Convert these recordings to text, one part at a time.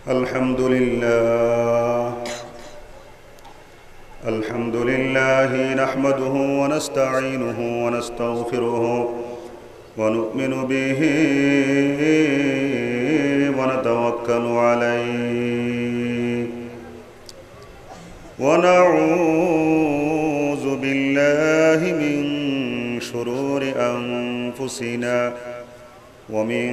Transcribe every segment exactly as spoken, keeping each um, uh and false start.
الحمد لله الحمد لله نحمده ونستعينه ونستغفره ونؤمن به ونتوكل عليه ونعوذ بالله من شرور أنفسنا ومن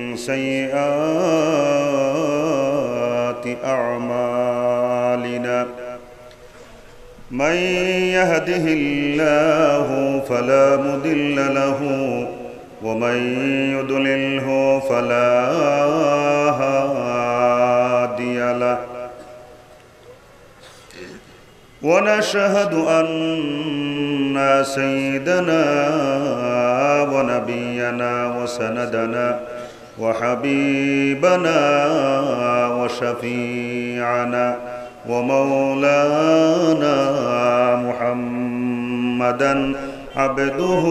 سيئات أعمالنا من يهده الله فلا مضل له ومن يضلله فلا هادي له ونشهد أن سيدنا ونبينا وسندنا وحبيبنا وشفيعنا ومولانا محمدا عبده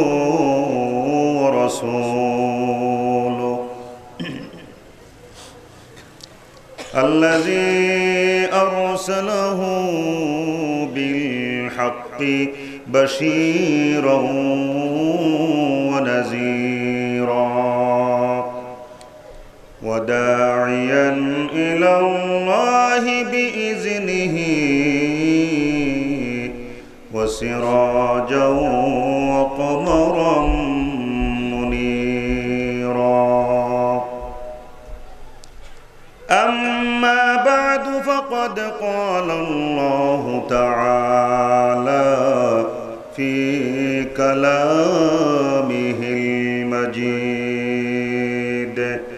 ورسوله الذي أرسله بالحق بشيرا ونذيرا وداعيا إلى الله بإذنه وسراجا وقمرا منيرا أما بعد فقد قال الله تعالى في كلامه المجيد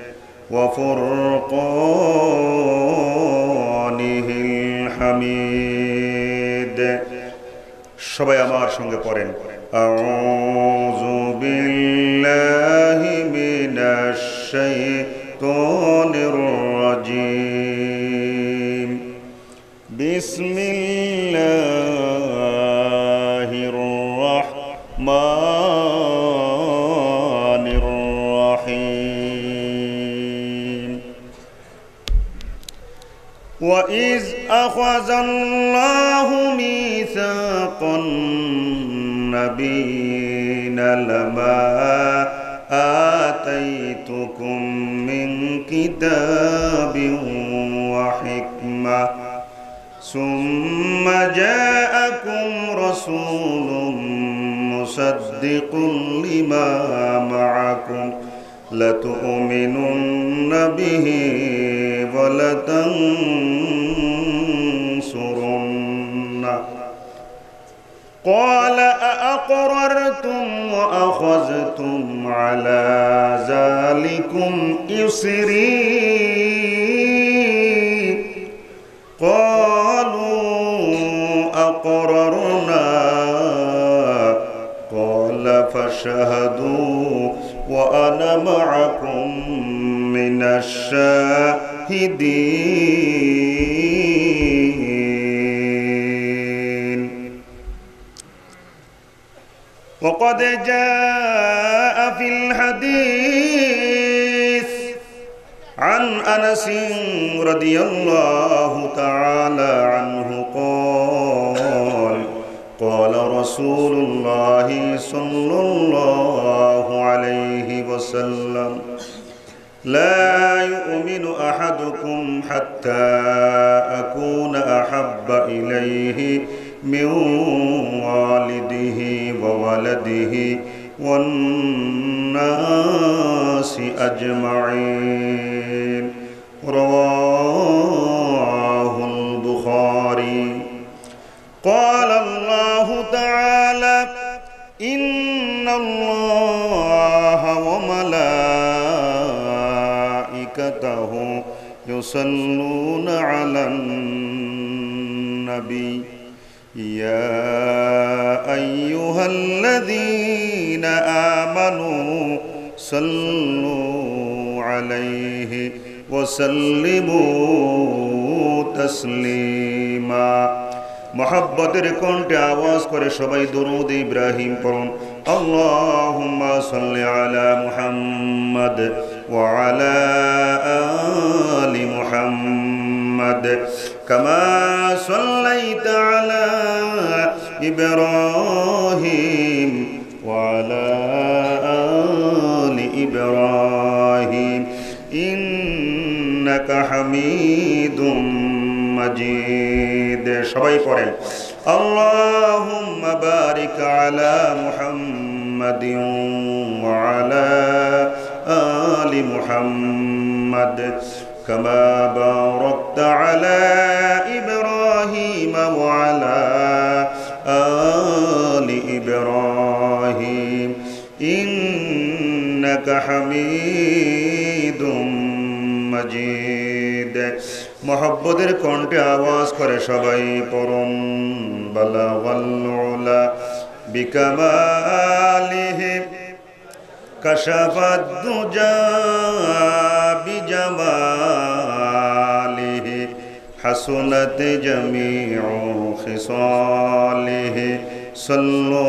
وفرقانه الحميد সবাই আমার সঙ্গে পড়েন আউযু বিল্লাহি মিনাশ শাইতানির রাজীম বিসমিল্লাহির রাহমানির রাহিম وإذ أخذ الله ميثاق النبيين لما آتيتكم من كتاب وحكمة ثم جاءكم رسول مصدق لما معكم لتؤمنن به ولتنصرنه قال أأقررتم وأخذتم على ذلكم إصري قالوا أقررنا قال فاشهدوا وأنا معكم من الشاهدين وقد جاء في الحديث عن أنس رضي الله تعالى عنه قال قال رسول الله صلى الله عليه وسلم لا يؤمن أحدكم حتى أكون أحب إليه من والده وولده والناس أجمعين رواه البخاري قال الله تعالى إن الله وملائكته يصلون على النبي يا أيها الذين آمنوا صلوا عليه وسلموا تسليما محبتের কণ্ঠে আওয়াজ করে সবাই দরুদ ইব্রাহিম পড়ুন আল্লাহুম্মা সাল্লি আলা মুহাম্মদ وعلى آل محمد كما صليت على إبراهيم وعلى آل إبراهيم إنك حميد مجيد সবাই পড়েন اللهم بارك على محمد وعلى آل محمد كما باركت على إبراهيم وعلى آل إبراهيم إنك حميد مجيد محبতের কণ্ঠে আওয়াজ করে সবাই পড়ুন বালাগাল উলা বিকামালিহি কাশাফাদ দুজা বিজামালিহি হাসুনাত জামিউ খিসালিহি সাল্লু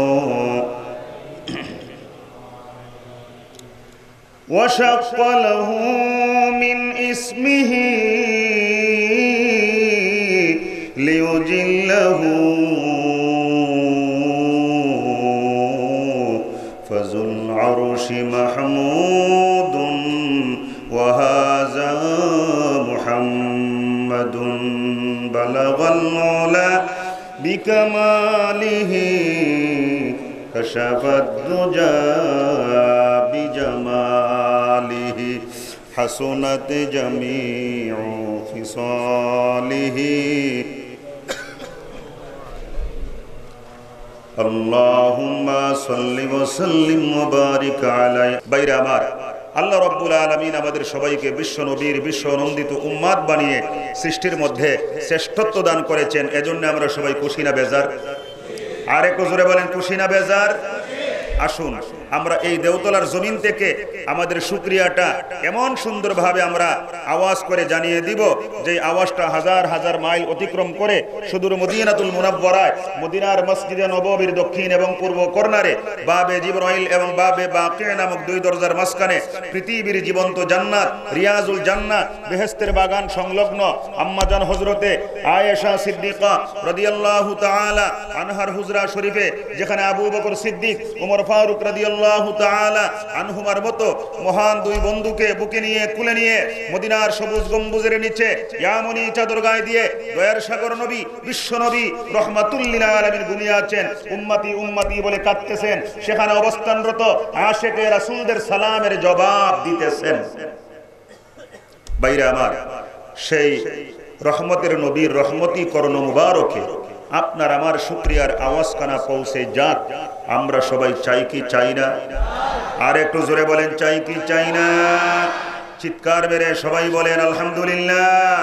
وشق له من اسمه ليجله فذو العرش محمود وهذا محمد بلغ العلا بكماله كشف الدجى بجماله حسنت جميع خصاله اللهم صل وسلم وبارك عليه বাইরে আমার আল্লাহ রাব্বুল আলামিন আমাদের সবাইকে বিশ্ব নবীর বিশ্ব নন্দিত উম্মাত বানিয়ে সৃষ্টির মধ্যে শ্রেষ্ঠত্ব দান করেছেন এজন্য আমরা সবাই খুশি না বেজার আর একটু জোরে বলেন খুশি না বেজার আসুন আমরা এই দেওতলার জমিন থেকে আমাদের শুকরিয়াটা এমন সুন্দরভাবে আমরা আওয়াজ করে জানিয়ে দিব যে আওয়াজটা হাজার হাজার মাইল অতিক্রম করে সুদূর মদিনাতুল মুনাওয়ারায় মদিনার মসজিদে নববীর দক্ষিণ এবং পূর্ব কর্নারে বাবে জিবরাইল এবং বাবে বাকি নামক দুই দরজার মাঝখানে পৃথিবীর জীবন্ত জান্নাত রিয়াজুল জান্নাহ বেহেশতের বাগান সংলগ্ন আম্মাজান হযরতে আয়েশা সিদ্দিকা রাদিয়াল্লাহু তাআলা আনহার হুজরা শরীফে যেখানে আবু বকর সিদ্দিক ওমর ফারুক রাদিয়াল্লাহু তাআলা আনহুমার মতো মহান দুই বন্ধুকে বুকে নিয়ে কুলে নিয়ে মদিনার সবুজ গম্বুজের নিচে ইয়ামনি চাদর গায়ে দিয়ে দয়ার সাগর নবী বিশ্ব নবী রাহমাতুল লিল আলামিন ঘুমিয়ে আছেন উম্মতি উম্মতি বলে কাঁদতেছেন সেখানে অবস্থানরত আশিকে রাসূলদের সালামের জবাব দিতেছেন বাইরে আমার সেই রহমতের নবীর রহমতি করণ মুবারকে আপনার আমার শুকরিয়ার আওয়াজ কানা পৌঁছে যাক আমরা সবাই চাই কি চাই না আর একটু জোরে বলেন চাই কি চাই না চিৎকার মেরে সবাই বলেন আলহামদুলিল্লাহ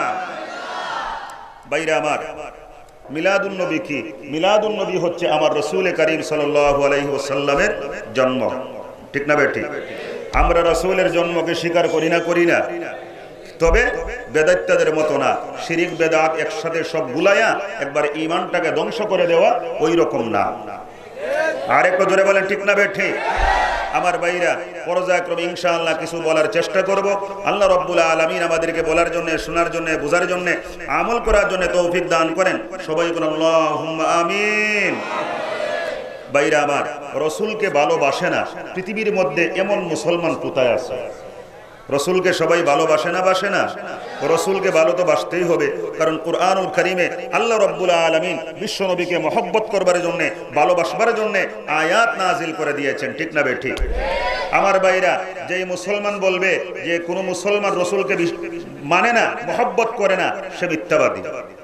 বাইরে আমার মিলাদুন নবী কি মিলাদুন নবী হচ্ছে আমার রাসূল করিম সাল্লাল্লাহু আলাইহি ওয়াসাল্লামের জন্ম ঠিক না বেটি আমরা রাসূলের জন্মকে স্বীকার করি না করি না তবে বেদাত্তাদের মতো না শিরিক বেদাত একসাথে সব গুলায়া একবার ঈমানটাকে ধ্বংস করে দেওয়া ওই রকম না আর একটু জোরে বলেন ঠিক না বেঠি আমার ভাইরা পর্যায়ক্রমে ইনশাআল্লাহ কিছু বলার চেষ্টা করব আল্লাহ রাব্বুল আলামিন আমাদেরকে বলার জন্য শোনার জন্য বোঝার জন্য আমল করার জন্য তৌফিক দান করেন সবাই বলুন আল্লাহুম্মা আমিন ভাইরা আমার রাসূলকে ভালোবাসে না পৃথিবীর মধ্যে এমন মুসলমান কোথায় আছে রাসূলকে সবাই ভালোবাসে না বাসে না রাসূলকে ভালো তো বাসতেই হবে কারণ কুরআনুল কারীমে আল্লাহ রাব্বুল আলামিন বিশ্ব নবীকে মহব্বত করবার জন্য ভালোবাসবার জন্য আয়াত নাজিল করে দিয়েছেন ঠিক না বেঠিক আমার ভাইরা যে মুসলমান বলবে যে কোন মুসলমান রাসূলকে মানে না মহব্বত করে না সে মিথ্যাবাদী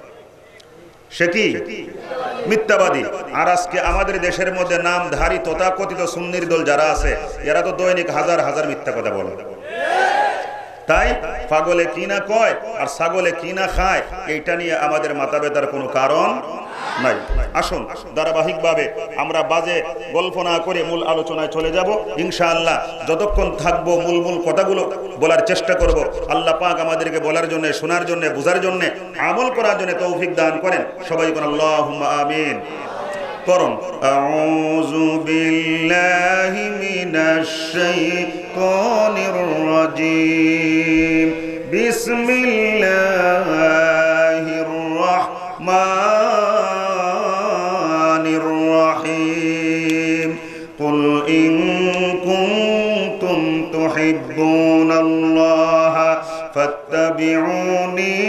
সে কি মিথ্যাবাদী আর আজকে আমাদের দেশের মধ্যে নামধারী তথাকথিত সুন্নির দল যারা আছে এরা তো দৈনিক হাজার হাজার মিথ্যা কথা বলে তাই পাগলে কি না কয় আর ছাগলে কি না খায় এইটা নিয়ে আমাদের মাথা ব্যথার কোনো কারণ নাই আসুন ধারাবাহিকভাবে আমরা বাজে গল্প না করে মূল আলোচনায় চলে যাব ইনশাআল্লাহ যতক্ষণ থাকবো মূল মূল কথাগুলো বলার চেষ্টা করব আল্লাহ পাক আমাদেরকে বলার জন্য শোনার জন্য বোঝার জন্য আমল করার জন্য তৌফিক দান করেন সবাই বলেন আল্লাহুম্মা আমিন করুন আউযু বিল্লাহি মিনাশ শাইতানির শাইতানির রাজিম বিসমিল্লাহির রাহমানির রাহিম কুল ইন কুনতুম তুহিব্বুনাল্লাহা ফাত্তাবিউনি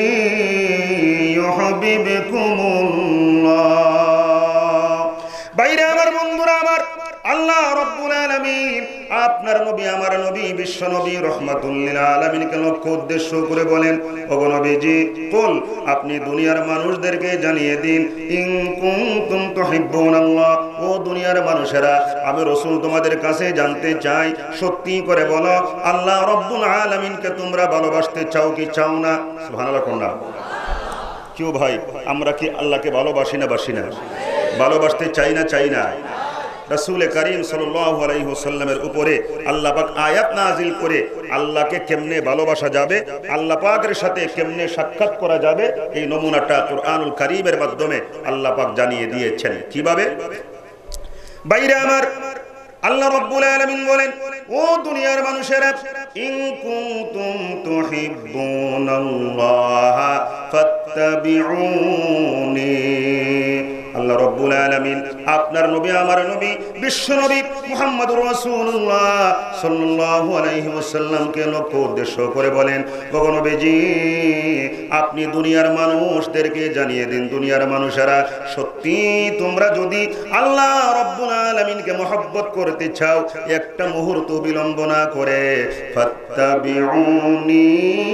ইউহিব্বুকুমুল্লাহ। বাইরে আমার বন্ধুরা আমার, আল্লাহ রাব্বুল আলামিন আপনার নবী আমার নবী বিশ্ব নবী রাহমাতুল লিল আলামিনকে লক্ষ্য উদ্দেশ্য করে বলেন, ওগো নবীজি, কুল আপনি দুনিয়ার মানুষদেরকে জানিয়ে দিন, ইন কুনতুম তুহিব্বুনাল্লাহ, ও দুনিয়ার মানুষেরা আমি রাসূল তোমাদের কাছে জানতে চাই, সত্যি করে বলো আল্লাহ রাব্বুল আলামিনকে তোমরা ভালোবাসতে চাও কি চাও না? সুবহানাল্লাহ কোনটা কেউ ভাই, আমরা কি আল্লাহকে ভালোবাসি না বাসি না? ভালোবাসতে চাই না চাই না? রাসূল করিম সাল্লাল্লাহু আলাইহি ওয়াসাল্লামের উপরে আল্লাহ পাক আয়াত নাযিল করে আল্লাহকে কেমনে ভালোবাসা যাবে, আল্লাহ পাকের সাথে কেমনে সাক্ষাৎ করা যাবে, এই নমুনাটা কুরআনুল কারীমের মাধ্যমে আল্লাহ পাক জানিয়ে দিয়েছেন। কিভাবে? বাইরে আমার আল্লাহ রাব্বুল আলামিন বলেন, ও দুনিয়ার মানুষেরা, ইন কুনতুম তুহিব্বুনাল্লাহা ফাত্তাবিউনি। আল্লাহ রাব্বুল আলামিন আপনার নবী আমার নবী বিশ্ব নবী মুহাম্মদুর রাসূলুল্লাহ সাল্লাল্লাহু আলাইহি ওয়াসাল্লামকে লক্ষ্য উদ্দেশ্য করে বলেন, ওগো নবীজি আপনি দুনিয়ার মানুষদেরকে জানিয়ে দিন, দুনিয়ার মানুষেরা সত্যি তোমরা যদি আল্লাহ রাব্বুল আলামিনকে মহব্বত করতে চাও, একটা মুহূর্ত বিলম্ব না করে ফাত্তাবিউনি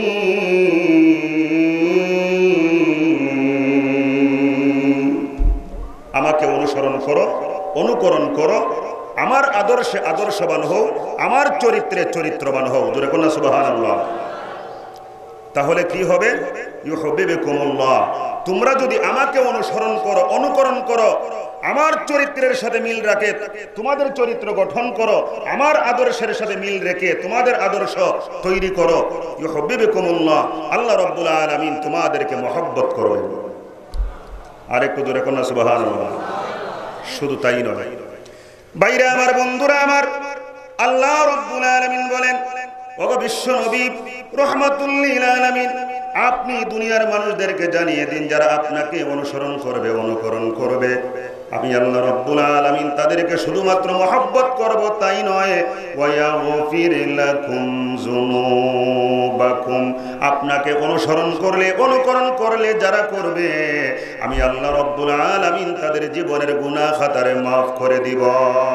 আমাকে অনুসরণ করো, অনুকরণ করো, আমার আদর্শে আদর্শবান হও, আমার চরিত্রে চরিত্রবান হও। জোরে কোন সুবহানাল্লাহ। তাহলে কি হবে? ইউহিব্বুকুমুল্লাহ। তোমরা যদি আমাকে অনুসরণ করো, অনুকরণ করো, আমার চরিত্রের সাথে মিল রাখে তোমাদের চরিত্র গঠন করো, আমার আদর্শের সাথে মিল রেখে তোমাদের আদর্শ তৈরি করো, ইউহিব্বুকুমুল্লাহ, আল্লাহ রাব্বুল আলামিন তোমাদেরকে মহব্বত করবেন। আরেকটু জোরে কোন সুবহানাল্লাহ। শুধু তাই নয়, বাইরে আমার বন্ধুরা আমার, আল্লাহ রাব্বুল আলামিন বলেন, ওগো বিশ্ব নবী রাহমাতুল লিল আলামিন আপনি দুনিয়ার মানুষদেরকে জানিয়ে দিন, যারা আপনাকে অনুসরণ করবে, অনুকরণ করবে, আমি আল্লাহ রাব্বুল আলামিন তাদেরকে শুধুমাত্র মহব্বত করব তাই নয়, ওয়া ইয়াগফির লাকুম যুনুবাকুম, আপনাকে অনুসরণ করলে, অনুকরণ করলে যারা করবে, আমি আল্লাহ রাব্বুল আলামিন তাদের জীবনের গুনাহ খাতারে মাফ করে দিব।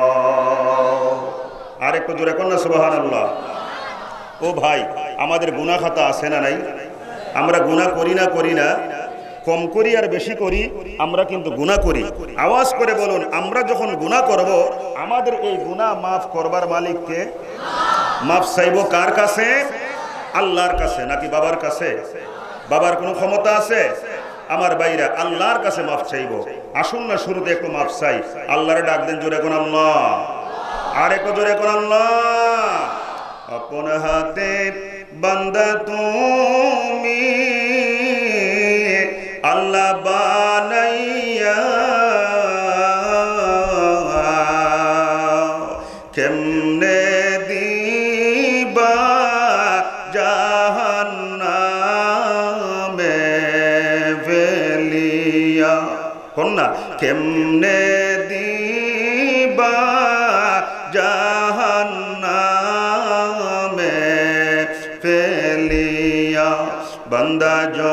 আর একটু জোরে কোন সুবহানাল্লাহ। ও ভাই, আমাদের গুনাহ খাতা আছে না নাই? আমরা গুনাহ করি না করি না? কম করি আর বেশি করি, আমরা কিন্তু গুনাহ করি। আওয়াজ করে বলুন, আমরা যখন গুনাহ করব, আমাদের এই গুনাহ মাফ করবার মালিক কে? মাফ চাইব কার কাছে? আল্লাহর কাছে নাকি বাবার কাছে? বাবার কোনো ক্ষমতা আছে? আমার ভাইরা, আল্লাহর কাছে মাফ চাইব। আসুন না শুরুতে একটু মাফ চাই, আল্লাহরে ডাক দেন জোরে কোন আল্লাহ, আর একটু জোরে কোন আল্লাহ। আপন হাতে বান্দা তুমি আল্লাহ বানাইয়া, কেমনে দিবা জাহান্নামে ফেলিয়া, কন্যা কেমনে দিবা জাহান্নামে ফেলিয়া, বান্দা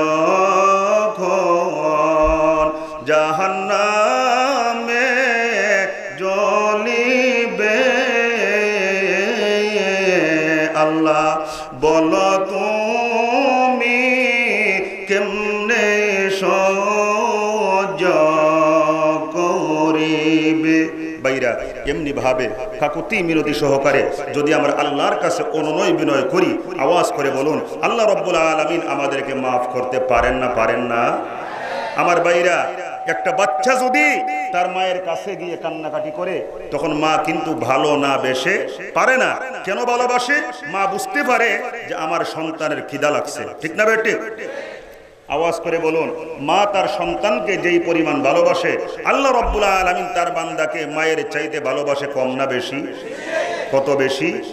যখন জাহান্নামে জ্বলিবে, আল্লাহ বলো তুমি কেমনে সহ্য করিবে। বাইরা, এমনি ভাবে কাকুতি মিনতি সহকারে যদি আমরা আল্লাহর কাছে অনুনয় বিনয় করি, আওয়াজ করে বলুন, আল্লাহ রাব্বুল আলামিন আমাদেরকে মাফ করতে পারেন না? পারেন না? আমার বাইরা, একটা বাচ্চা যদি তার মায়ের কাছে গিয়ে কান্নাকাটি করে, তখন মা কিন্তু ভালো না বেশে পারে না। কেন ভালোবাসে? মা বুঝতে পারে যে আমার সন্তানের খিদা লাগছে, ঠিক না বেটি? আওয়াজ করে বলুন, মা তার সন্তানকে যেই পরিমাণ ভালোবাসে, আল্লাহ রাব্বুল আলামিন তার বান্দাকে মায়ের চাইতে ভালোবাসে কম না বেশি? কত বেশি?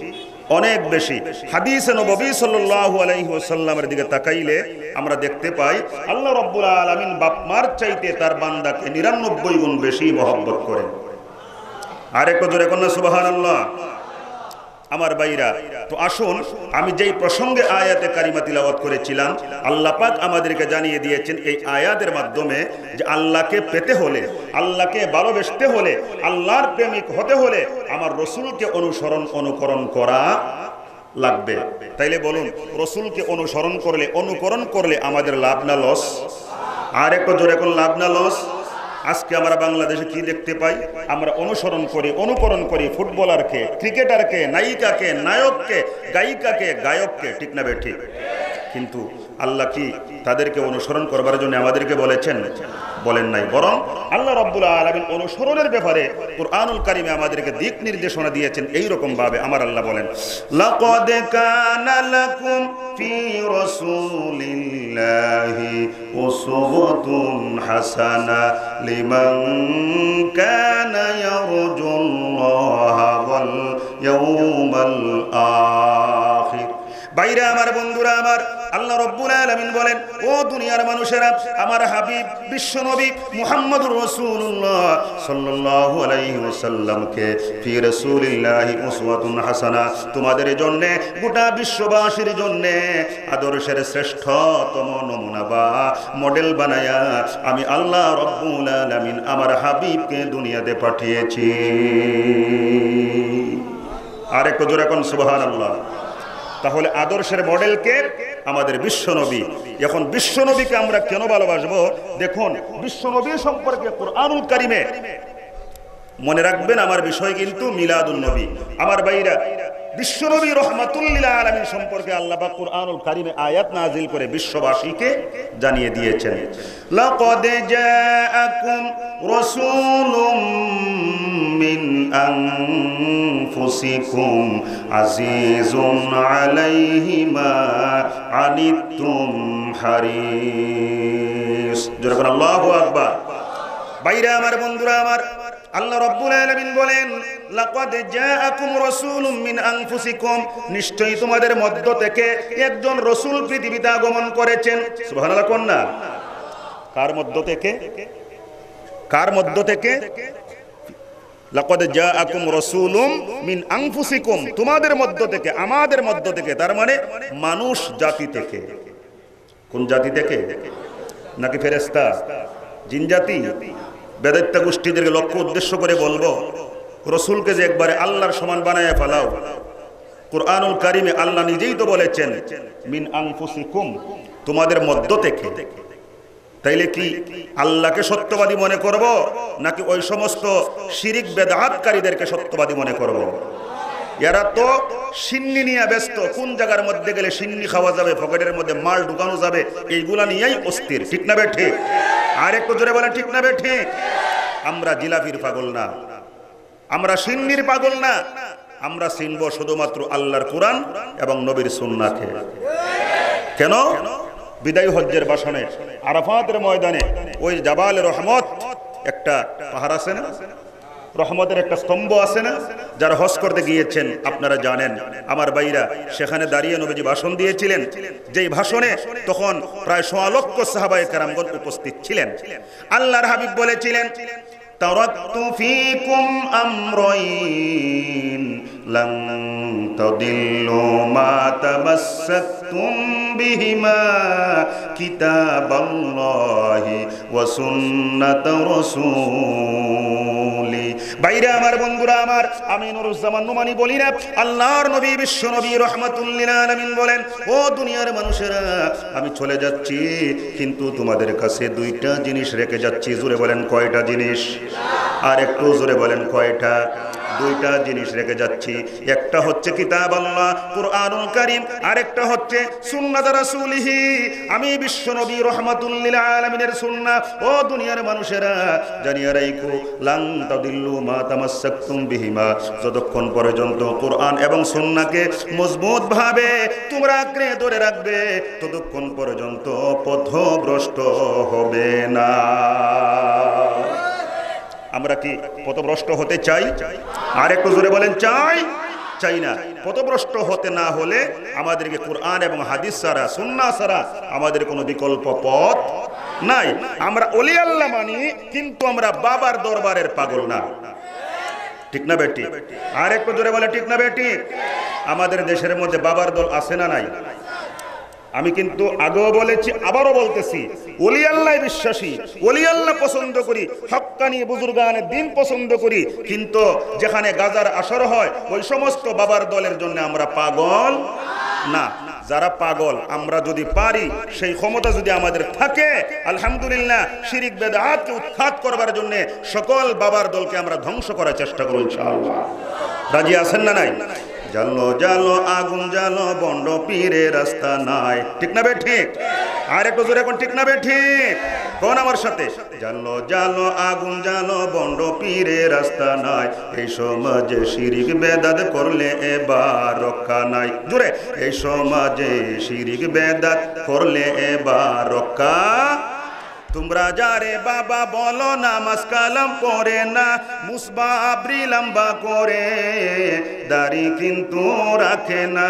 অনেক বেশি। হাদিসে নববী সাল্লাল্লাহু আলাইহি ওয়াসাল্লামের দিকে তাকাইলে আমরা দেখতে পাই আল্লাহ রাব্বুল আলামিন বাপ মার চাইতে তার বান্দাকে নিরানব্বই গুণ বেশি মহব্বত করেন। আরেকটু জোরে কোন সুবহানাল্লাহ। আমার ভাইরা, তো আসুন আমি যেই প্রসঙ্গে আয়াতে কারিমা তিলাওয়াত করেছিলাম, আল্লাহ পাক আমাদেরকে জানিয়ে দিয়েছেন এই আয়াতের মাধ্যমে যে আল্লাহকে পেতে হলে, আল্লাহকে ভালোবাসতে হলে, আল্লাহর প্রেমিক হতে হলে আমার রসুলকে অনুসরণ অনুকরণ করা লাগবে। তাইলে বলুন, রসুলকে অনুসরণ করলে, অনুকরণ করলে আমাদের লাভ না লস? আর একটু জোরে কোন লাভ না লস? আজকে আমরা বাংলাদেশে কি দেখতে পাই? আমরা অনুসরণ করি, অনুকরণ করি ফুটবলারকে, ক্রিকেটারকে, নায়িকাকে, নায়ককে, গায়িকাকে, গায়ককে, ঠিক না বেঠিক? কিন্তু আল্লাহ কি তাদেরকে অনুসরণ করবার জন্য আমাদেরকে বলেছেন? বলেন নাই। বরং আল্লাহ রাব্বুল আলামিন অনুসরণের ব্যাপারে কুরআনুল কারীমে আমাদেরকে দিক নির্দেশনা দিয়েছেন এই রকম ভাবে। আমার আল্লাহ বলেন, লাকাদ কানা লাকুম ফি রাসূলিল্লাহি উসওয়াতুন হাসানা লিমান কানা ইয়ারজুল্লাহা ওয়াল ইয়াউমাল আখির। বাইরে আমার, বন্ধুরা আমার, আল্লাহ রাব্বুল আলামিন বলেন, ও দুনিয়ার মানুষেরা, আমার হাবিব বিশ্বনবী মুহাম্মদুর রাসূলুল্লাহ সাল্লাল্লাহু আলাইহি ওয়াসাল্লামকে ফি রাসূলিল্লাহি উসওয়াতুন হাসানা, তোমাদের জন্য, গোটা বিশ্ববাসীর জন্য আদর্শের শ্রেষ্ঠতম নমুনা বা মডেল বানায়া আমি আল্লাহ রাব্বুল আলামিন আমার হাবিবকে দুনিয়াতে পাঠিয়েছি। আর একটু জোরে কোন সুবহানাল্লাহ। তাহলে আদর্শের মডেলকে আমাদের বিশ্বনবী। এখন বিশ্বনবীকে আমরা কেন ভালোবাসবো? দেখুন, বিশ্বনবী সম্পর্কে কুরআনুল কারীমে মনে রাখবেন আমার বিষয় কিন্তু মিলাদুন নবী। আমার ভাইরা, বিশ্বনবী রাহমাতুল লিল আলামিন সম্পর্কে আল্লাহ পাক কুরআনুল কারীমে আয়াত নাযিল করে বিশ্ববাসীকে জানিয়ে দিয়েছেন, লাকাদ জাআকুম রাসূলুম মিন আনফুসিকুম আজিজুন আলাইহি মা আনিতুম হারিস। জোরে বলেন আল্লাহু আকবার। ভাইরা আমার, বন্ধুরা আমার, আল্লাহ রাব্বুল আলামিন বলেন, লাকাদ জাআকুম রাসূলুম মিন আনফুসিকুম, নিশ্চয়ই তোমাদের মধ্য থেকে একজন রাসূল পৃথিবীতে আগমন করেছেন। সুবহানাল্লাহ কোন না? কার মধ্য থেকে? কার মধ্য থেকে? লাকাদ জাআকুম রাসূলুম মিন আনফুসিকুম, তোমাদের মধ্য থেকে, আমাদের মধ্য থেকে, তার মানে মানুষ জাতি থেকে। কোন জাতি থেকে? নাকি ফেরেশতা, জিন জাতি? বেদাত্তা গোষ্ঠীদেরকে লক্ষ্য উদ্দেশ্য করে বলবো, রসুলকে যে একবারে আল্লাহর সমান বানায় ফেলাও। কুরআনুল কারীমে আল্লাহ নিজেই তো বলেছেন মিন আনফুসিকুম, তোমাদের মধ্য থেকে। তাইলে কি আল্লাহকে সত্যবাদী মনে করব, নাকি ওই সমস্ত শিরিক বেদাতকারীদেরকে সত্যবাদী মনে করব? এরা তো সিন্নি নিয়ে ব্যস্ত, কোন জায়গার মধ্যে গেলে সিন্নি খাওয়া যাবে, পকেটের মধ্যে মাল ঢুকানো যাবে, এইগুলা নিয়েই অস্থির, ঠিক না বেঠে? আর একটু জোরে বলেন ঠিক না বেঠে? আমরা জিলাপির পাগল না, আমরা সিন্নির পাগল না, আমরা চিনব শুধুমাত্র আল্লাহর কোরআন এবং নবীর সুন্নাহকে। কেন? বিদায় হজ্জের ভাষণে আরাফাতের ময়দানে ওই জাবালে রহমত একটা পাহাড় আছে না, রহমতের একটা স্তম্ভ আছে না, যারা হজ করতে গিয়েছেন আপনারা জানেন। আমার ভাইরা, সেখানে দাঁড়িয়ে নবীজি ভাষণ দিয়েছিলেন, যেই ভাষণে তখন প্রায় সোয়া লক্ষ সাহাবায়ে কেরামগণ উপস্থিত ছিলেন। আল্লাহর হাবিব বলেছিলেন, তারাকতু ফীকুম আমরাইন লান তাদিল্লু মা তামাসসাকতুম বিহিমা কিতাবাল্লাহি ওয়া সুন্নাত রাসূলি। বাইরে আমার, বন্ধুরা আমার, আমি নুরুজ্জামান নোমানী বলি না, আল্লাহর নবী বিশ্ব নবী রাহমাতুল লিল আলামিন বলেন, ও দুনিয়ার মানুষেরা, আমি চলে যাচ্ছি, কিন্তু তোমাদের কাছে দুইটা জিনিস রেখে যাচ্ছি। জোরে বলেন কয়টা জিনিস? আর একটু জোরে বলেন কয়টা? দুইটা জিনিস রেখে যাচ্ছি। একটা হচ্ছে কিতাব আল্লাহ কুরআনুল কারীম, আরেকটা হচ্ছে সুন্নাত রাসূলিহি, আমি বিশ্ব নবী রাহমাতুল লিল আলামিনের সুন্নাহ। ও দুনিয়ার মানুষেরা, জানিয়ে রাখো, লান তাদিল্লু মা তামাসসাকতুম বিহিমা, যতক্ষণ পর্যন্ত কুরআন এবং সুন্নাহকে মজবুত ভাবে তোমরা আঁকড়ে ধরে রাখবে, ততক্ষণ পর্যন্ত পথভ্রষ্ট হবে না। আমরা কি পথভ্রষ্ট হতে চাই? আর একটু জোরে বলেন চাই? চাই না। পথভ্রষ্ট হতে না হলে আমাদেরকে কোরআন এবং হাদিস ছাড়া, সুন্নাহ ছাড়া আমাদের কোনো বিকল্প পথ নাই। আমরা ওলি আল্লাহ মানি, কিন্তু আমরা বাবার দরবারের পাগল না। ঠিক না বেটি? আর একটু জোরে বলে ঠিক না বেটি? আমাদের দেশের মধ্যে বাবার দল আছে না নাই? আমি কিন্তু আগেও বলেছি, আবারও বলতেছি, ওলি আল্লাহ বিশ্বাসী, ওলি আল্লাহ পছন্দ করি, হক্কানি বুজুর্গানের দিন পছন্দ করি, কিন্তু যেখানে গাজার আসর হয় ওই সমস্ত বাবার দলের জন্য আমরা পাগল না। যারা পাগল, আমরা যদি পারি, সেই ক্ষমতা যদি আমাদের থাকে, আলহামদুলিল্লাহ, শিরিক বেদাতকে উৎখাত করবার জন্য সকল বাবার দলকে আমরা ধ্বংস করার চেষ্টা করব ইনশাআল্লাহ। রাজি আছেন না নাই? জালো জালো আগুন জালো, বন্ড পীরে রাস্তা নাই। ঠিক না বে ঠিক? আর একটু জোরে কোন ঠিক না বে ঠিক? কোন আমার সাথে? জালো জালো আগুন জালো, বন্ড পীরে রাস্তা নাই। এই সমাজে শিরিক বেদাত করলে এবার রক্ষা নাই। জোরে, এই সমাজে শিরিক বেদাত করলে এবার রক্ষা। তোমরা যারে বাবা বলো, নামাজ কালাম পড়ে না, মুসবা আবরি লম্বা করে, দাড়ি কিন্তু রাখে না।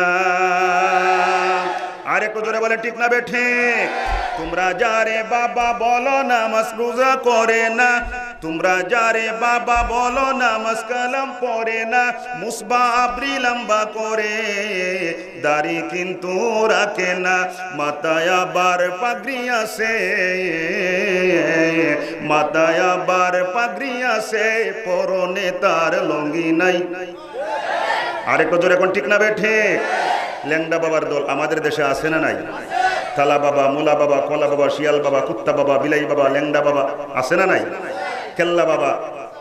আর একটু জোরে বলে ঠিক না বেঠে? তোমরা যারে বাবা বলো, নামাজ রোজা করে না, তোমরা যারে বাবা বলো, নামাজ কালাম পড়ে না, মুসবা আবরি লম্বা করে, দাড়ি কিন্তু রাখে না। মাথায় আবার পাগড়ি আছে, মাথায় আবার পাগড়ি আছে, পরনে তার লঙ্গি নাই। আরেকটু জোরে এখন ঠিক না বেঠে? ল্যাংডা বাবার দল আমাদের দেশে আছে না নাই? কালা বাবা, মুলা বাবা, কলা বাবা, শিয়াল বাবা, কুত্তা বাবা, বিলাই বাবা, ল্যাংডা বাবা আছে না নাই? কেল্লা বাবা,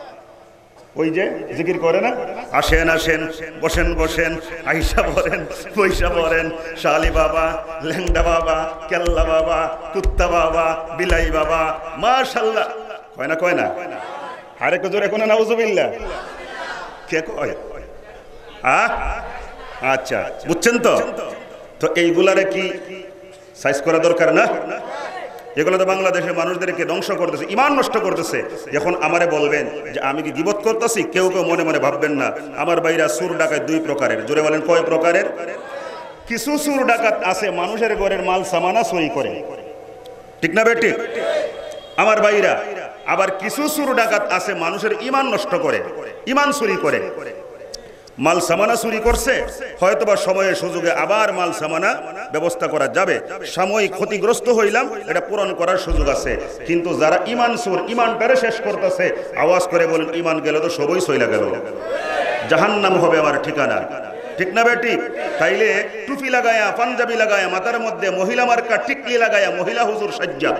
ওই যে জিকির করে না, আসেন আসেন, বসেন বসেন, আইসা বলেন, পয়সা বলেন, শালি বাবা, ল্যাংডা বাবা, কেল্লা বাবা, কুত্তা বাবা, বিলাই বাবা, মাশাআল্লাহ। কয় না কয় না? আরেকটু জোরে কোন নাউজুবিল্লাহ? কে কয়? আ আচ্ছা, বুঝছেন তো? তো এইগুলারে কি সাইজ করা দরকার না? এগুলো তো বাংলাদেশের মানুষদেরকে ধ্বংস করতেছে, ইমান নষ্ট করতেছে। এখন আমারে বলবেন যে আমি কি গীবত করতেছি, কেউ কেউ মনে মনে ভাববেন না। আমার ভাইরা, সুর ডাকাত দুই প্রকারের। জোরে বলেন কয় প্রকারের? কিছু সুর ডাকাত আছে মানুষের ঘরের মাল সামানা চুরি করে, ঠিক না বেটি? আমার ভাইরা, আবার কিছু সুর ডাকাত আছে মানুষের ইমান নষ্ট করে, ইমান চুরি করে। মাল সামানা চুরি করছে, হয়তোবা সময়ে সুযোগে আবার মাল সামানা ব্যবস্থা করা যাবে। সাময়িক ক্ষতিগ্রস্ত হইলাম, এটা পূরণ করার সুযোগ আছে। কিন্তু যারা ইমান সুর, ইমানটারে শেষ করতেছে, আওয়াজ করে বলেন, ইমান গেল তো সবই চইলা গেল, জাহান্নাম হবে আমার ঠিকানা। ঠিক না বেটি? তাইলে টুপি লাগায়া, পাঞ্জাবি লাগায়া, মাথার মধ্যে মহিলা মার্কা টিকলি লাগায়া, মহিলা হুজুর সাজ্জা।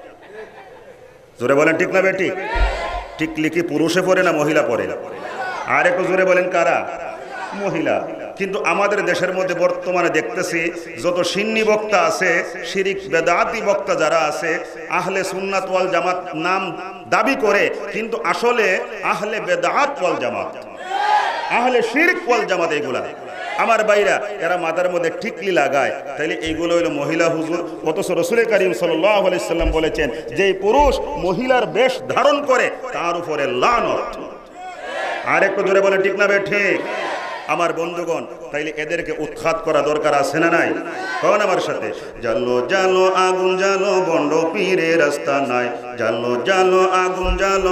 জোরে বলেন ঠিক না বেটি? টিকলি কি পুরুষে পরে না মহিলা পরে? আর একটু জোরে বলেন কারা? মহিলা। কিন্তু আমাদের দেশের মধ্যে বর্তমানে দেখতেছি যত সুন্নি বক্তা আছে, শিরিক বেদাতি বক্তা যারা আছে, আহলে সুন্নাত ওয়াল জামাত নাম দাবি করে, কিন্তু আসলে আহলে বেদাত ওয়াল জামাত, আহলে শিরক ওয়াল জামাত এগুলা। আমার ভাইরা, এরা মাথার মধ্যে টিকলি লাগায়, তাইলে এইগুলো হলো মহিলা হুজুর। অথচ রাসূল করিম সাল্লাল্লাহু আলাইহি সাল্লাম বলেছেন, যে পুরুষ মহিলার বেশ ধারণ করে তার উপরে লানত। আর একটু জোরে বলে ঠিক না বে ঠিক? আমার বন্ধুগণ, তাইলে এদেরকে উৎখাত করা দরকার আছে না নাই? কোন আমার সাথে? জালো জালো আগুন জালো, বন্ড পীরে রাস্তা নাই। জালো জালো আগুন জালো,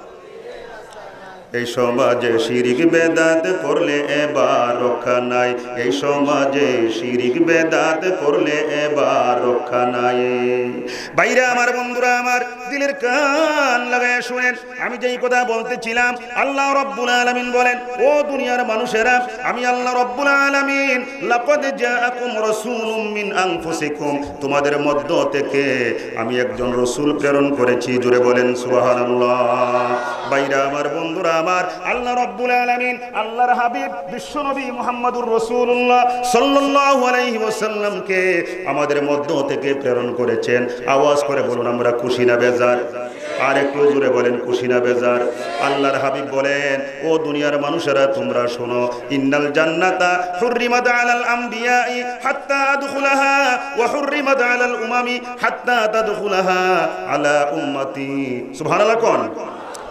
এই সমাজে শিরিক বেদাত করলে এবার রক্ষা নাই। এই সমাজে শিরিক বেদাত করলে এবার রক্ষা নাই। ভাইরা আমার, বন্ধুরা আমার, দিলের কান লাগায় শুনেন, আমি যেই কথা বলতেছিলাম, আল্লাহ রাব্বুল আলামিন বলেন, ও দুনিয়ার মানুষেরা, আমি আল্লাহ রাব্বুল আলামিন লাকাদ জাআকুম রাসূলুম মিন আনফুসিকুম, তোমাদের মধ্য থেকে আমি একজন রাসূল প্রেরণ করেছি। জোরে বলেন সুবহানাল্লাহ। ভাইরা আমার, বন্ধুরা আমার, আল্লাহ রাব্বুল আলামিন আল্লাহর হাবিব বিশ্বনবী মুহাম্মদুর রাসূলুল্লাহ সাল্লাল্লাহু আলাইহি ওয়াসাল্লামকে আমাদের মধ্য থেকে প্রেরণ করেছেন। আওয়াজ করে বলুন, আমরা খুশি না বেজার? আর একটু জোরে বলেন, খুশি না বেজার? আল্লাহর হাবিব বলেন, ও দুনিয়ার মানুষেরা তোমরা শোনো, ইন্নাল জান্নাতা হুররিমাত আলাল আমবিয়াই হাত্তা আদখুলাহা ওয়া হুররিমাত আলাল উমামি হাত্তা তাদখুলাহা আলা উম্মতি। সুবহানাল্লাহ। কোন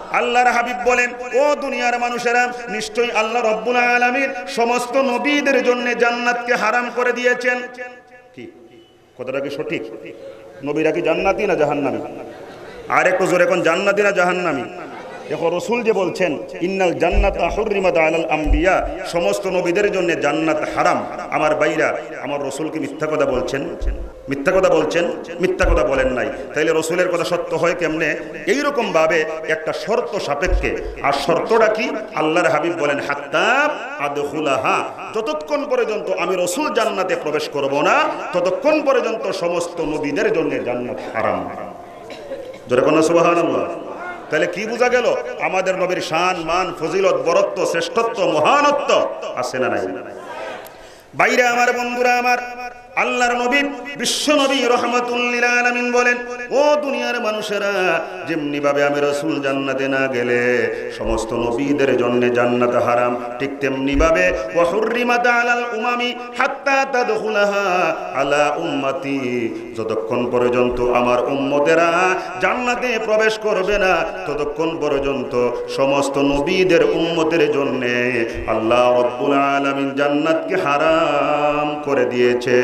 আল্লাহর হাবিব বলেন, ও দুনিয়ার মানুষেরা, নিশ্চয়ই আল্লাহ রাব্বুল আলামিন সমস্ত নবীদের জন্য জান্নাতকে হারাম করে দিয়েছেন। কি কথাটা কি সঠিক? নবীরা কি জান্নাতি না জাহান্নামী? আর একটু জোরে কোন, জান্নাতি না জাহান্নামী? দেখো রাসূল যে বলছেন ইন্নাল জান্নাতা হুররিমাত আলাল আম্বিয়া, সমস্ত নবীদের জন্য জান্নাত হারাম। আমার ভাইরা, আমার রাসূল কি মিথ্যা কথা বলছেন? মিথ্যা কথা বলছেন? মিথ্যা কথা বলেন নাই। তাইলে রাসূলের কথা সত্য হয় কেমনে? এইরকম ভাবে একটা শর্ত সাপেক্ষে। আর শর্তটা কি? আল্লাহর হাবিব বলেন, হাত্তা আদখুলাহা, যতক্ষণ পর্যন্ত আমি রাসূল জান্নাতে প্রবেশ করব না ততক্ষণ পর্যন্ত সমস্ত নবীদের জন্য জান্নাত হারাম। জোরে কোন সুবহানাল্লাহ। তাহলে কি বোঝা গেল? আমাদের নবীর শান, মান, ফজিলত, বরত্ব, শ্রেষ্ঠত্ব, মহানত্ব আছে না নাই? বাইরে আমার, বন্ধুরা আমার, আল্লাহর নবী বিশ্ব নবী রাহমাতুল লিল আলামিন বলেন, ও দুনিয়ার মানুষেরা, যেমনি ভাবে আমি রাসূল জান্নাতে না গেলে সমস্ত নবীদের জন্য জান্নাত হারাম, ঠিক তেমনি ভাবে ওয়া হুররিমাত আলাল উমামি হাত্তা তাদখুলাহা আলা উম্মতি, যতক্ষণ পর্যন্ত আমার উম্মতেরা জান্নাতে প্রবেশ করবে না ততক্ষণ পর্যন্ত সমস্ত নবীদের উম্মতের জন্য আল্লাহ রাব্বুল আলামিন জান্নাতকে হারাম করে দিয়েছে।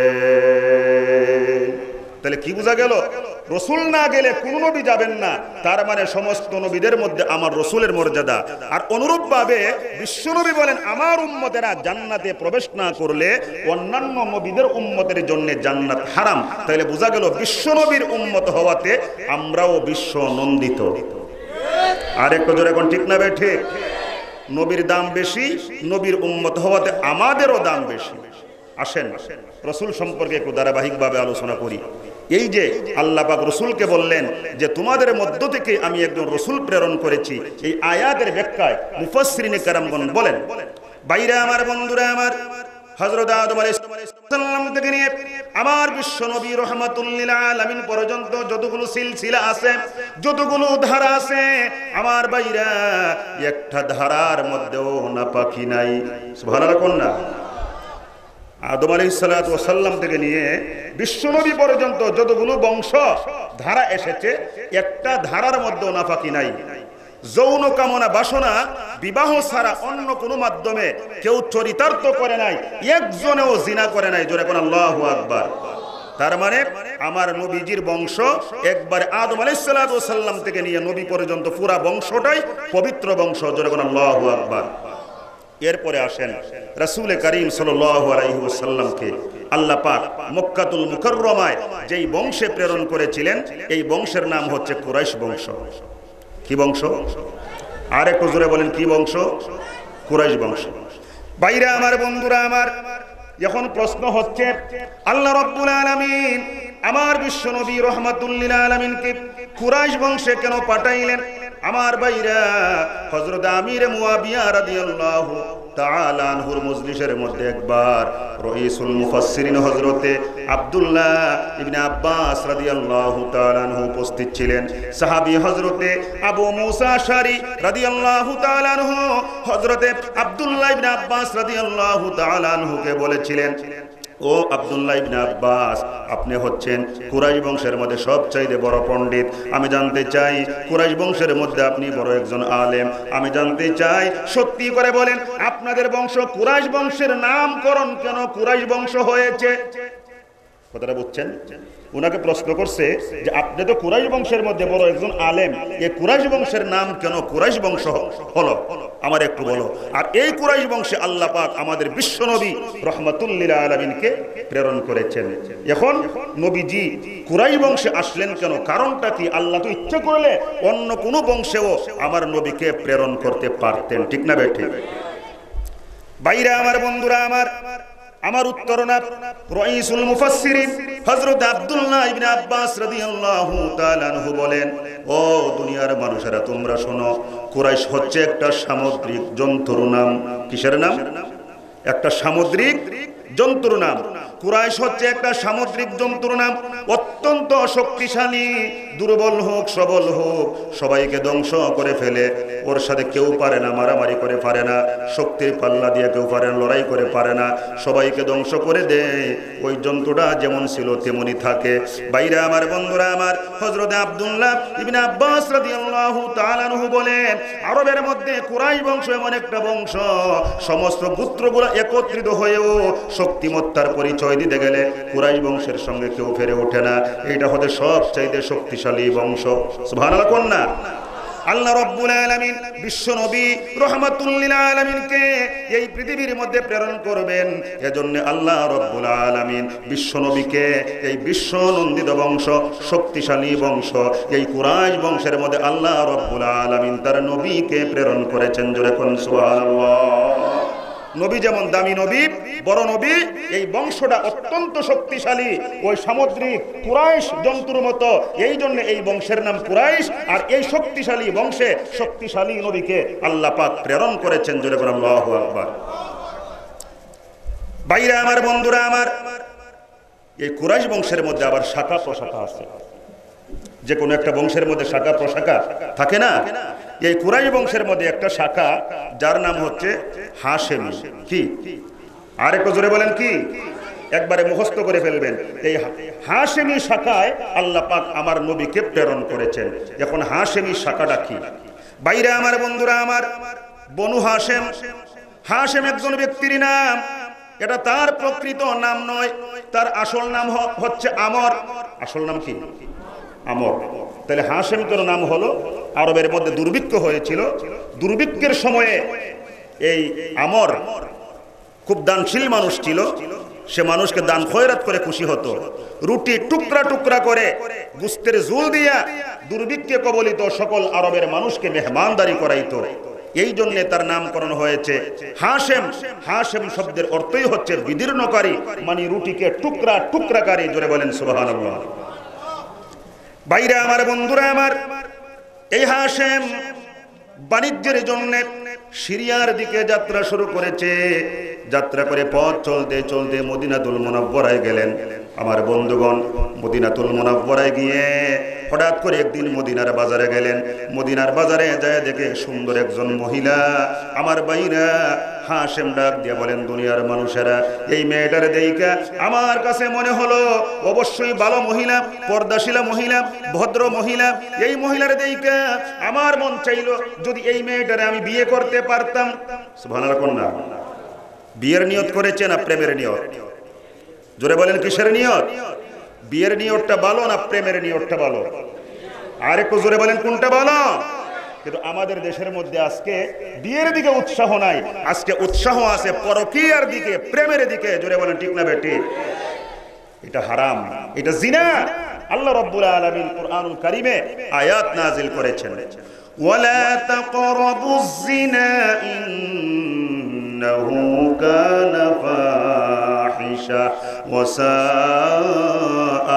তাহলে কি বোঝা গেল? রাসূল না গেলে কোন নবী যাবেন না, তার মানে সমস্ত নবীদের মধ্যে আমার রাসূলের মর্যাদা। আর অনুরূপ ভাবে বিশ্বনবী বলেন, আমার উম্মতেরা জান্নাতে প্রবেশ না করলে অন্যান্য নবীদের উম্মতের জন্য জান্নাত হারাম। তাহলে বোঝা গেল বিশ্বনবীর উম্মত হওয়াতে আমরাও বিশ্ব নন্দিত। আর একটু জোরে কোন, ঠিক না বে ঠিক? নবীর দাম বেশি, নবীর উম্মত হওয়াতে আমাদেরও দাম বেশি। আসেন রাসূল সম্পর্কে একটু ধারাবাহিকভাবে আলোচনা করি। এই যে আল্লাহ পাক রাসূলকে বললেন যে তোমাদের মধ্য থেকে আমি একজন রাসূল প্রেরণ করেছি, এই আয়াতের ব্যাখ্যায় মুফাসসিরিনে কেরামগণ বলেন, বাইরে আমার, বন্ধুরা আমার, হযরত আদম আলাইহিস সালাম থেকে নিয়ে আমার বিশ্ব নবী রাহমাতুল লিল আলামিন পর্যন্ত যতগুলো সিলসিলা আছে, যতগুলো ধারা আছে, আমার ভাইরা, একটা ধারার মধ্যেও নাপাকি নাই। সুবহানাল্লাহ কোন না? আদম আলাইহিস সালাতু ওয়াস সালাম থেকে নিয়ে বিশ্বনবী পর্যন্ত যতগুলো বংশ ধারা এসেছে, একটা ধারার মধ্যেও নাফাকি নাই। যৌন কামনা, বাসনা, বিবাহ ছাড়া অন্য কোনো মাধ্যমে কেউ চরিতার্থ করে নাই, একজনেও জিনা করে নাই। জোরে কোন আল্লাহু আকবার। তার মানে আমার নবীজির বংশ একবার আদম আলাইহিস সালাতু ওয়াস সালাম থেকে নিয়ে নবী পর্যন্ত পুরা বংশটাই পবিত্র বংশ। জোরে কোন আল্লাহু আকবার। এরপরে আসেন রাসূল করিম সাল্লাল্লাহু আলাইহি ওয়াসাল্লামকে আল্লাহ পাক মক্কাতুল মুকাররমায় যেই বংশে প্রেরণ করেছিলেন, এই বংশের নাম হচ্ছে কুরাইশ বংশ। কি বংশ? আর একটু জোরে বলেন, কি বংশ? কুরাইশ বংশ। বাইরে আমার, বন্ধুরা আমার, এখন প্রশ্ন হচ্ছে আল্লাহ রাব্বুল আলামিন আমার বিশ্ব নবী রাহমাতুল লিল আলামিনকে কুরাইশ বংশে কেন পাঠাইলেন? আমার ভাইরা, হযরত আমির মুয়াবিয়া রাদিয়াল্লাহু তাআলা আনহুর মজলিসের মধ্যে একবার রাইসুল মুফাসসিরিন হযরতে আব্দুল্লাহ ইবনে আব্বাস রাদিয়াল্লাহু তাআলা আনহু উপস্থিত ছিলেন। সাহাবী হযরতে আবু মুসা আশআরী রাদিয়াল্লাহু তাআলা আনহু হযরতে আব্দুল্লাহ ইবনে আব্বাস রাদিয়াল্লাহু তাআলা আনহুকে বলেছিলেন, ও আব্দুল্লাহ ইবনে আব্বাস, আপনি হচ্ছেন কুরাইশ বংশের মধ্যে সবচাইতে বড় পণ্ডিত। আমি জানতে চাই কুরাইশ বংশের মধ্যে আপনি বড় একজন আলেম। আমি জানতে চাই সত্যি করে বলেন, আপনাদের বংশ কুরাইশ বংশের নামকরণ কেন কুরাইশ বংশ হয়েছে? কথাটা বুঝছেন? উনাকে প্রশ্ন করছে যে আপনি তো কুরাইশ বংশের মধ্যে বড় একজন আলেম, এই কুরাইশ বংশের নাম কেন কুরাইশ বংশ হলো, আমার একটু বলো। আর এই কুরাইশ বংশে আল্লাহ পাক আমাদের বিশ্ব নবী রাহমাতুল লিল আলামিনকে প্রেরণ করেছেন। এখন নবীজি কুরাইশ বংশে আসলেন কেন? কারণটা কি? আল্লাহ তো ইচ্ছে করলে অন্য কোনো বংশেও আমার নবীকে প্রেরণ করতে পারতেন, ঠিক না বেঠিক? বাইরে আমার, বন্ধুরা আমার, আমার উত্তর না। রাইসুল মুফাসসিরিন হযরত আব্দুল্লাহ ইবনে আব্বাস রাদিয়াল্লাহু তাআলা আনহু বলেন, ও দুনিয়ার মানুষেরা তোমরা শোনো, কুরাইশ হচ্ছে একটা সামুদ্রিক জন্তুর নাম। কিসের নাম? একটা সামুদ্রিক জন্তুর নাম। কুরাইশ হচ্ছে একটা সামুদ্রিক জন্তুর নাম, অত্যন্ত শক্তিশালী, দুর্বল হোক সবল হোক সবাইকে ধ্বংস করে ফেলে। ওর সাথে কেউ পারে না মারামারি করে পারে না, শক্তির পাল্লা দিয়ে কেউ পারে না, লড়াই করে পারে না, সবাইকে ধ্বংস করে দেয়। ওই জন্তুটা যেমন ছিল তেমনই থাকে। বাইরে আমার বন্ধুরা আমার, হযরত আব্দুল্লাহ ইবনে আব্বাস রাদিয়াল্লাহু তাআলা আনহু বলেন, আরবের মধ্যে কুরাইশ বংশ এমন একটা বংশ, সমস্ত গোত্রগুলো একত্রিত হয়েও শক্তিমত্তার পরিচয় দিতে গেলে কুরাইশ বংশের সঙ্গে কেউ ফেরে ওঠে না। এটা হতে সবচাইতে শক্তিশালী বংশ। সুবহানাল্লাহ কোন না? আল্লাহ রাব্বুল আলামিন বিশ্ব নবী রাহমাতুল লিল আলামিনকে এই পৃথিবীর মধ্যে প্রেরণ করবেন। এজন্য আল্লাহ রাব্বুল আলামিন বিশ্ব নবীকে এই বিশ্ব নন্দিত বংশ, শক্তিশালী বংশ, এই কুরাইশ বংশের মধ্যে আল্লাহ রাব্বুল আলামিন তার নবীকে প্রেরণ করেছেন। জোরে কোন সুবহানাল্লাহ। নবী যেমন দামি নবী, বড় নবী, এই বংশটা অত্যন্ত শক্তিশালী, ওই সামুদ্রিক কুরাইশ জন্তুর মতো। এই জন্য এই বংশের নাম কুরাইশ। আর এই শক্তিশালী বংশে শক্তিশালী নবীকে আল্লাহ পাক প্রেরণ করেছেন। জোরে বলেন আল্লাহু আকবার। বাইরে আমার বন্ধুরা আমার, এই কুরাইশ বংশের মধ্যে আবার শাখা প্রশাখা আছে। যে কোনো একটা বংশের মধ্যে শাখা প্রশাখা থাকে না? এই কুরাইশ বংশের মধ্যে একটা শাখা, যার নাম হচ্ছে হাশেমি। কি? আর একটু জোরে বলেন কি? একবারে মুখস্থ করে ফেলবেন। এই হাশেমি শাখায় আল্লাহ পাক আমার নবীকে প্রেরণ করেছেন। এখন হাশেমি শাখাটা কি? বাইরে আমার বন্ধুরা আমার, বনু হাশেম, হাশেম একজন ব্যক্তির নাম। এটা তার প্রকৃত নাম নয়, তার আসল নাম হচ্ছে আমর। আসল নাম কি? আমর। তাহলে হাশেম তোর নাম হলো, আরবের মধ্যে দুর্ভিক্ষ হয়েছিল, দুর্ভিক্ষের সময়ে এই আমর খুব দানশীল মানুষ ছিল। সে মানুষকে দান খয়রাত করে খুশি হতো। রুটি টুকরা টুকরা করে গোস্তের ঝোল দিয়া দুর্ভিক্ষে কবলিত সকল আরবের মানুষকে মেহমানদারি করাইতো। এই জন্য তার নামকরণ হয়েছে হাশেম। হাশেম শব্দের অর্থই হচ্ছে বিদীর্ণকারী, মানে রুটিকে টুকরা টুকরাকারী। জোরে বলেন সুবহানাল্লাহ। বাইরে আমার বন্ধুরা আমার, এই হাশেম বাণিজ্যের জন্য সিরিয়ার দিকে যাত্রা শুরু করেছে। যাত্রা করে পথ চলতে চলতে মদিনাতুল মুনাওয়ারায় গেলেন। আমার বন্ধুগণ, মদিনাতুল মুনাওয়ারায় গিয়ে হঠাৎ করে একদিন মদিনার বাজারে গেলেন। মদিনার বাজারে যায় দেখে সুন্দর একজন মহিলা। আমার বাইরা হাশেম ডাক দিয়ে বলেন, দুনিয়ার মানুষেরা, এই মেয়েটার দেইকা আমার কাছে মনে হলো অবশ্যই ভালো মহিলা, পর্দাশীলা মহিলা, ভদ্র মহিলা। এই মহিলার দেইকা আমার মন চাইলো যদি এই মেয়েটারে আমি বিয়ে করতে পারতাম। সুবহানাল্লাহ কোন না? বিয়ের নিয়ত করেছে না প্রেমের নিয়ত? জোরে বলেন কিসের নিয়ত? বিয়ের নিয়তটা ভালো না প্রেমের নিয়তটা ভালো? আর একটু জোরে বলেন কোনটা ভালো? কিন্তু আমাদের দেশের মধ্যে আজকে বিয়ের দিকে উৎসাহ নাই, আজকে উৎসাহ আছে পরকীয়ার দিকে, প্রেমের দিকে। জোরে বলেন ঠিক না বেটি? এটা হারাম, এটা জিনা। আল্লাহ রাব্বুল আলামিন কুরআনুল কারীমে আয়াত নাযিল করেছেন, ওয়ালা তাকরাবুজ জিনা ইন্নাহু কানা ফাহিশা ওয়া সাআ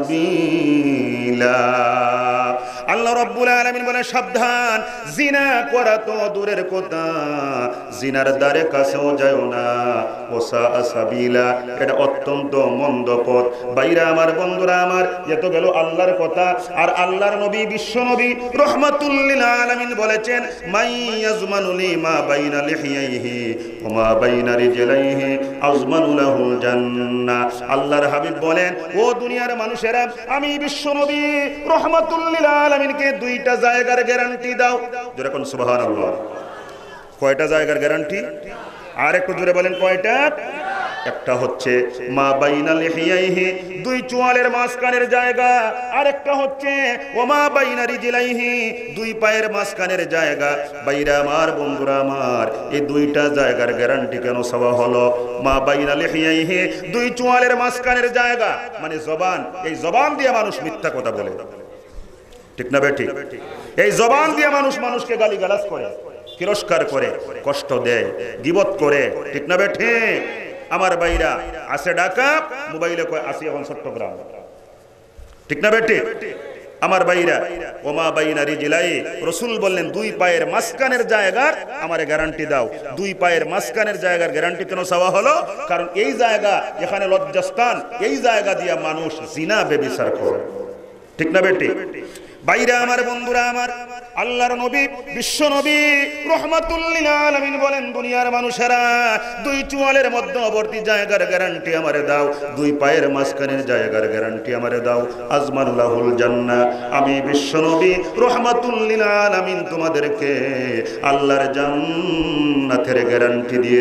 সাবিলা। আল্লাহ রাব্বুল আলামিন বলে, সাবধান, জিনা করা তো দূরের কথা, জিনার দ্বারে কাছেও যাও না। ওসা সাবিলা, এটা অত্যন্ত মন্দ পথ। বাইরা আমার বন্ধুরা আমার, এত গেল আল্লাহর কথা। আর আল্লাহর নবী বিশ্ব নবী রাহমাতুল লিল আলামিন বলেছেন, মাই ইয়াজমানু লিমা বাইনা লিহিয়াইহি ওয়া মা বাইনা রিজলাইহি আজমানু লাহুল জান্নাহ। আল্লাহর হাবিব বলেন, ও দুনিয়ার মানুষেরা, আমি বিশ্ব নবী রাহমাতুল লিল আলামিনকে দুইটা জায়গার গ্যারান্টি দাও। জোরে কোন সুবহানাল্লাহ। কয়টা জায়গার গ্যারান্টি? আর একটু জোরে বলেন কয়টা? একটা হচ্ছে মা বাইনা লিহিয়াইহি, দুই চোয়ালের মাঝখানের জায়গা। আর একটা হচ্ছে ওমা বাইনা রিজলাইহি, দুই পায়ের মাঝখানের জায়গা। বাইরা আমার বন্ধুরা আমার, এই দুইটা জায়গার গ্যারান্টি কেন চাওয়া হলো? মা বাইনা লিহিয়াইহি, দুই চোয়ালের মাঝখানের জায়গা মানে জবান। এই জবান দিয়ে মানুষ মিথ্যা কথা বলে, ঠিক না বেঠিক? এই জবান দিয়ে মানুষ মানুষকে গালিগালাজ করে, তিরস্কার করে, কষ্ট দেয়, গীবত করে, ঠিক না বেঠিক? আমার বাইরা আছে ঢাকা, মোবাইলে কয় আসি এখন চট্টগ্রাম, ঠিক না বেঠিক? আমার ভাইরা, ওমা বাইনা রিজলাই, রাসূল বললেন দুই পায়ের মাঝখানের জায়গার আমারে গ্যারান্টি দাও। দুই পায়ের মাঝখানের জায়গার গ্যারান্টি কেন চাওয়া হলো? কারণ এই জায়গা এখানে লজ্জাস্থান, এই জায়গা দিয়ে মানুষ জিনা ব্যভিচার করে। ঠিক না বেটি? বাইরা আমার, বন্ধুরা আমার, আল্লাহর নবী, বিশ্ব নবী রাহমাতুল লিল আলামিন বলেন, দুনিয়ার মানুষেরা দুই চুয়ালের মধ্যবর্তী জায়গার গ্যারান্টি আমারে দাও, দুই পায়ের মাঝখানের জায়গার গ্যারান্টি আমারে দাও। আজমাল্লাহুল জান্নাহ, আমি বিশ্ব নবী রাহমাতুল লিল আলামিন তোমাদেরকে আল্লাহর জান্নাতের গ্যারান্টি দিয়ে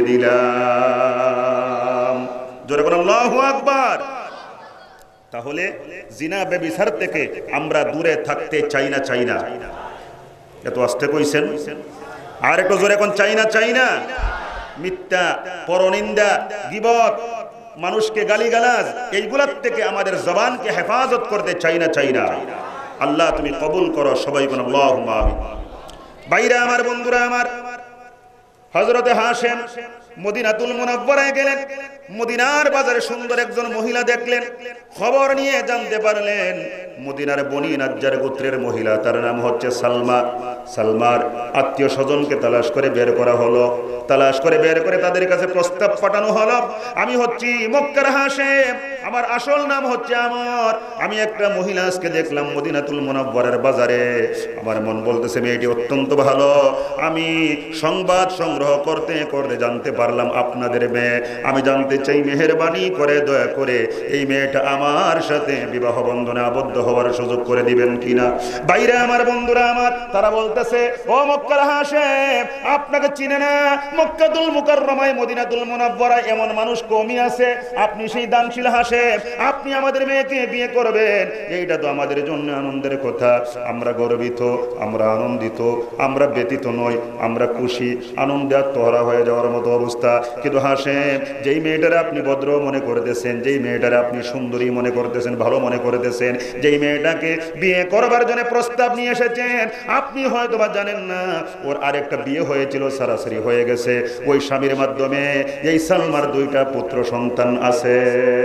দিলাম। জোরে বলেন আল্লাহু আকবার। তাহলে জিনা ব্যভিচার থেকে আমরা দূরে থাকতে চাই না, চাই না? এত আস্তে কইছেন, আর একটু জোরে কোন চাই না, চাই না? মিথ্যা, পরনিন্দা, গীবত, মানুষকে গালিগালাজ, এইগুলোর থেকে আমাদের জবানকে হেফাজত করতে চাই না, চাই না? আল্লাহ তুমি কবুল করো, সবাই কোন আল্লাহুম্মা আমিন। বাইরা আমার, বন্ধুরা আমার, হযরতে হাশেম মদিনাতুল মুনাওয়ারায় গেলেন। মদিনার বাজারে সুন্দর একজন মহিলা দেখলেন, খবর নিয়ে জানতে পারলেন মদিনার বনি নাজ্জার গোত্রের মহিলা, তার নাম হচ্ছে সালমা। সালমার আত্মীয় স্বজনকে তালাশ করে বের করা হলো। তালাশ করে বের করে তাদের কাছে প্রস্তাব পাঠানো হলো, আমি হচ্ছি মক্কার হাশেম, আমার আসল নাম হচ্ছে আমর। আমি একটা মহিলা আজকে দেখলাম মদিনাতুল মুনাওয়ারার বাজারে, আমার মন বলতেছে মেয়েটি অত্যন্ত ভালো। আমি সংবাদ সংগ্রহ করতে করতে জানতে পারলাম আপনাদের মেয়ে। আমি জানতে চাই, মেহেরবানি করে দয়া করে এই মেয়েটা আমার সাথে বিবাহ বন্ধনে আবদ্ধ হওয়ার সুযোগ করে দিবেন কিনা? বাইরে আমার, বন্ধুরা আমার, তারা বলতেছে, ও মক্কার হাশেম, আপনাকে চিনে না, মক্কাতুল মুকাররমায় মদিনাতুল মুনাওয়ারায় এমন মানুষ কমই আছে, আপনি সেই দানশীল হাশেম, আপনি আমাদের মেয়েকে বিয়ে করবেন, এইটা তো আমাদের জন্য আনন্দের কথা। আমরা গর্বিত, আমরা আনন্দিত, আমরা ব্যতীত নই, আমরা খুশি, আনন্দে আত্মহারা হয়ে যাওয়ার মতো অবস্থা। কিন্তু হাশেম, যেই মেয়েটারে আপনি ভদ্র মনে করতেছেন, যেই মেয়েটারে আপনি সুন্দরী মনে করতেছেন, ভালো মনে করতেছেন, যেই মেয়েটাকে বিয়ে করবার জন্য প্রস্তাব নিয়ে এসেছেন, আপনি হয়তো বা জানেন না ওর আরেকটা বিয়ে হয়েছিল, সরাসরি হয়ে গেছে। ওই স্বামীর মাধ্যমে এই সালমার দুইটা পুত্র সন্তান আছে।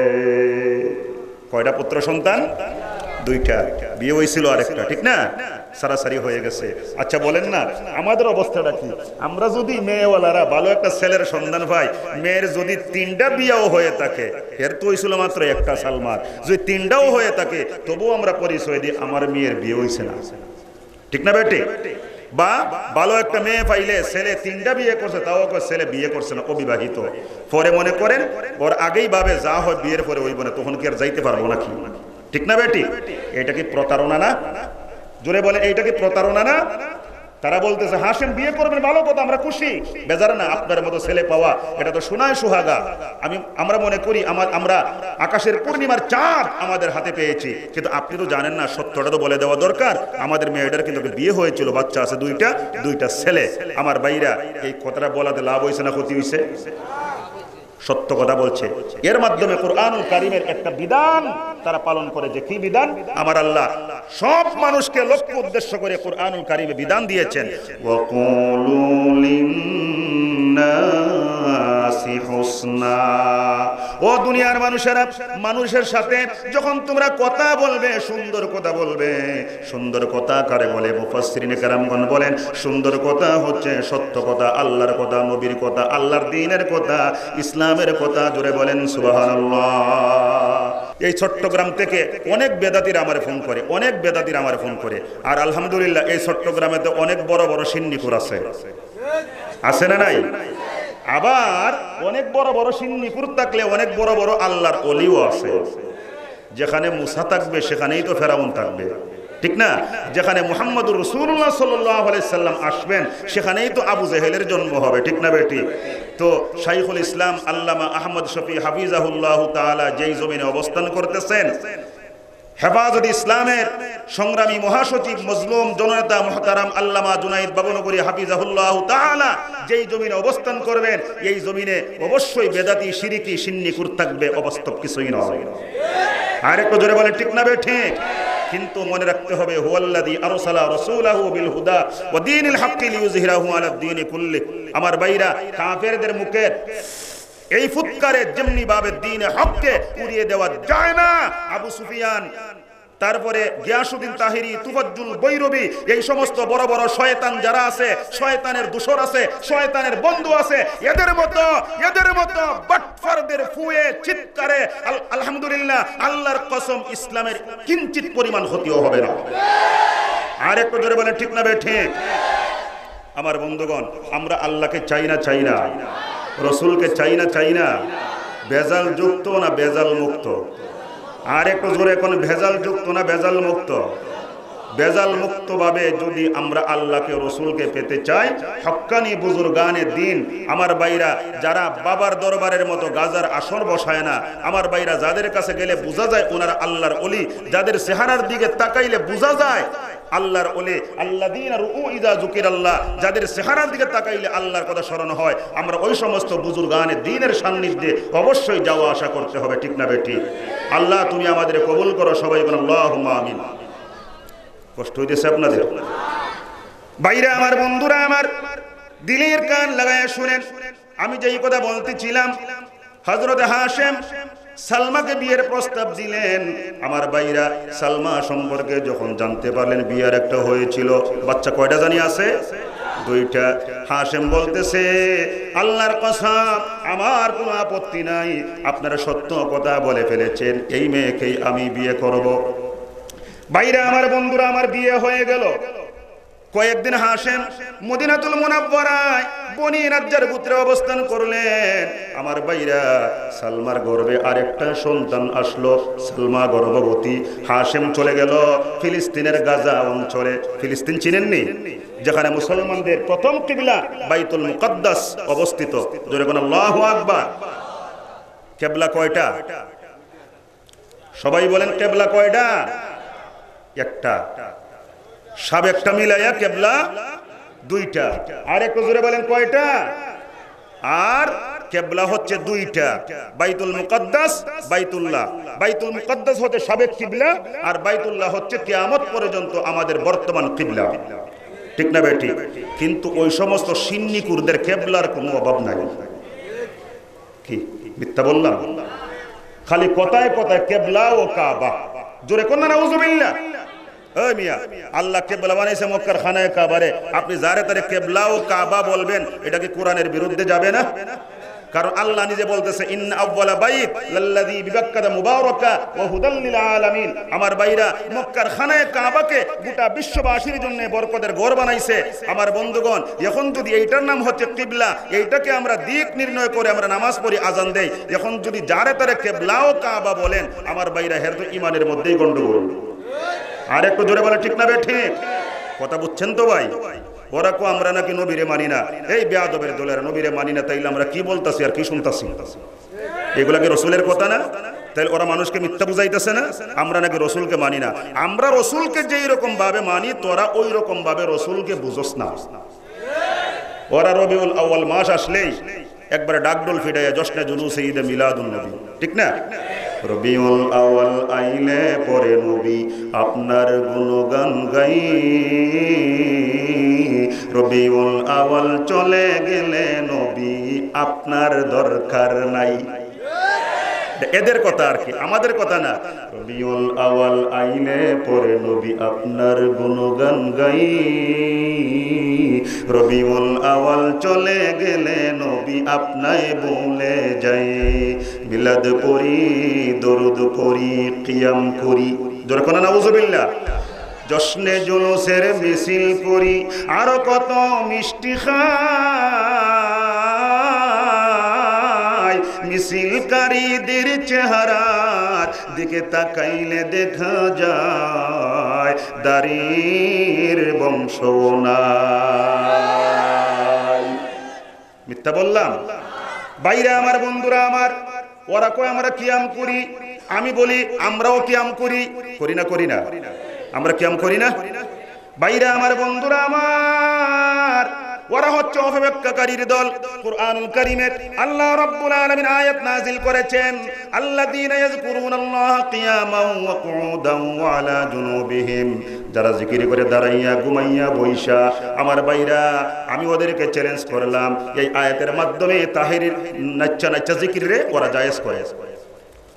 কয়টা পুত্র সন্তান? দুইটা। বিয়ে হয়েছিল আরেকটা, ঠিক না? সারাসারি হয়ে গেছে। আচ্ছা বলেন না, আমাদের অবস্থাটা কি? আমরা যদি মেয়েওয়ালারা ভালো একটা ছেলের সন্ধান পাই, মেয়ের যদি তিনটা বিয়েও হয়ে থাকে, এর তো হয়েছিল মাত্র একটা সালমার, যদি তিনটাও হয়ে থাকে তবুও আমরা পরিচয় দিই আমার মেয়ের বিয়ে হয়েছে না, ঠিক না বেটি? বা ভালো একটা মেয়ে পাইলে ছেলে তিনটা বিয়ে করছে, তাও ছেলে বিয়ে করছে না, অবিবাহিত, পরে মনে করেন ওর আগেই ভাবে যা হয় বিয়ের পরে ওই বনে, তখন কি আর যাইতে পারবো নাকি? ঠিক না বেটি? এটা কি প্রতারণা না? জোরে বলে, এইটা কি প্রতারণা না? তারা বলতেছে হাশেম বিয়ে করবেন, ভালো কথা, আমরা খুশি, বেজার না, আপনার মতো ছেলে পাওয়া এটা তো সোনায় সুহাগা। আমি আমরা মনে করি আমার আমরা আকাশের পূর্ণিমার চাঁদ আমাদের হাতে পেয়েছি, কিন্তু আপনি তো জানেন না, সত্যটা তো বলে দেওয়া দরকার। আমাদের মেয়েটার কিন্তু বিয়ে হয়েছিল, বাচ্চা আছে দুইটা, দুইটা ছেলে। আমার ভাইরা, এই কথাটা বলাতে লাভ হয়েছে না ক্ষতি হয়েছে? সত্য কথা বলছে। এর মাধ্যমে কুরআনুল কারীমের একটা বিধান তারা পালন করে। যে কি বিধান? আমার আল্লাহ সব মানুষকে লক্ষ্য উদ্দেশ্য করে কুরআনুল কারীমে বিধান দিয়েছেন, ওয়াকুলু লিন্নাসি হুসনা। ও দুনিয়ার মানুষেরা, মানুষের সাথে যখন তোমরা কথা বলবে, সুন্দর কথা বলবে। সুন্দর কথা কারে বলে? মুফাসসিরিনে কেরামগণ বলেন, সুন্দর কথা হচ্ছে সত্য কথা, আল্লাহর কথা, নবীর কথা, আল্লাহর দ্বীনের কথা, ইসলামের কথা। জোরে বলেন সুবহানাল্লাহ। এই চট্টগ্রাম থেকে অনেক বেদাতিরা আমার ফোন করে, অনেক বেদাতিরা আমার ফোন করে। আর আলহামদুলিল্লাহ এই চট্টগ্রামে তো অনেক বড় বড় সিন্নিপুর আছে, আছে না নাই? আবার অনেক বড় বড় সিন্নিপুর থাকলে অনেক বড় বড় আল্লাহর ওলিও আছে। যেখানে মুসা থাকবে সেখানেই তো ফেরাউন থাকবে, ঠিক না? যেখানে মুহাম্মদুর রাসূলুল্লাহ সাল্লাল্লাহু আলাইহি সাল্লাম আসবেন সেখানেই তো আবু জেহেলের জন্ম হবে, ঠিক না বেটি? তো শাইখুল ইসলাম আল্লামা আহমদ শফি হাফিজাহুল্লাহ তাআলা যেই জমিনে অবস্থান করতেছেন, হেফাজত ইসলামের সংগ্রামী মহাসচিব মজলুম জননেতা মুহতারাম আল্লামা জুনাইদ বাবনগরী হাফিজাহুল্লাহ তাআলা যেই জমিনে অবস্থান করবেন, এই জমিনে অবশ্যই বেদাতি, শিরকি, সিন্নিকুর থাকবে, অবাস্তব কিছুই নয়। আর একটু জোরে বলেন ঠিক না ঠিক? কিন্তু মনে রাখতে হবে, হুয়াল্লাযী আরসালা রাসূলাহু বিল হুদা ওয়া দীনিল হাক্কি লিইয়ুযহিরাহু আলা দ্বীনি কুল্লি। আমার ভাইরা, কাফেরদের মুখে এই ফুৎকারে যেমনি ভাবে দ্বীনে হককে উড়িয়ে দেওয়া যায় না। আবু সুফিয়ান তারপরে গিয়াসউদ্দিন তাহিরি, তুফাজ্জুল বৈরবী, এই সমস্ত বড় বড় শয়তান যারা আছে, শয়তানের দূষর আছে, শয়তানের বন্ধু আছে, এদের মতো এদের মতো বাটফারদের ফুয়ে চিৎকারে আলহামদুলিল্লাহ আল্লাহর কসম ইসলামের কিঞ্চিত পরিমাণ ক্ষতিও হবে না। আর একটু জোরে বলেন ঠিক না ঠিক? আমার বন্ধুগণ, আমরা আল্লাহকে চাই না চাই না, রসুলকে চাই না চাই না, ভেজাল যুক্ত না ভেজাল মুক্ত? আর একটু জোরে, এখন ভেজাল যুক্ত না ভেজাল মুক্ত? ভেজাল মুক্ত ভাবে যদি আমরা আল্লাহকে রসুলকে পেতে চাই, হক্কানি বুজুর্গানে দিন, আমার ভাইরা যারা বাবার দরবারের মতো গাজার আসর বসায় না, আমার ভাইরা যাদের কাছে গেলে বোঝা যায় ওনারা আল্লাহর ওলি, যাদের চেহারার দিকে তাকাইলে বোঝা যায় আল্লাহর ওলি, আল্লাযীনা রুউ ইযা যুকিরাল্লাহ, যাদের চেহারার দিকে তাকাইলে আল্লাহর কথা স্মরণ হয়, আমরা ওই সমস্ত বুজুর্গানে দ্বীনের সান্নিধ্যে অবশ্যই যাওয়া আসা করতে হবে, ঠিক না বেটি? আল্লাহ তুমি আমাদের কবুল করো, সবাই বলেন আল্লাহুম্মা আমিন। কষ্ট হইতেছে আপনাদের? বাইরে আমার বন্ধুরা, আমার দিলের কান লাগায় শুনেন, আমি যেই কথা বলতেছিলাম, হযরত হাশেম সালমাকে বিয়ের প্রস্তাব দিলেন। আমার ভাইরা সালমা সম্পর্কে যখন জানতে পারলেন বিয়ের একটা হয়েছিল, বাচ্চা কয়টা জানি আছে? দুইটা। হাশেম বলতেছে আল্লাহর কসম আমার কোনো আপত্তি নাই, আপনারা সত্য কথা বলে ফেলেছেন, এই মেয়েকেই আমি বিয়ে করব। ভাইরা আমার বন্ধুরা, আমার বিয়ে হয়ে গেল। কয়েকদিন হাশেম মদিনাতুল মুনাওয়ারায় বনি নাজ্জার গোত্রে অবস্থান করলেন। আমার ভাইরা সালমার গর্ভে আরেকটা সন্তান আসলো, সালমা গর্ভবতী। হাশেম চলে গেল ফিলিস্তিনের গাজা অঞ্চলে। ফিলিস্তিন চিনেননি? যেখানে মুসলমানদের প্রথম কিবলা বাইতুল মুকাদ্দাস অবস্থিত। জোরে কোন আল্লাহু আকবার। কিবলা কয়টা? সবাই বলেন কিবলা কয়টা? একটা। সাবেকটা মিলাইয়া কিবলা দুইটা। আর একটু জোরে বলেন কয়টা? আর কিবলা হচ্ছে দুইটা, বাইতুল মুকাদ্দাস, বাইতুল্লাহ। বাইতুল মুকাদ্দাস হচ্ছে সাবেক কিবলা, আর বাইতুল্লাহ হচ্ছে কিয়ামত পর্যন্ত আমাদের বর্তমান কিবলা, ঠিক না বেটি? কিন্তু ওই সমস্ত সিন্নিকুরদের কিবলার কোনো অভাব নাই। কি মিথ্যা বললাম? খালি কথায় কথায় কিবলা ও কাবা। জোরে কোন না নাউজুবিল্লাহ। ওই মিয়া, আল্লাহ কিবলা বানাইছে মক্কার খানায়ে কাবারে, আপনি যারে তারে কিবলা ও কাবা বলবেন, এটা কি কোরআনের বিরুদ্ধে যাবে না? কারণ আল্লাহ নিজে বলতেছে ইন্না আউওয়ালা বাইত লাল্লাযী বিবাক্কাতা মুবারাকা ওয়া হুদাল লিল আলামিন। আমার ভাইরা মক্কার খানায়ে কাবাকে গোটা বিশ্ববাসীর জন্য বরকতের ঘর বানাইছে। আমার বন্ধুগণ, এখন যদি এইটার নাম হচ্ছে কিবলা, এইটাকে আমরা দিক নির্ণয় করে আমরা নামাজ পড়ি, আজান দেই, এখন যদি যারে তারে কিবলা ও কাবা বলেন, আমার ভাইরা হের তো ঈমানের মধ্যেই গন্ডগোল। আর একটু জোরে বলে ঠিক না বে ঠিক? কথা বুঝছেন তো ভাই? ওরা কো আমরা নাকি নবীরে মানি না, এই বেয়াদবের দলের নবীরে মানি না, তাইলে আমরা কি বলতাছি আর কি শুনতাছি? এগুলা কি রসুলের কথা না? তাইলে ওরা মানুষকে মিথ্যা বুঝাইতেছে না? আমরা নাকি রসুলকে মানি না। আমরা রসুলকে যেই রকম ভাবে মানি, তোরা ওই রকম ভাবে রসুলকে বুঝোস না। ওরা রবিউল আউয়াল মাস আসলেই একবারে ডাকডোল ফিটাইয়া জশ্নে জুলুসে ঈদে মিলাদুন নবী, ঠিক না? রবিউল আউয়াল আইলে পরে নবী আপনার গুণগান গাই, রবিউল আউয়াল চলে গেলে নবী আপনার দরকার নাই। এদের কথা আর কি, আমাদের কথা না। রবিউল আউয়াল আইলে পরে নবী আপনার গুণগান গাই, রবিউল আউয়াল চলে গেলে নবী আপনায় ভুলে যাই। মিলাদ পড়ি, দরুদ পড়ি, কিয়াম করি, জোরে কোন নাউজুবিল্লাহ। জশ্নে জুলুসের মিছিল করি, আরো কত মিষ্টি খাই। মিছিলকারীদের চেহারার দিকে তাকাইলে দেখা যায় দাড়ির বংশ নাই। মিথ্যা বললাম? বাইরে আমার বন্ধুরা, আমার ওরা কয় আমরা কিয়াম করি, আমি বলি আমরাও কিয়াম করি। করি না? করি না? আমরা কিয়াম করি না? বাইরে আমার বন্ধুরা, আমার ওরা হচ্ছে অপব্যাখ্যাকারীর দল। কুরআনুল কারীমের আল্লাহ রাব্বুল আলামিন আয়াত নাযিল করেছেন, আল্লাযীনা ইয়াযকুরুনাল্লাহা কিয়ামান ওয়া কুউদান ওয়া আলা জুনুবিহিম, যারা জিকির করে দাঁড়াইয়া, ঘুমাইয়া, বইসা। আমার ভাইরা, আমি ওদেরকে চ্যালেঞ্জ করলাম এই আয়াতের মাধ্যমে তাহরির নাচ্চা নাচ্চা জিকির রে ওরা জায়েজ করে।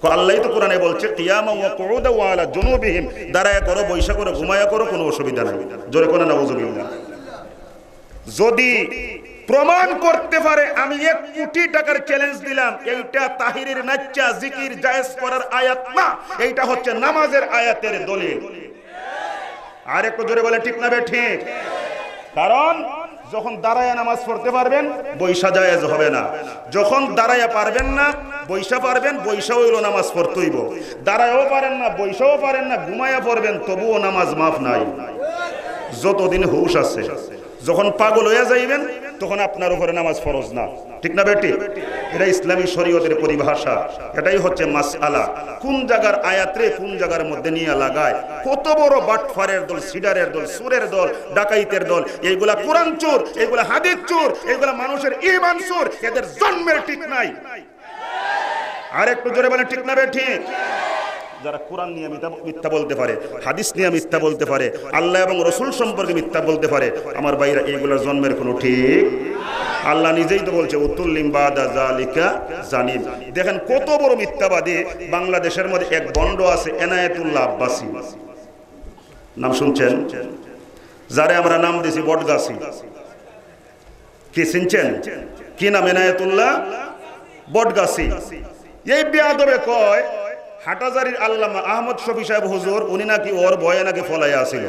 আল্লাহই তো কোরআনে বলছে কিয়ামা ওয়া কুউদা ওয়া আলা জুনুবিহিম, দাঁড়ায়া করো, বৈশা করো, ঘুমায়া করো, কোনো অসুবিধা নাই। জোরে কোন নাউযুবিল্লাহ। যদি প্রমাণ করতে পারে, আমি এক কোটি টাকার চ্যালেঞ্জ দিলাম, এইটা তাহরির নাচ্চা জিকির জায়েজ করার আয়াত না, এইটা হচ্ছে নামাজের আয়াতের দলিল। আর একটু জোরে বলে ঠিক না বে ঠিক? কারণ যখন দাঁড়ায়া নামাজ পড়তে পারবেন, বৈশা জায়েজ হবে না। যখন দাঁড়ায়া পারবেন না, বৈশা পারবেন, বৈশা হইল নামাজ পড়তেইব। দাঁড়ায়ও পারেন না, বৈশাও পারেন না, ঘুমায়া পড়বেন, তবুও নামাজ মাফ নাই যতদিন হুশ আছে। যখন পাগল হয়ে যাইবেন, তখন আপনার উপরে নামাজ ফরজ না। ঠিক না বেটি? এটা ইসলামী শরীয়তের পরিভাষা, এটাই হচ্ছে মাসআলা। কোন জায়গার আয়াতে কোন জায়গার মধ্যে নিয়ে লাগায়। কত বড় বাটফারের দল, সিডারের দল, সুরের দল, ডাকাইতের দল, এইগুলা কোরআন চোর, এইগুলা হাদিস চোর, এইগুলা মানুষের ঈমান চোর, এদের জন্মের ঠিক নাই। আর একটু জোরে বলেন ঠিক না বেটি? যারা কোরআন নিয়ে মিথ্যা বলতে পারে, হাদিস নিয়ে মিথ্যা বলতে পারে, আল্লাহ এবং রসুল সম্পর্কে মিথ্যা বলতে পারে, আমার ভাইরা, এইগুলোর জন্মের কোনো ঠিক। আল্লাহ নিজেই তো বলছে উতুল্লিম বাদা যালিকা জানিম। দেখেন কত বড় মিথ্যাবাদী। বাংলাদেশের মধ্যে এক বন্ড আছে এনায়েতুল্লাহ আব্বাসী, নাম শুনছেন? যারে আমরা নাম দিয়েছি বটগাছি। কি চিনছেন? কি নাম? এনায়েতুল্লাহ বটগাছি। এই বেয়াদবে কয় হাটাজারির আল্লামা আহমদ শফি সাহেব হুজুর, উনি নাকি ওর ভয়ে নাকি ফলাইয়া আসিল।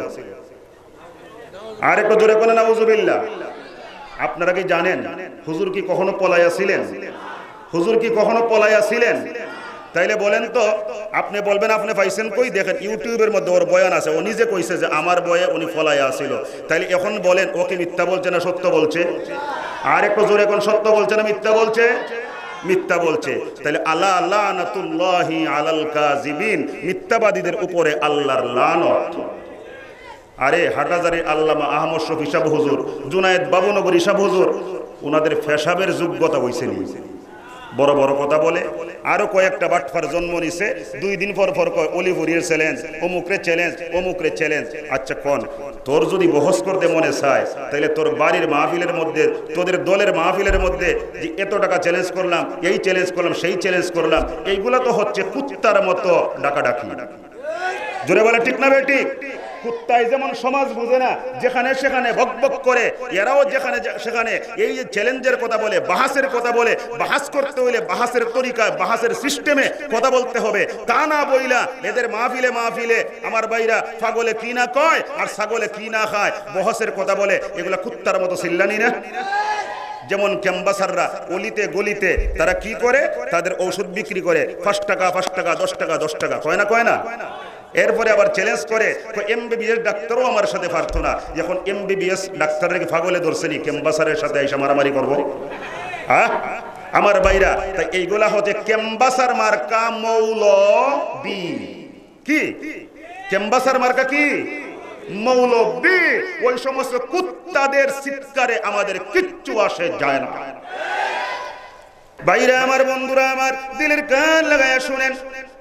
আর একটু জোরে কোন নাউযুবিল্লাহ। আপনারা কি জানেন হুজুর কি কখনো পলাইয়া ছিলেন? হুজুর কি কখনো পলাইয়া ছিলেন? তাইলে বলেন তো, আপনি বলবেন আপনি পাইছেন কই? দেখেন ইউটিউবের মধ্যে ওর বয়ান আছে, ও নিজে কইছে যে আমার বয়ে উনি ফলাইয়া আসিল। তাইলে এখন বলেন ও কি মিথ্যা বলছে না সত্য বলছে? আর একটু জোরে কোন সত্য বলছে না মিথ্যা বলছে? মিথ্যা বলছে। তাহলে আল্লাহ লানাতুল্লাহি আলাল কাযিবিন, মিথ্যাবাদীদের উপরে আল্লাহর লানত। আরে হাটহাজারীর আল্লামা আহমদ শফি সাহেব হুজুর, জুনায়েদ বাবুনগরী সাহেব হুজুর, ওনাদের পেশাবের যোগ্যতা হইছে নি। বড় বড় কথা বলে। আরো কয়েকটা বাটফার জন্ম নিছে, দুই দিন পর পর কয় অলিভুরির চ্যালেঞ্জ, অমুকরে চ্যালেঞ্জ, অমুকরে চ্যালেঞ্জ। আচ্ছা কোন তোর যদি বহস করতে মনে চায়, তাহলে তোর বাড়ির মাহফিলের মধ্যে, তোদের দলের মাহফিলের মধ্যে যে এত টাকা চ্যালেঞ্জ করলাম, এই চ্যালেঞ্জ করলাম, সেই চ্যালেঞ্জ করলাম, এইগুলা তো হচ্ছে কুত্তার মতো ডাকাডাকি। জোরে বলে ঠিক না বেটি? কুত্তায় যেমন সমাজ বুঝে না, যেখানে সেখানে বকবক করে, এরাও যেখানে সেখানে এই যে চ্যালেঞ্জের কথা বলে, বাহাসের কথা বলে। বাহাস করতে হইলে বাহাসের তরিকায়, বাহাসের সিস্টেমে কথা বলতে হবে। তা না বইলা এদের মাহফিলে মাহফিলে আমার ভাইরা ছাগলে কি না কয় আর ছাগলে কি না খায়, বহসের কথা বলে। এগুলা কুত্তার মতো চিল্লানি না? যেমন ক্যাম্বাসাররা অলিতে গলিতে তারা কি করে, তাদের ঔষধ বিক্রি করে, পাঁচ টাকা পাঁচ টাকা দশ টাকা দশ টাকা, কয় না কয় না? এরপরে আবার চ্যালেঞ্জ করে এমবিবিএস ডাক্তারও আমার সাথে পারতো না, এখন এমবিবিএস ডাক্তারকে পাগলে ধরছেনি, ক্যাম্বাসারের সাথে এসে মারামারি করবো? হ্যাঁ আমার ভাইরা, তাই এইগুলা হচ্ছে ক্যাম্বাসার মার্কা মৌলবি। কি ক্যাম্বাসার মার্কা? কি মৌলবি। ওই সমস্ত কুত্তাদের চিৎকারে আমাদের কিচ্ছু আসে যায় না। ভাইরা আমার, বন্ধুরা আমার, দিলের কান লাগায়া শুনেন।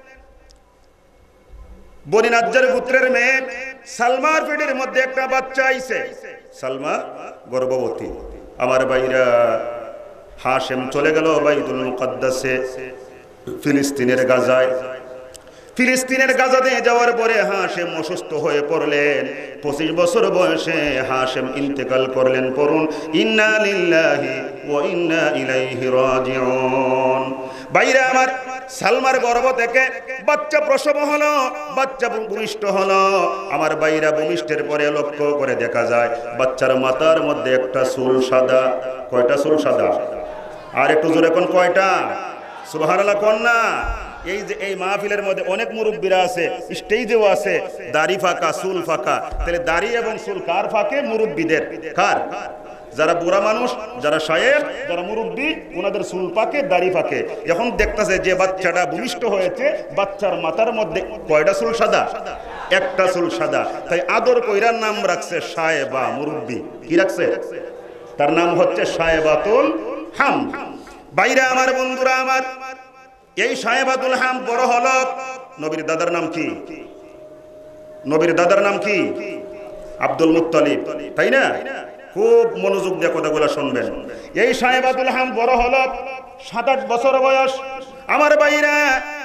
বনি নাজ্জার গোত্রের মেয়ে সালমার পেটের মধ্যে একটা বাচ্চা আইছে। সালমা গর্ভবতী। আমার ভাইরা, হাশেম চলে গেল বাইতুল মুকাদ্দাসে, ফিলিস্তিনের গাজায়। ফিলিস্তিনের গাজাতে যাওয়ার পরে হাশেম অসুস্থ হয়ে পড়লেন। পঁচিশ বছর বয়সে হাশেম ইন্তেকাল করলেন। পড়ুন ইন্না লিল্লাহি ওয়া ইন্না ইলাইহি রাজিউন। ভাইরা আমার, সালমার গর্ভ থেকে বাচ্চা প্রসব হলো, বাচ্চা ভূমিষ্ঠ হলো। আমার ভাইরা, ভূমিষ্ঠের পরে লক্ষ্য করে দেখা যায় বাচ্চার মাথার মধ্যে একটা চুল সাদা। কয়টা চুল সাদা? আর একটু জোরে কোন কয়টা? সুবহানাল্লাহ কোন না? এই যে এই মাহফিলের মধ্যে অনেক মুরব্বীরা আছে, স্টেজেও আছে, দাড়ি ফাঁকা চুল ফাঁকা। তাহলে দাড়ি এবং চুল কার ফাঁকে? মুরব্বীদের। কার? যারা বুড়া মানুষ, যারা শায়েখ, যারা মুরব্বী, ওনাদের চুল পাকে, দাড়ি পাকে। এখন দেখতেছে যে বাচ্চাটা ভূমিষ্ঠ হয়েছে, বাচ্চার মাথার মধ্যে কয়টা চুল সাদা? একটা চুল সাদা। তাই আদর কইরার নাম রাখছে সায়েবা, মুরব্বী। কি রাখছে? তার নাম হচ্ছে সায়েবাতুল হাম। ভাইরা আমার, বন্ধুরা আমার, এই সায়েবাতুল হাম বড় হলো। নবীর দাদার নাম কি? নবীর দাদার নাম কি? আব্দুল মুত্তালিব, তাই না? খুব মনোযোগ দিয়ে কথাগুলো শুনবেন। এই সায়েবাতুল হাম বড় হলো, সাত আট বছর বয়স। আমার ভাইরা,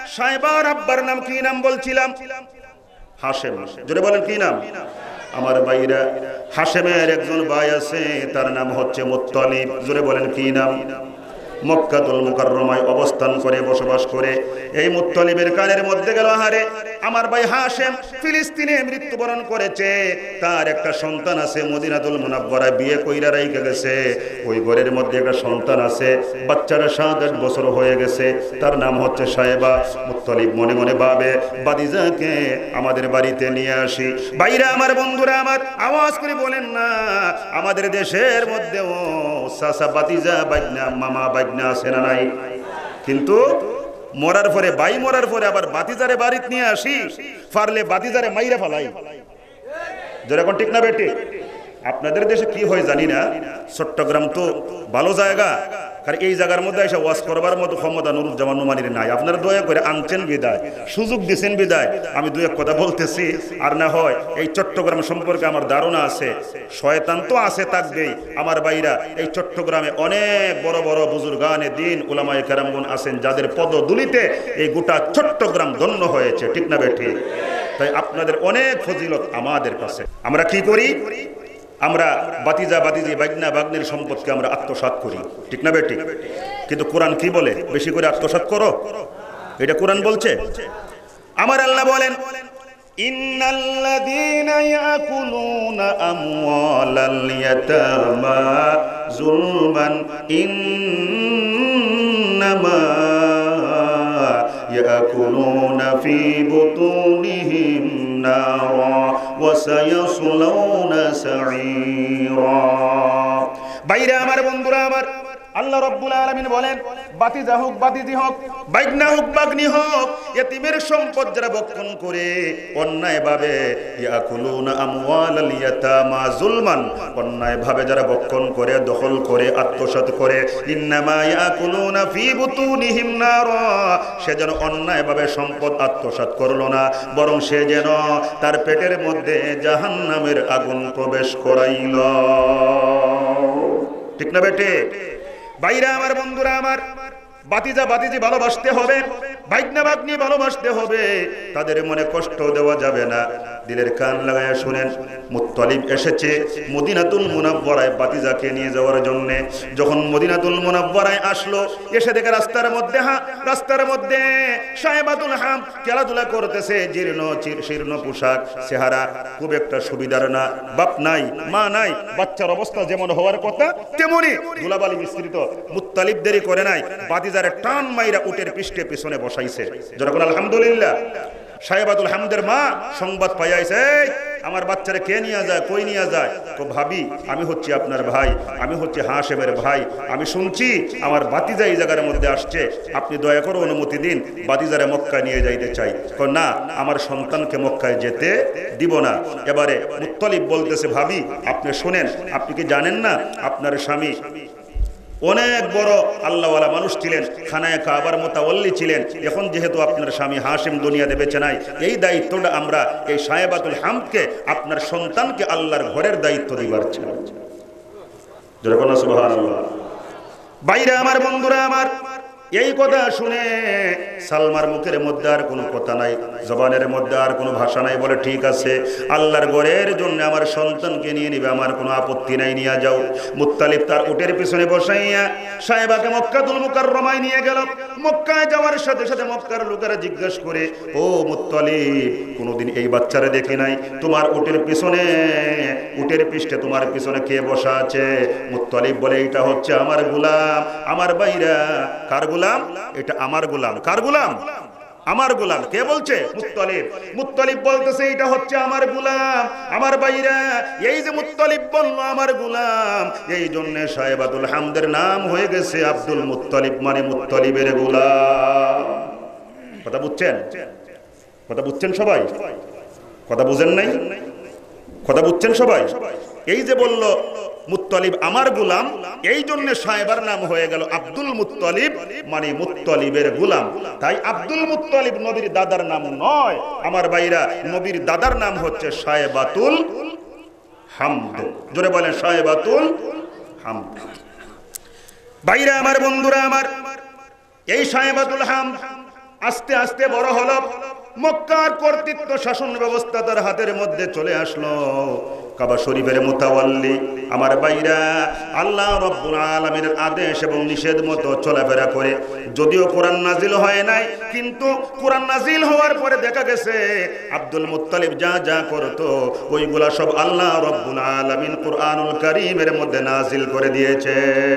সাহেবার আব্বার নাম কি নাম বলছিলাম? হাশেম। জোরে বলেন কি নাম? আমার ভাইরা, হাশেমের একজন ভাই আছে, তার নাম হচ্ছে মুত্তালিব। জোরে বলেন কি নাম? মক্কাতুল মুকাররমায় অবস্থান করে বসবাস করে। এই মুত্তালিবের কানের মধ্যে গেল, আহারে আমার ভাই হাশেম ফিলিস্তিনে মৃত্যুবরণ করেছে, তার একটা সন্তান আছে মদিনাতুল মুনাওয়ারায় বিয়ে কইরা রাইখা গেছে। ওই ঘরের মধ্যে একটা সন্তান আছে, বাচ্চারা সাত আট বছর হয়ে গেছে, তার নাম হচ্ছে সাহেবা। মুত্তালিব মনে মনে ভাবে, বাদিজাকে আমাদের বাড়িতে নিয়ে আসি। ভাইরা আমার, বন্ধুরা আমার, আওয়াজ করে বলেন না, আমাদের দেশের মধ্যেও চাচা বাতিজা বাইনা মামা বাইনা আছে না নাই? কিন্তু মরার পরে, ভাই মরার পরে আবার বাতিজারে বাড়িতে নিয়ে আসি, পারলে বাতিজারে মাইরা ফেলাই। যেরকম ঠিক না বেটি? আপনাদের দেশে কি হয় জানি না, চট্টগ্রাম তো ভালো জায়গা, কারণ এই জায়গার মধ্যে এসে ওয়াজ করবার মতো ক্ষমতা নুরুজ্জামান নোমানির নাই। আপনারা দয়া করে আনছেন বিদায়, সুযোগ দিচ্ছেন বিদায় আমি দুই এক কথা বলতেছি। আর না হয় এই চট্টগ্রাম সম্পর্কে আমার ধারণা আছে, শয়তান তো আছে থাকবেই। আমার ভাইরা, এই চট্টগ্রামে অনেক বড় বড় বুজুর্গানে দিন উলামায়ে কেরামগণ আছেন, যাদের পদধূলিতে এই গোটা চট্টগ্রাম ধন্য হয়েছে। ঠিক না বেঠিক? তাই আপনাদের অনেক ফজিলত আমাদের কাছে। আমরা কি করি? আমরা বাতিজা বাতিজি বাগনা বাগনের সম্পদকে আমরা আত্মসাৎ করি। ঠিক না বেটি? কিন্তু কোরআন কি বলে? বেশি করে আত্মসাৎ করো, এটা কোরআন বলছে। আমার আল্লাহ বলেন, ইন্নাল্লাযীনা ইয়াকুলুনা আমওয়ালাল ইয়াতামা যুলমান ইন্নামা ইয়াকুলুনা ফি বুতুনিহিম নারা ওয়া সায়াসলাউনা সাঈরা। বাইরে আমার, বন্ধুরা আমার, আল্লাহ রাব্বুল আলামিন বলেন, বাতিজা হোক বাতিজি হোক, বাইগনা হোক বাগনি হোক, ইতিমের সম্পদ যারা ভক্ষণ করে অন্যায় ভাবে, ইয়াকুলুনা আমওয়ালাল ইয়াতামা যুলমান, অন্যায় ভাবে যারা ভক্ষণ করে, দখল করে, আত্মসাৎ করে, ইন্নামা ইয়াকুলুনা ফি বুতুনিহিম নারা, সে যেন অন্যায় ভাবে সম্পদ আত্মসাৎ করলো না, বরং সে যেন তার পেটের মধ্যে জাহান্নামের আগুন প্রবেশ করাইল। ঠিক না বেটে? ভাইরা আমার, বন্ধুরা আমার, বাতিজা বাতিজি ভালোবাসতে হবে, ভাইগনা ভাগ্নি ভালোবাসতে হবে, তাদের মনে কষ্ট দেওয়া যাবে না। দিলের কান লাগায়া শুনেন, মুত্তালিব এসেছে মদিনাতুল মুনাওয়ারায় বাতিজাকে নিয়ে যাওয়ার জন্য। যখন মদিনাতুল মুনাওয়ারায় আসলো, এসে দেখে রাস্তার মধ্যে হা রাস্তার মধ্যে সাহেবাতুল হাম খেলাধুলা করতেছে, জীর্ণ শীর্ণ পোশাক, চেহারা খুব একটা সুবিধার না, বাপ নাই মা নাই, বাচ্চার অবস্থা যেমন হওয়ার কথা তেমনি ধুলাবালি মিশ্রিত। মুত্তালিব দেরি করে নাই, বাতিজারে টান মাইরা উটের পৃষ্ঠে পিছনে বসাইছে। যখন আলহামদুলিল্লাহ, সাহেবাতুল হামদের মা সংবাদ পাইয়াছে, আমার বাচ্চারে কে নিয়ে যায়, কই নিয়ে যায়? তো ভাবি, আমি হচ্ছি আপনার ভাই, আমি হচ্ছি হাশেমের ভাই, আমি শুনছি আমার বাতিজা এই জায়গার মধ্যে আসছে, আপনি দয়া করে অনুমতি দিন, বাতিজারে মক্কায় নিয়ে যাইতে চাই। না, আমার সন্তানকে মক্কায় যেতে দিব না। এবারে মুত্তালিব বলতেছে, ভাবি আপনি শুনেন, আপনি কি জানেন না আপনার স্বামী অনেক বড় আল্লাহওয়ালা মানুষ ছিলেন, খানায় কাবার মুতাওয়াল্লি ছিলেন। এখন যেহেতু আপনার স্বামী হাশেম দুনিয়াতে বেঁচে নাই, এই দায়িত্বটা আমরা এই সাহেবাতুল হামদকে, আপনার সন্তানকে আল্লাহর ঘরের দায়িত্ব দিবার চাই। যেরকম সুবহানাল্লাহ। বাইরে আমার, বন্ধুরা আমার, এই কথা শুনে সালমার মুখের মধ্যে আর কোনো কথা নাই, জবানের মধ্যে আর কোনো ভাষা নাই। বলে, ঠিক আছে, আল্লাহর ঘরের জন্য আমার সন্তানকে নিয়ে নিবে, আমার কোনো আপত্তি নাই, নিয়ে যাও। মুত্তালিব তার উটের পিছনে বসাইয়া সাহেবাকে মক্কাতুল মুকাররমায় নিয়ে গেল। মক্কায় যাওয়ার সাথে সাথে মক্কার লোকেরা জিজ্ঞেস করে, ও মুত্তালিব, কোনোদিন এই বাচ্চারে দেখি নাই, তোমার উটের পিছনে, উটের পৃষ্ঠে তোমার পিছনে কে বসা আছে? মুত্তালিব বলে, এটা হচ্ছে আমার গোলাম। আমার ভাইরা, কার গোলাম? এটা আমার গোলাম। কার গোলাম? আমার গোলাম। কে বলছে? মুত্তালিব। মুত্তালিব বলতেছে, এটা হচ্ছে আমার গোলাম। আমার ভাইরা, এই যে মুত্তালিব বলল আমার গোলাম, এই জন্য সাহেবাতুল হামদের নাম হয়ে গেছে আব্দুল মুত্তালিব, মানে মুত্তালিবের গোলাম। কথা বুঝছেন? কথা বুঝছেন সবাই? কথা বুঝেন নাই? কথা বুঝছেন সবাই? এই যে বলল মুত্তালিব আমার গোলাম, এই জন্য সাহেবার নাম হয়ে গেল আব্দুল মুত্তালিব, মানে মুত্তালিবের গোলাম। তাই আব্দুল মুত্তালিব নবীর দাদার নাম নয় আমার ভাইরা, নবীর দাদার নাম হচ্ছে সাহেবাতুল হামদ। জোরে বলেন, সাহেবাতুল হামদ। ভাইরা আমার, বন্ধুরা আমার, এই সাহেবাতুল হামদ আস্তে আস্তে বড় হলো, মক্কার কর্তৃত্ব শাসন ব্যবস্থা তার হাতের মধ্যে চলে আসলো। কাবা শরীফের মুতাওয়াল্লি আমার ভাইরা আল্লাহ রাব্বুল আলামিনের আদেশ এবং নিষেধ মতো চলাফেরা করে। যদিও কোরআন নাজিল হয় নাই, কিন্তু কোরআন নাজিল হওয়ার পরে দেখা গেছে আব্দুল মুত্তালিব যা যা করত ওইগুলা সব আল্লাহ রাব্বুল আলামিন কোরআনুল কারীমের মধ্যে নাজিল করে দিয়েছে।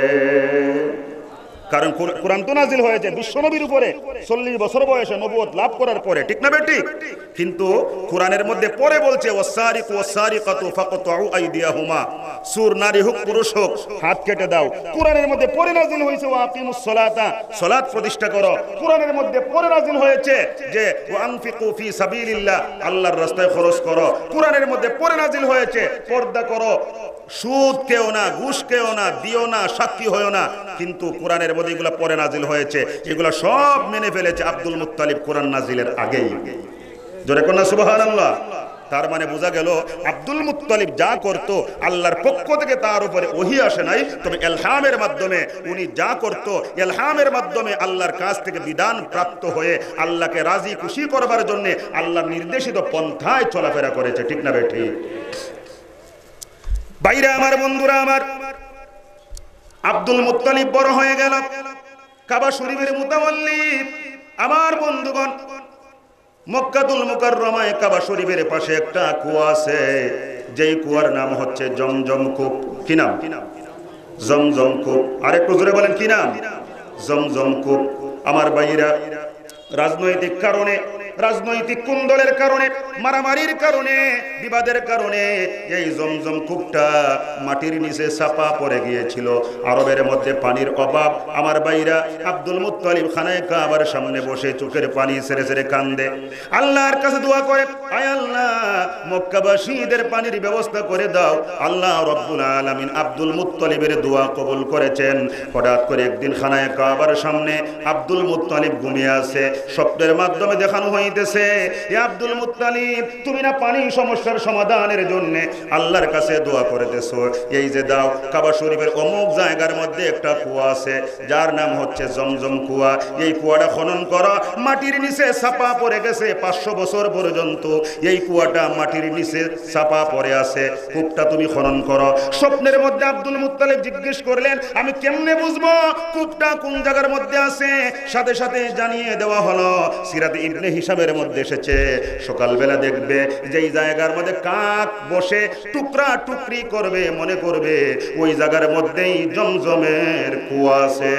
কারণ কোরআন তো নাজিল হয়েছে বিশ্বনবীর উপরে চল্লিশ বছর বয়সে নবুয়ত লাভ করার পরে, ঠিক না বেটি? কিন্তু কোরআনের মধ্যে পরে বলছে ওয়াসারিকু ওয়াসারিকাতু ফাকতাউ আইদিয়াহুমা, সূর নারী হোক পুরুষ হোক হাত কেটে দাও। কোরআনের মধ্যে পরে নাজিল হয়েছে ওয়াকিমুস সালাতা, সালাত প্রতিষ্ঠা করো। কোরআনের মধ্যে পরে নাজিল হয়েছে যে ওয়ানফিকু ফি সাবিলিল্লাহ, আল্লাহর রাস্তায় খরচ করো। কোরআনের মধ্যে পরে নাজিল হয়েছে পর্দা করো, সুদ কেও না, ঘুষ কেও না, দিও না, সাক্ষী হয়েও না। কিন্তু কোরআনের মধ্যে এগুলো পরে নাজিল হয়েছে, এগুলো সব মেনে ফেলেছে আব্দুল মুত্তালিব কোরআন নাজিলের আগেই। জোরে কোন সুবহানাল্লাহ। তার মানে বোঝা গেল আব্দুল মুত্তালিব যা করত আল্লাহর পক্ষ থেকে তার উপরে ওহী আসে নাই, তবে ইলহামের মাধ্যমে উনি যা করত ইলহামের মাধ্যমে আল্লাহর কাছ থেকে বিধান প্রাপ্ত হয়ে আল্লাহকে রাজি খুশি করবার জন্য আল্লাহর নির্দেশিত পন্থায় চলাফেরা করেছে, ঠিক না বেঠি? বাইরে আমার বন্ধুরা আমার, আব্দুল মুত্তালিব বড় হয়ে গেল, কাবা শরীফের মুতাওয়াল্লি। আমার বন্ধুগণ, মক্কাতুল মুকাররমায় কাবা শরীফের পাশে একটা কুয়া আছে, যেই কুয়ার নাম হচ্ছে জমজম কূপ। কি নাম? জমজম কূপ। আরেকটু জোরে বলেন কি নাম? জমজম কূপ। আমার ভাইরা, রাজনৈতিক কারণে, রাজনৈতিক কুন্দলের কারণে, মারামারির কারণে, বিবাদের কারণে এই জমজম কূপটা মাটির নিচে চাপা পড়ে গিয়েছিল। আরবের মধ্যে পানির অভাব। আমার ভাইরা, আব্দুল মুত্তালিব খানায়ে কাবার সামনে বসে চোখের পানি ছেড়ে ছেড়ে কান্দে, আল্লাহর কাছে দোয়া করে, আয় আল্লাহ, মক্কাবাসীদের পানির ব্যবস্থা করে দাও। আল্লাহ রাব্বুল আলামিন আব্দুল মুত্তালিবের দোয়া কবুল করেছেন। হঠাৎ করে একদিন খানায়ে কাবার সামনে আব্দুল মুত্তালিব ঘুমিয়ে আছে। স্বপ্নের মাধ্যমে দেখানো হইতেছে, এ আব্দুল মুত্তালিব, তুমি না পানি সমস্যার সমাধানের জন্য আল্লাহর কাছে দোয়া করতেছো, এই যে দাও, কাবা শরীফের অমুক জায়গার মধ্যে একটা কুয়া আছে যার নাম হচ্ছে জমজম কুয়া। এই কুয়াটা খনন করো, মাটির নিচে চাপা পড়ে গেছে পাঁচশো বছর পর্যন্ত এই কুয়াটা মাটির নিচে চাপা পড়ে আছে, কূপটা তুমি খনন করো। স্বপ্নের মধ্যে আব্দুল মুত্তালিব জিজ্ঞেস করলেন, আমি কেমনে বুঝবো কূপটা কোন জায়গার মধ্যে আছে? সাথে সাথে জানিয়ে দেওয়া হলো, সিরাত ইবনে হিসাবের মধ্যে এসেছে, সকালবেলা দেখবে যেই জায়গার মধ্যে কাক বসে টুকরা টুকরি করবে, মনে করবে ওই জায়গার মধ্যেই জমজমের কুয়া আছে।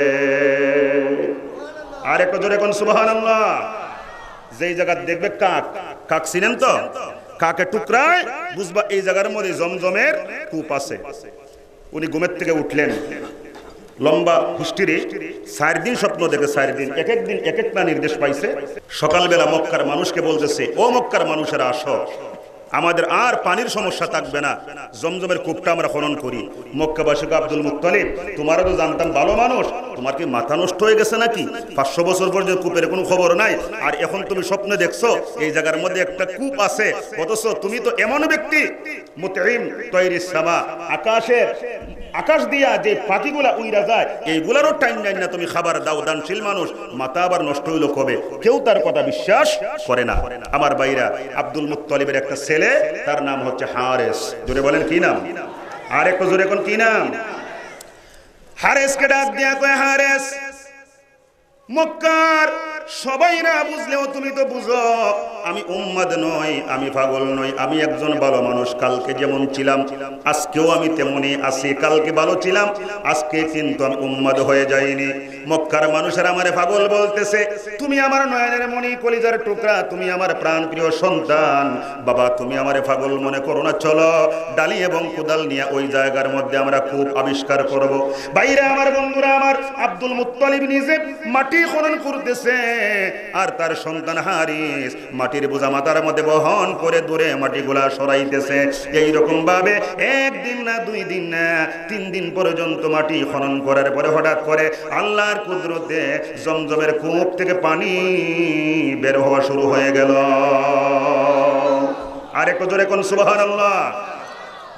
আর একটু জোরে কোন সুবহানাল্লাহ। যেই জায়গা দেখবে কাক, কাক চিনেন তো? কাকে টুকরায় বুঝবা এই জায়গার মধ্যে জমজমের কূপ আছে। উনি ঘুমের থেকে উঠলেন, লম্বা হিস্ট্রি, চার দিন স্বপ্ন দেখে, চার দিন এক এক দিন এক একটা নির্দেশ পাইছে। সকালবেলা মক্কার মানুষকে বলতেছে, ও মক্কার মানুষেরা আসো, আমাদের আর পানির সমস্যা থাকবে না, জমজমের কূপটা আমরা খনন করি। মক্কাবাসীকে, আব্দুল মুত্তালিব, তোমারও তো জানতাম ভালো মানুষ, তোমার কি মাথা নষ্ট হয়ে গেছে নাকি? পাঁচশো বছর পর্যন্ত কূপের কোনো খবর নাই, আর এখন তুমি স্বপ্নে দেখছো এই জায়গার মধ্যে একটা কূপ আছে, অথচ তুমি তো এমন ব্যক্তি, মুতঈম তৈরিস সামা, আকাশের আকাশ দিয়া যে পাখিগুলা উইরা যায় এইগুলারও টাইম নাই না, তুমি খাবার দাও, দানশীল মানুষ, মাথা আবার নষ্ট হইল কবে? কেউ তার কথা বিশ্বাস করে না। আমার ভাইরা, আব্দুল মুত্তালিবের একটা ছেলে, তার নাম হচ্ছে হারেস। জোরে বলেন কি নাম? আর একটু জোরে কোন কি নাম? হারেসকে ডাক দিয়া কয়, হারেস, মক্কার সবাই না বুঝলেও তুমি তো বুঝো, আমি উম্মাদ নই, আমি পাগল নই, আমি একজন ভালো মানুষ। কালকে যেমন ছিলাম আজকেও আমি তেমনই আছি, কালকে ভালো ছিলাম, আজকে কিন্তু আমি উম্মাদ হয়ে যাইনি। মক্কার মানুষের আমারে পাগল বলতেছে, তুমি আমার নয়নের মণি, কলিজার টুকরা, তুমি আমার প্রাণ প্রিয় সন্তান, বাবা তুমি আমারে পাগল মনে করো না, চলো ডালি এবং কোদাল নিয়ে ওই জায়গার মধ্যে আমরা কূপ আবিষ্কার করব। বাইরে আমার বন্ধুরা আমার, আব্দুল মুত্তালিব নিজে মাটি খনন করতেছে, আর তার সন্তান হারিস মাটির বোঝা মাথার মধ্যে বহন করে দূরে মাটিগুলা সরাইতেছে। এইরকম ভাবে একদিন না, দুই দিন না, তিন দিন পর্যন্ত মাটি খনন করার পরে হঠাৎ করে আল্লাহর কুদরতে জমজমের কূপ থেকে পানি বের হওয়া শুরু হয়ে গেল। আর একটু জোরে কোন সুবহানাল্লাহ।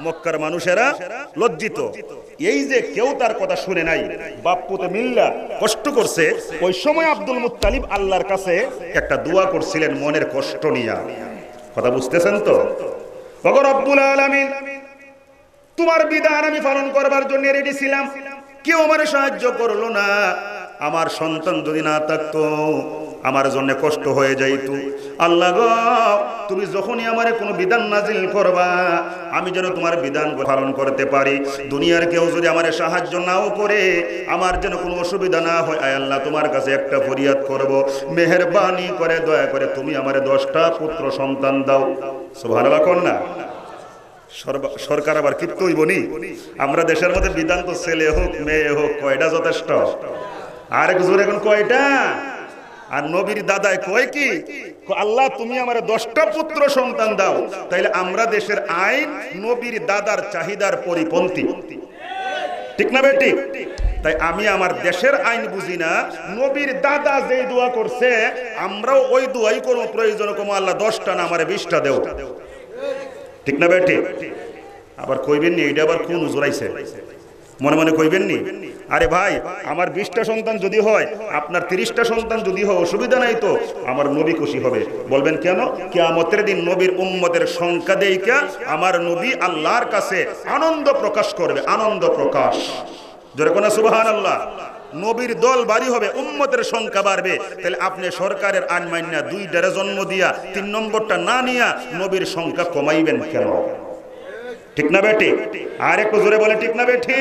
মক্কার মানুষেরা লজ্জিত। এই যে কেউ তার কথা শুনে নাই, বাপ্পুতে মিল্লা কষ্ট করছে, ওই সময় আব্দুল মুত্তালিব আল্লাহর কাছে একটা দোয়া করছিলেন মনের কষ্ট নিয়ে। কথা বুঝতেছেন তো? ওগো রব্বুল আলামিন, তোমার বিধান আমি পালন করবার জন্য রেডি ছিলাম, কেউ আমার সাহায্য করলো না। আমার সন্তান যদি না থাকতো আমার জন্য কষ্ট হয়ে যাইত। আল্লাহ গো, তুমি যখনই আমারে কোনো বিধান নাজিল করবা আমি যেন তোমার বিধান পালন করতে পারি। দুনিয়ার কেউ যদি আমারে সাহায্য নাও করে আমার যেন কোনো অসুবিধা না হয়। আয় আল্লাহ, তোমার কাছে একটা ফরিয়াদ করব, মেহেরবানি করে দয়া করে তুমি আমারে দশটা পুত্র সন্তান দাও। সুবহানাল্লাহ কোন না? সরকার আবার ক্ষিপ্ত হইব নি? আমরা দেশের মধ্যে বিধান তো ছেলে হোক মেয়ে হোক কয়টা যথেষ্ট, আর এক জোর এখন কয়টা? আর নবীর দাদায় কয় কি, আল্লাহ তুমি আমার দশটা পুত্র সন্তান দাও। তাইলে আমরা দেশের আইন নবীর দাদার চাহিদার পরিপন্থী, ঠিক না বেটি? তাই আমি আমার দেশের আইন বুঝি না, নবীর দাদা যেই দোয়া করছে আমরাও ওই দোয়াই কোনো প্রয়োজন কম, আল্লাহ দশটা না আমারে বিশটা দেও, ঠিক না বেটি? আবার কইবেন নি এটা আবার কোন জোরাইছে, মনে মনে কইবেন নি? আরে ভাই, আমার বিশটা সন্তান যদি হয়, আপনার তিরিশটা সন্তান যদি হয়, অসুবিধা নাই তো, আমার নবী খুশি হবে। বলবেন কেন? কিয়ামতের দিন নবীর উম্মতের সংখ্যা দেইকা আমার নবী আল্লাহর কাছে আনন্দ প্রকাশ করবে, আনন্দ প্রকাশ। জোরে কোন সুবহানাল্লাহ। নবীর দল বাড়ি হবে, উম্মতের সংখ্যা বাড়বে। তাহলে আপনি সরকারের আইন মাইনা দুইটারে জন্ম দিয়া তিন নম্বরটা না নিয়া নবীর সংখ্যা কমাইবেন কেন? ঠিক না বেটি? আর একটু জোরে বলে ঠিক না বেটি?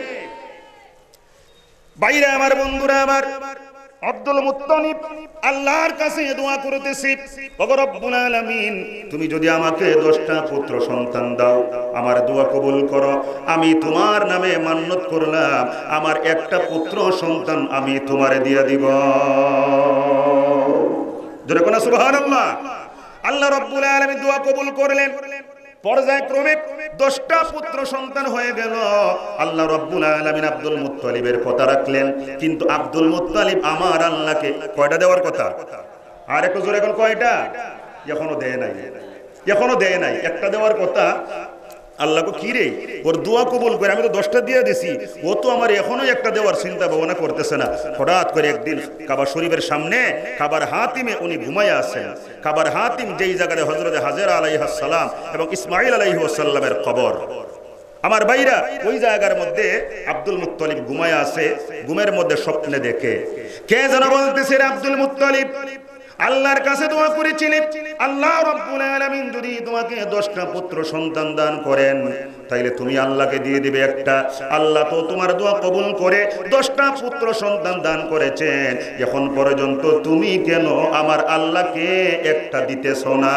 বাইরে আমার বন্ধুরা, আমার আব্দুল মুত্তালিব আল্লাহর কাছে দোয়া করতেছি, ওগো রব্বুল আলামিন, তুমি যদি আমাকে দশটা পুত্র সন্তান দাও, আমার দোয়া কবুল করো। আমি তোমার নামে মান্নত করলাম, আমার একটা পুত্র সন্তান আমি তোমারে দিয়ে দিব। জোরে কোন সুবহানাল্লাহ। আল্লাহ রব্বুল আলামিন দোয়া কবুল করলেন। পর্যায়ক্রমে দশটা পুত্র সন্তান হয়ে গেল। আল্লাহ রাব্বুল আলামিন আব্দুল মুত্তালিবের কথা রাখলেন, কিন্তু আব্দুল মুত্তালিব আমার আল্লাহকে কয়টা দেওয়ার কথা? আর একটু জোরে এখন কয়টা? এখনো দেয় নাই, এখনো দেয় নাই। একটা দেওয়ার কথা। আল্লাহকে কি রে, ওর দোয়া কবুল করে আমি তো দশটা দিয়ে দিছি, ও তো আমার এখনো একটা দেওয়ার চিন্তা ভাবনা করতেছে না। হঠাৎ করে একদিন কাবা শরীফের সামনে কাবার হাতিমে উনি ঘুমাইয়া আছেন। কাবার হাতিম যেই জায়গায় হযরত হাজেরা আলাইহিস সালাম এবং ইসমাঈল আলাইহিস সালামের কবর, আমার ভাইরা ওই জায়গার মধ্যে আব্দুল মুত্তালিব ঘুমাইয়া আছে। ঘুমের মধ্যে স্বপ্নে দেখে কে যেন বলতেছে, আব্দুল মুত্তালিব আল্লাহর কাছে দোয়া করেছিলেন, আল্লাহ রাব্বুল আলামিন যদি তোমাকে দশটা পুত্র সন্তান দান করেন তাইলে তুমি আল্লাহকে দিয়ে দিবে একটা। আল্লাহ তো তোমার দোয়া কবুল করে দশটা পুত্র সন্তান দান করেছেন, এখন পর্যন্ত তুমি কেন আমার আল্লাহকে একটা দিতেছ না?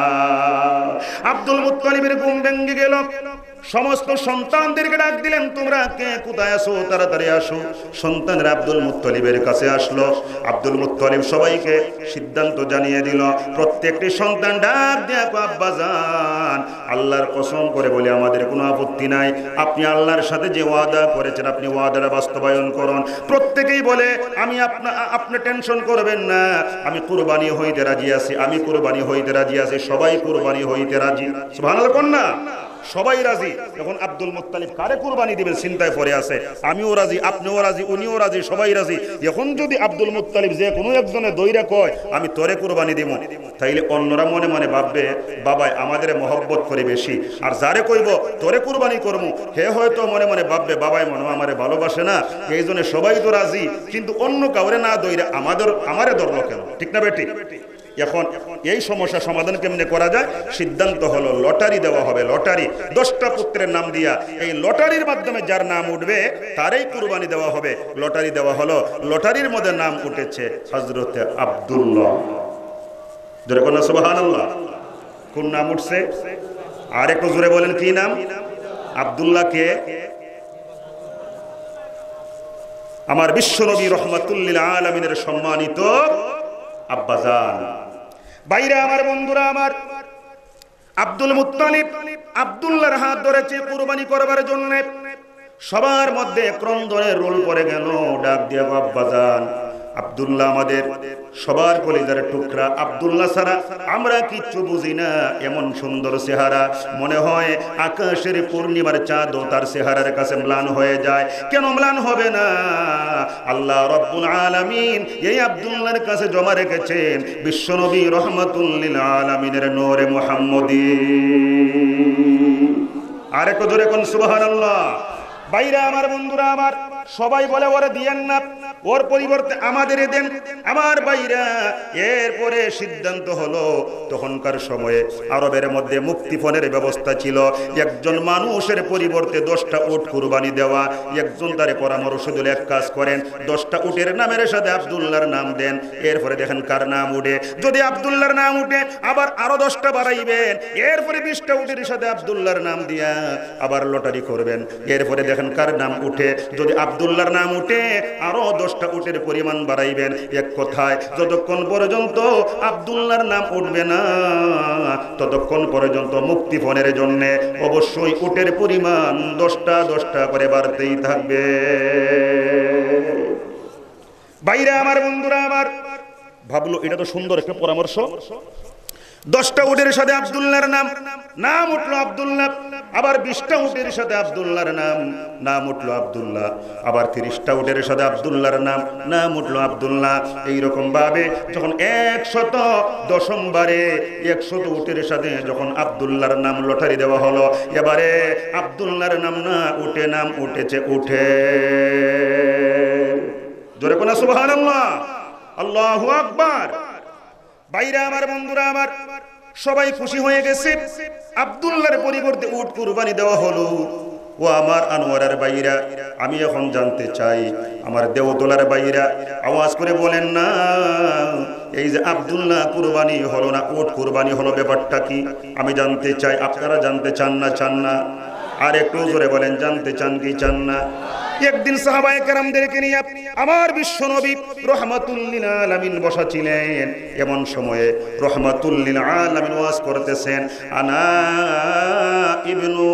আব্দুল মুত্তালিবের ঘুম ভেঙে গেল। সমস্ত সন্তানদেরকে ডাক দিলেন, তোমরা কে কোথায় আসো, তাড়াতাড়ি আসো। সন্তানরা আব্দুল মুত্তালিবের কাছে আসলো। আব্দুল মুত্তালিব সবাইকে সিদ্ধান্ত জানিয়ে দিল। প্রত্যেকটি সন্তান ডাক দিয়ে, আব্বা জান, আল্লাহর কসম করে বলে আমাদের কোনো আপত্তি নাই, আপনি আল্লাহর সাথে যে ওয়াদা করেছেন আপনি ওয়াদাটা বাস্তবায়ন করুন। প্রত্যেকেই বলে, আমি আপনা আপনি টেনশন করবেন না, আমি কুরবানি হইতে রাজি আছি, আমি কুরবানি হইতে রাজি আছি। সবাই কুরবানি হইতে রাজি। সুবহানাল্লাহ কোন না? সবাই রাজি। এখন আব্দুল মুত্তালিব কারে কুরবানি দিবেন চিন্তায় পড়ে আছে। আমিও রাজি, আপনিও রাজি, উনিও রাজি, সবাই রাজি। এখন যদি আব্দুল মুত্তালিব যে কোনো একজনে দইরা কয় আমি তোরে কুরবানি দিব, তাইলে অন্যরা মনে মনে ভাববে বাবাই আমাদের মহব্বত করে বেশি। আর যারে কইব তোরে কুরবানি করবো, হে হয়তো মনে মনে ভাববে বাবাই মনে আমারে ভালোবাসে না, এই জন্য সবাই তো রাজি, কিন্তু অন্য কাউরে না দইরা আমাদের আমারে ধরলো কেন? ঠিক না বেটি? এখন এই সমস্যা সমাধান কেমনে করা যায়? সিদ্ধান্ত হলো লটারি দেওয়া হবে। লটারি, দশটা পুত্রের নাম দিয়া এই লটারির মাধ্যমে যার নাম উঠবে তারই কুরবানি দেওয়া হবে। লটারি দেওয়া হলো, লটারির মধ্যে নাম উঠেছে হযরতে আব্দুল্লাহ। জোরে বলেন সুবহানাল্লাহ। কোন নাম উঠছে? আর একটু জোরে বলেন কি নাম? আব্দুল্লাহ কে? আমার বিশ্বনবী রাহমাতুল লিল আলামিনের সম্মানিত আব্বাজান। বাইরে আমার বন্ধুরা, আমার আব্দুল মুত্তালিব আব্দুল্লাহর হাত ধরেছে কুরবানি করবার জন্য। সবার মধ্যে ক্রন্দনের রোল পড়ে গেল। ডাক দিয়ে আব্বাজান, আব্দুল্লাহ আমাদের সবার কলিজার টুকরা। আব্দুল্লাহ ছাড়া আমরা কিচ্ছু বুঝি না। এমন সুন্দর চেহারা, মনে হয় আকাশের পূর্ণিমার চাঁদও তার চেহারার কাছে ম্লান হয়ে যায়। কেন ম্লান হবে না? আল্লাহ রাব্বুল আলামিন এই আব্দুল্লাহর কাছে জমা রেখেছেন বিশ্বনবী রহমাতুল লিল আলামিনের নূরে মুহাম্মদী। আর একটু জোরে কোন সুবহানাল্লাহ। ভাইরা আমার, বন্ধুরা আমার, সবাই বলে ওরে দিয়েন না, ওর পরিবর্তে আমাদের দেন। আমার ভাইরা, এরপরে সিদ্ধান্ত হলো, তখনকার সময়ে আরবের মধ্যে মুক্তিপণের ব্যবস্থা ছিল। একজন মানুষের পরিবর্তে দশটা উট কুরবানি দেওয়া। একজন তারে পরামর্শ দিল, এক কাজ করেন, দশটা উটের নামের সাথে আব্দুল্লাহর নাম দেন। এরপরে দেখেন কার নাম উঠে। যদি আব্দুল্লাহর নাম উঠে, আবার আরো দশটা বাড়াইবেন। এরপরে বিশটা উটের সাথে আব্দুল্লাহর নাম দিয়া আবার লটারি করবেন। এরপরে দেখেন কার নাম উঠে। যদি আব্দুল্লাহর নাম উঠে, আরো দশটা উটের পরিমাণ বাড়াইবেন। এক কথায়, যতক্ষণ পর্যন্ত আব্দুল্লাহর নাম উঠবে না, ততক্ষণ পর্যন্ত মুক্তিপণের জন্য অবশ্যই উটের পরিমাণ দশটা দশটা করে বাড়তেই থাকবে। ভাইরা আমার, বন্ধুরা আমার, ভাবলো এটা তো সুন্দর একটা পরামর্শ। দশটা উটের সাথে আব্দুল্লাহর নাম নাম উঠলো আব্দুল্লাহ। আবার বিশটা উটের সাথে আব্দুল্লাহর নাম নাম উঠলো আব্দুল্লাহ। আবার তিরিশটা উটের সাথে আব্দুল্লাহর নাম নাম উঠলো আব্দুল্লাহ। এইরকম ভাবে যখন একশত দশম বারে একশত উটের সাথে যখন আব্দুল্লাহর নাম লটারি দেওয়া হলো, এবারে আব্দুল্লাহর নাম না উঠে, নাম উঠেছে উঠে। জোরে কোন সুবহানাল্লাহ, আল্লাহু আকবার। ভাইরা আমার, বন্ধুরা আমার, সবাই খুশি হয়ে গেছে। আব্দুল্লাহর পরিবর্তে উট কুরবানি দেওয়া হলো। ও আমার আনোয়ারের ভাইরা, আমি এখন জানতে চাই, আমার দেওতলার ভাইরা আওয়াজ করে বলেন না, এই যে আব্দুল্লাহ কুরবানি হলো না, উট কুরবানি হলো, ব্যাপারটা কি? আমি জানতে চাই। আপনারা জানতে চান না? চান না? আর একটু জোরে বলেন, জানতে চান কি চান না? একদিন সাহাবায়ে কেরামদেরকে নিয়ে আমার বিশ্বনবী রাহমাতুল লিল আলামিন বসা ছিলেন। এমন সময়ে রাহমাতুল লিল আলামিন ওয়াজ করতেছেন, আনা ইবনু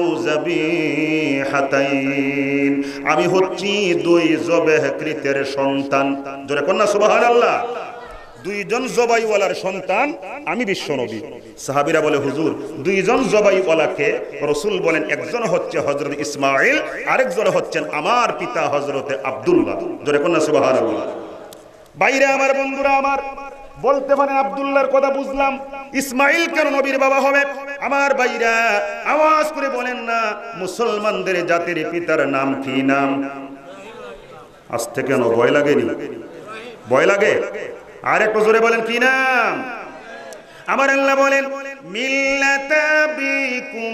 যাবিহাতাইন, আমি হচ্ছি দুই জবেহকৃতের সন্তান। জোরে কন্যা সুবহানাল্লাহ। দুইজন জবাইওয়ালার সন্তান আমি বিশ্বনবী। সাহাবীরা বলে, হুজুর, দুইজন জবাইওয়ালাকে? রাসূল বলেন, একজন হচ্ছে হযরত ইসমাঈল, আরেকজন হচ্ছেন আমার পিতা হযরতে আব্দুল্লাহ। জোরে কন্যা সুবহানাল্লাহ। ভাইরা আমার, বন্ধুরা আমার, বলতে পারেন আব্দুল্লাহর কথা বুঝলাম, ইসমাঈল কেন নবীর বাবা হবে? আমার ভাইরা আওয়াজ করে বলেন না, মুসলমানদের জাতির পিতার নাম কি? নাম আজ থেকে কেন ভয় লাগেনি? ভয় লাগে? আর একটু জোরে বলেন, কি নাম? আমার আল্লাহ বলেন, মিল্লাতা বিকুম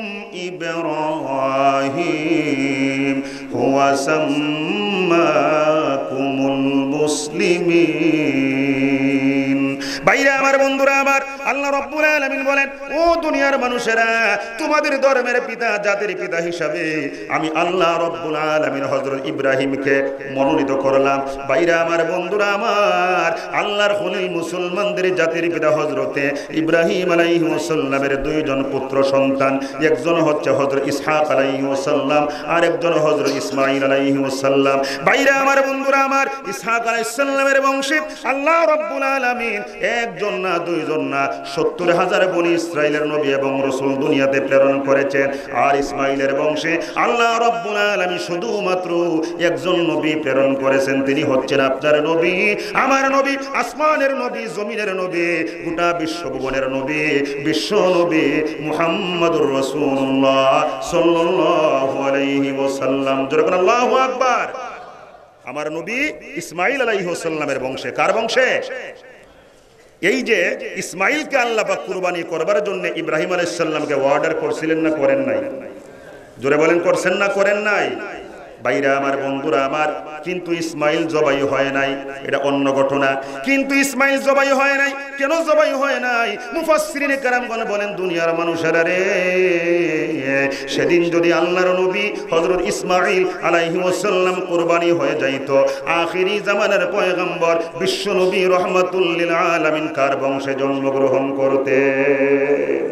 ইব্রাহিম হুয়া সাম্মাকুমুল মুসলিমিন। ভাইরা আমার, বন্ধুরা আমার, আল্লাহ রাব্বুল আলামিন বলেন, ও দুনিয়ার মানুষেরা, তোমাদের ধর্মের পিতা, জাতির পিতা হিসাবে আমি আল্লাহ রাব্বুল আলামিন হযরত ইব্রাহিমকে মনোনীত করলাম। ভাইরা আমার, বন্ধুরা আমার, আল্লাহর খলিল মুসলমানদের জাতির পিতা হযরতে ইব্রাহিম আলাইহিস সালামের দুইজন পুত্র সন্তান, একজন হচ্ছে হযরত ইসহাক আলাইহিস সালাম, আর একজন হযরত ইসমাঈল আলাইহিস সালাম। ভাইরা আমার, বন্ধুরা আমার, ইসহাক আলাইহিস সালামের বংশে আল্লাহ রাব্বুল আলামিন একজন না, দুইজন না, সত্তর হাজার বনি ইসরাইলের নবী এবং রাসূল দুনিয়াতে প্রেরণ করেছেন। আর ইসমাঈলের বংশে আল্লাহ রাব্বুল আলামিন শুধুমাত্র একজন নবী প্রেরণ করেছেন, তিনি হচ্ছেন আপনার নবী, আমার নবী, আসমানের নবী, জমিনের নবী, গোটা বিশ্বভুবনের নবী, বিশ্ব নবী মুহাম্মদুর রাসূলুল্লাহ সাল্লাল্লাহু আলাইহি ওয়াসাল্লাম। যেরকম আল্লাহু আকবার। আমার নবী ইসমাঈল আলাইহিস সালামের বংশে। কার বংশে? এই যে ইসমাঈলকে আল্লাহ পাক কুরবানি করবার জন্য ইব্রাহিম আলাইহিস সালামকে অর্ডার করছিলেন না করেন নাই? জোরে বলেন, করছেন না করেন নাই? ভাইরা আমার, বন্ধুরা আমার, কিন্তু ইসমাঈল জবাই হয় নাই, এটা অন্য ঘটনা। কিন্তু ইসমাঈল জবাই হয় নাই। কেন জবাই হয় নাই? মুফাসসিরিনে কেরামগণ বলেন, দুনিয়ার মানুষেরা রে, সেদিন যদি আল্লাহর নবী হযরত ইসমাঈল আলাইহিস সালাম কুরবানি হয়ে যাইত, আখিরি জামানার পয়গম্বর বিশ্ব নবী রাহমাতুল লিল আলামিন কার বংশে জন্মগ্রহণ করতে?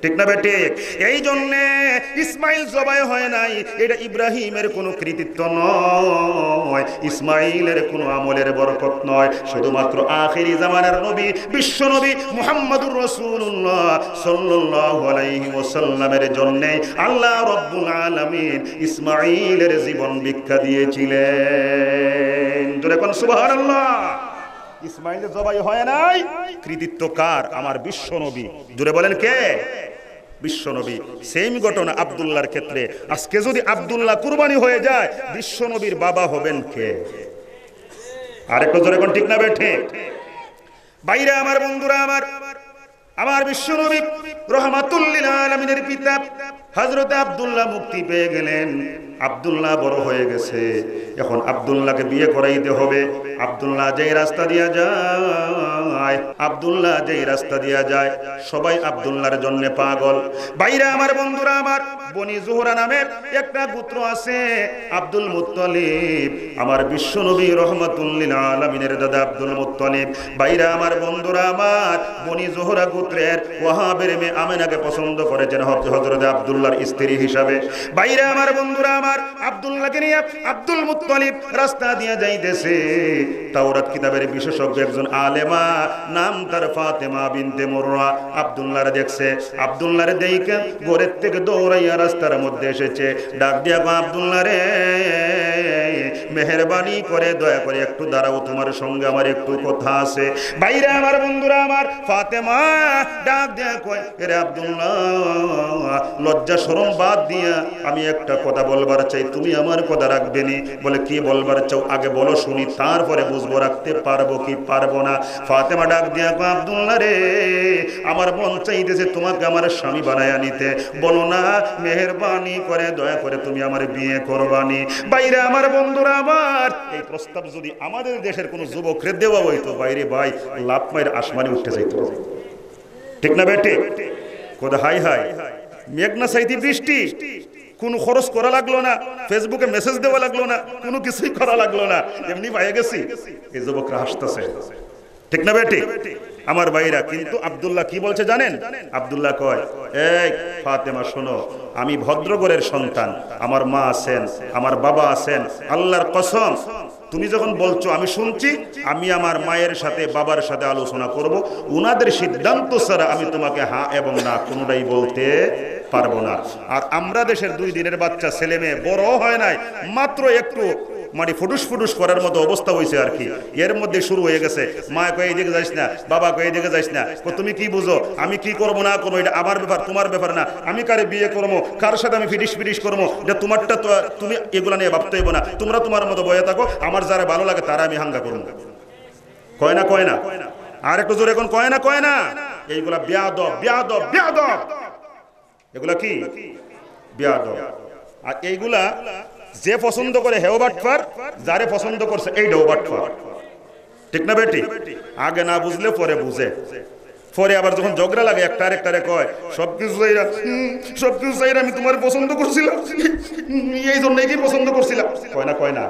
ঠিক না বেটে? এই জন্যে ইসমাইল জবাই হয় নাই, এটা ইব্রাহিমের কোনো কৃতিত্ব নয়, ইসমাইলের কোনো আমলের বরকত নয়, শুধুমাত্র আখিরি জামানার নবী বিশ্ব নবী মুহাম্মদুর রাসূলুল্লাহ সাল্লাল্লাহু আলাইহি ওয়াসাল্লামের জন্য আল্লাহ রাব্বুল আলামিন ইসমাইলের জীবন ভিক্ষা দিয়েছিলেন। জোরে কোন সুবহানাল্লাহ। ইসমাইলের জবাই হয় নাই, কৃতিত্ব কার? আমার বিশ্ব নবী। জোরে বলেন কে? বিশ্ব নবী। সেম ঘটনা আব্দুল্লাহর ক্ষেত্রে। আজকে যদি আব্দুল্লাহ কুরবানি হয়ে যায়, বিশ্ব নবীর বাবা হবেন কে? আরেকটু জোরে কোন ঠিক না বেঠে? বাইরে আমার বন্ধুরা, আমার আমার বিশ্ব নবী রাহমাতুল লিল আলামিনের পিতা হযরত আব্দুল্লাহ মুক্তি পেয়ে গেলেন। আব্দুল্লাহ বড় হয়ে গেছে, এখন আব্দুল্লাহকে বিয়ে করাইতে হবে। আব্দুল্লাহ যেই রাস্তা দিয়া যায়, আব্দুল্লাহ যেই রাস্তা দিয়া যায়, সবাই আব্দুল্লাহর জন্য পাগল। বাইরে আমার বন্ধুরা, আমার বনি জোহরা নামের একটা গোত্র আছে, আব্দুল মুত্তালিব, আমার বিশ্ব নবী রাহমাতুল লিল আলামিনের দাদা আব্দুল মুত্তালিব। বাইরে আমার বন্ধুরা, আমার বনি জোহরা গোত্রের ওয়াহাবের মেয়ে আমেনাকে পছন্দ করেছেন হযরত আব্দুল্লাহর স্ত্রী হিসাবে। বাইরে আমার বন্ধুরা, আমার আব্দুল্লাহকে নিয়ে আব্দুল মুত্তালিব রাস্তা দিয়ে যাইতেছে। তাওরাত কিতাবের বিশেষজ্ঞ একজন আলেমা, নাম তার ফাতেমা বিনতে মুররা, আব্দুল্লাহর দেখছে। আব্দুল্লাহর দেখে ঘরের থেকে দৌড়াইয়া রাস্তার মধ্যে এসেছে, ডাক দিয়া গো আব্দুল্লাহ রে, মেহেরবানি করে দয়া করে একটু দাঁড়াও, তোমার সঙ্গে আমার একটু কথা আছে। বাইরে আমার বন্ধুরা, আমার ফাতেমা ডাক দিয়া কয়, রে আব্দুল্লাহ, লজ্জা শরম বাদ দিয়া আমি একটা কথা বলবার চাই, তুমি আমার কথা রাখবে নি? বলে কি বলবার চাও? আগে বলো শুনি, তারপরে বুঝবো রাখতে পারবো কি পারবো না। ফাতেমা ডাক দিয়া কয়, আব্দুল্লাহ রে, আমার মন চাইতেছে তোমাকে আমার স্বামী বানায়া নিতে, বলো না মেহেরবানি করে দয়া করে তুমি আমার বিয়ে করবানি? বাইরে আমার বন্ধুরা, আমার এই প্রস্তাব যদি আমাদের দেশের কোনো যুবকরে দেওয়া হইতো, বাইরে ভাই লাভ মায়ের আসমানে উঠতে যাইত। ঠিক না বেটে? কোথা হাই হাই মেঘনা সাইতি বৃষ্টি, কোনো খরচ করা লাগলো না, ফেসবুকে মেসেজ দেওয়া লাগলো না, কোনো কিছুই করা লাগলো না, এমনি পাইয়ে গেছি। এই যুবকরা হাসতেছে। ঠিক না বেটি? আমার ভাইরা, কিন্তু আব্দুল্লাহ কি বলছে জানেন? আব্দুল্লাহ কয়, এই ফাতেমা শোনো, আমি ভদ্রঘরের সন্তান, আমার মা আছেন, আমার বাবা আছেন, আল্লাহর কসম তুমি যখন বলছো আমি শুনছি, আমি আমার মায়ের সাথে বাবার সাথে আলোচনা করব, উনাদের সিদ্ধান্ত ছাড়া আমি তোমাকে হ্যাঁ এবং না কোনোটাই বলতে পারবো না। আর আমরা দেশের দুই দিনের বাচ্চা ছেলে মেয়ে বড় হয় নাই, মাত্র একটু মানে ফুটুস ফুটুস করার মতো অবস্থা হয়েছে আর কি, এর মধ্যে শুরু হয়ে গেছে, মা কয়ে এইদিকে যাইস না, বাবা কয়ে এইদিকে যাইস না, তুমি কি বুঝো, আমি কি করবো না করবো এটা আমার ব্যাপার, তোমার ব্যাপার না, আমি কারে বিয়ে করবো, কার সাথে আমি ফিটিস ফিটিস করবো, এটা তোমারটা, তো তুমি এগুলা নিয়ে ভাবতে হইব না, তোমরা তোমার মতো বয়ে থাকো, আমার যারা ভালো লাগে তারা আমি হাঙ্গা করবো। কয় না কয় না? আর একটু জোরে এখন কয় না কয় না? এইগুলা বেয়াদব বেয়াদব বেয়াদব, এগুলা কি বেয়াদব। আর এইগুলা যে পছন্দ করে হেও বাটফার, যারে পছন্দ করছে এইটাও বাটফার। ঠিক না বেটি? আগে না বুঝলে পরে বুঝে, পরে আবার যখন ঝগড়া লাগে একটা আরেকটারে কয় সবকিছু চাইরা সবকিছু চাইরা আমি তোমার পছন্দ করছিলাম, এই জন্যই কি পছন্দ করছিলাম। কয় না কয় না?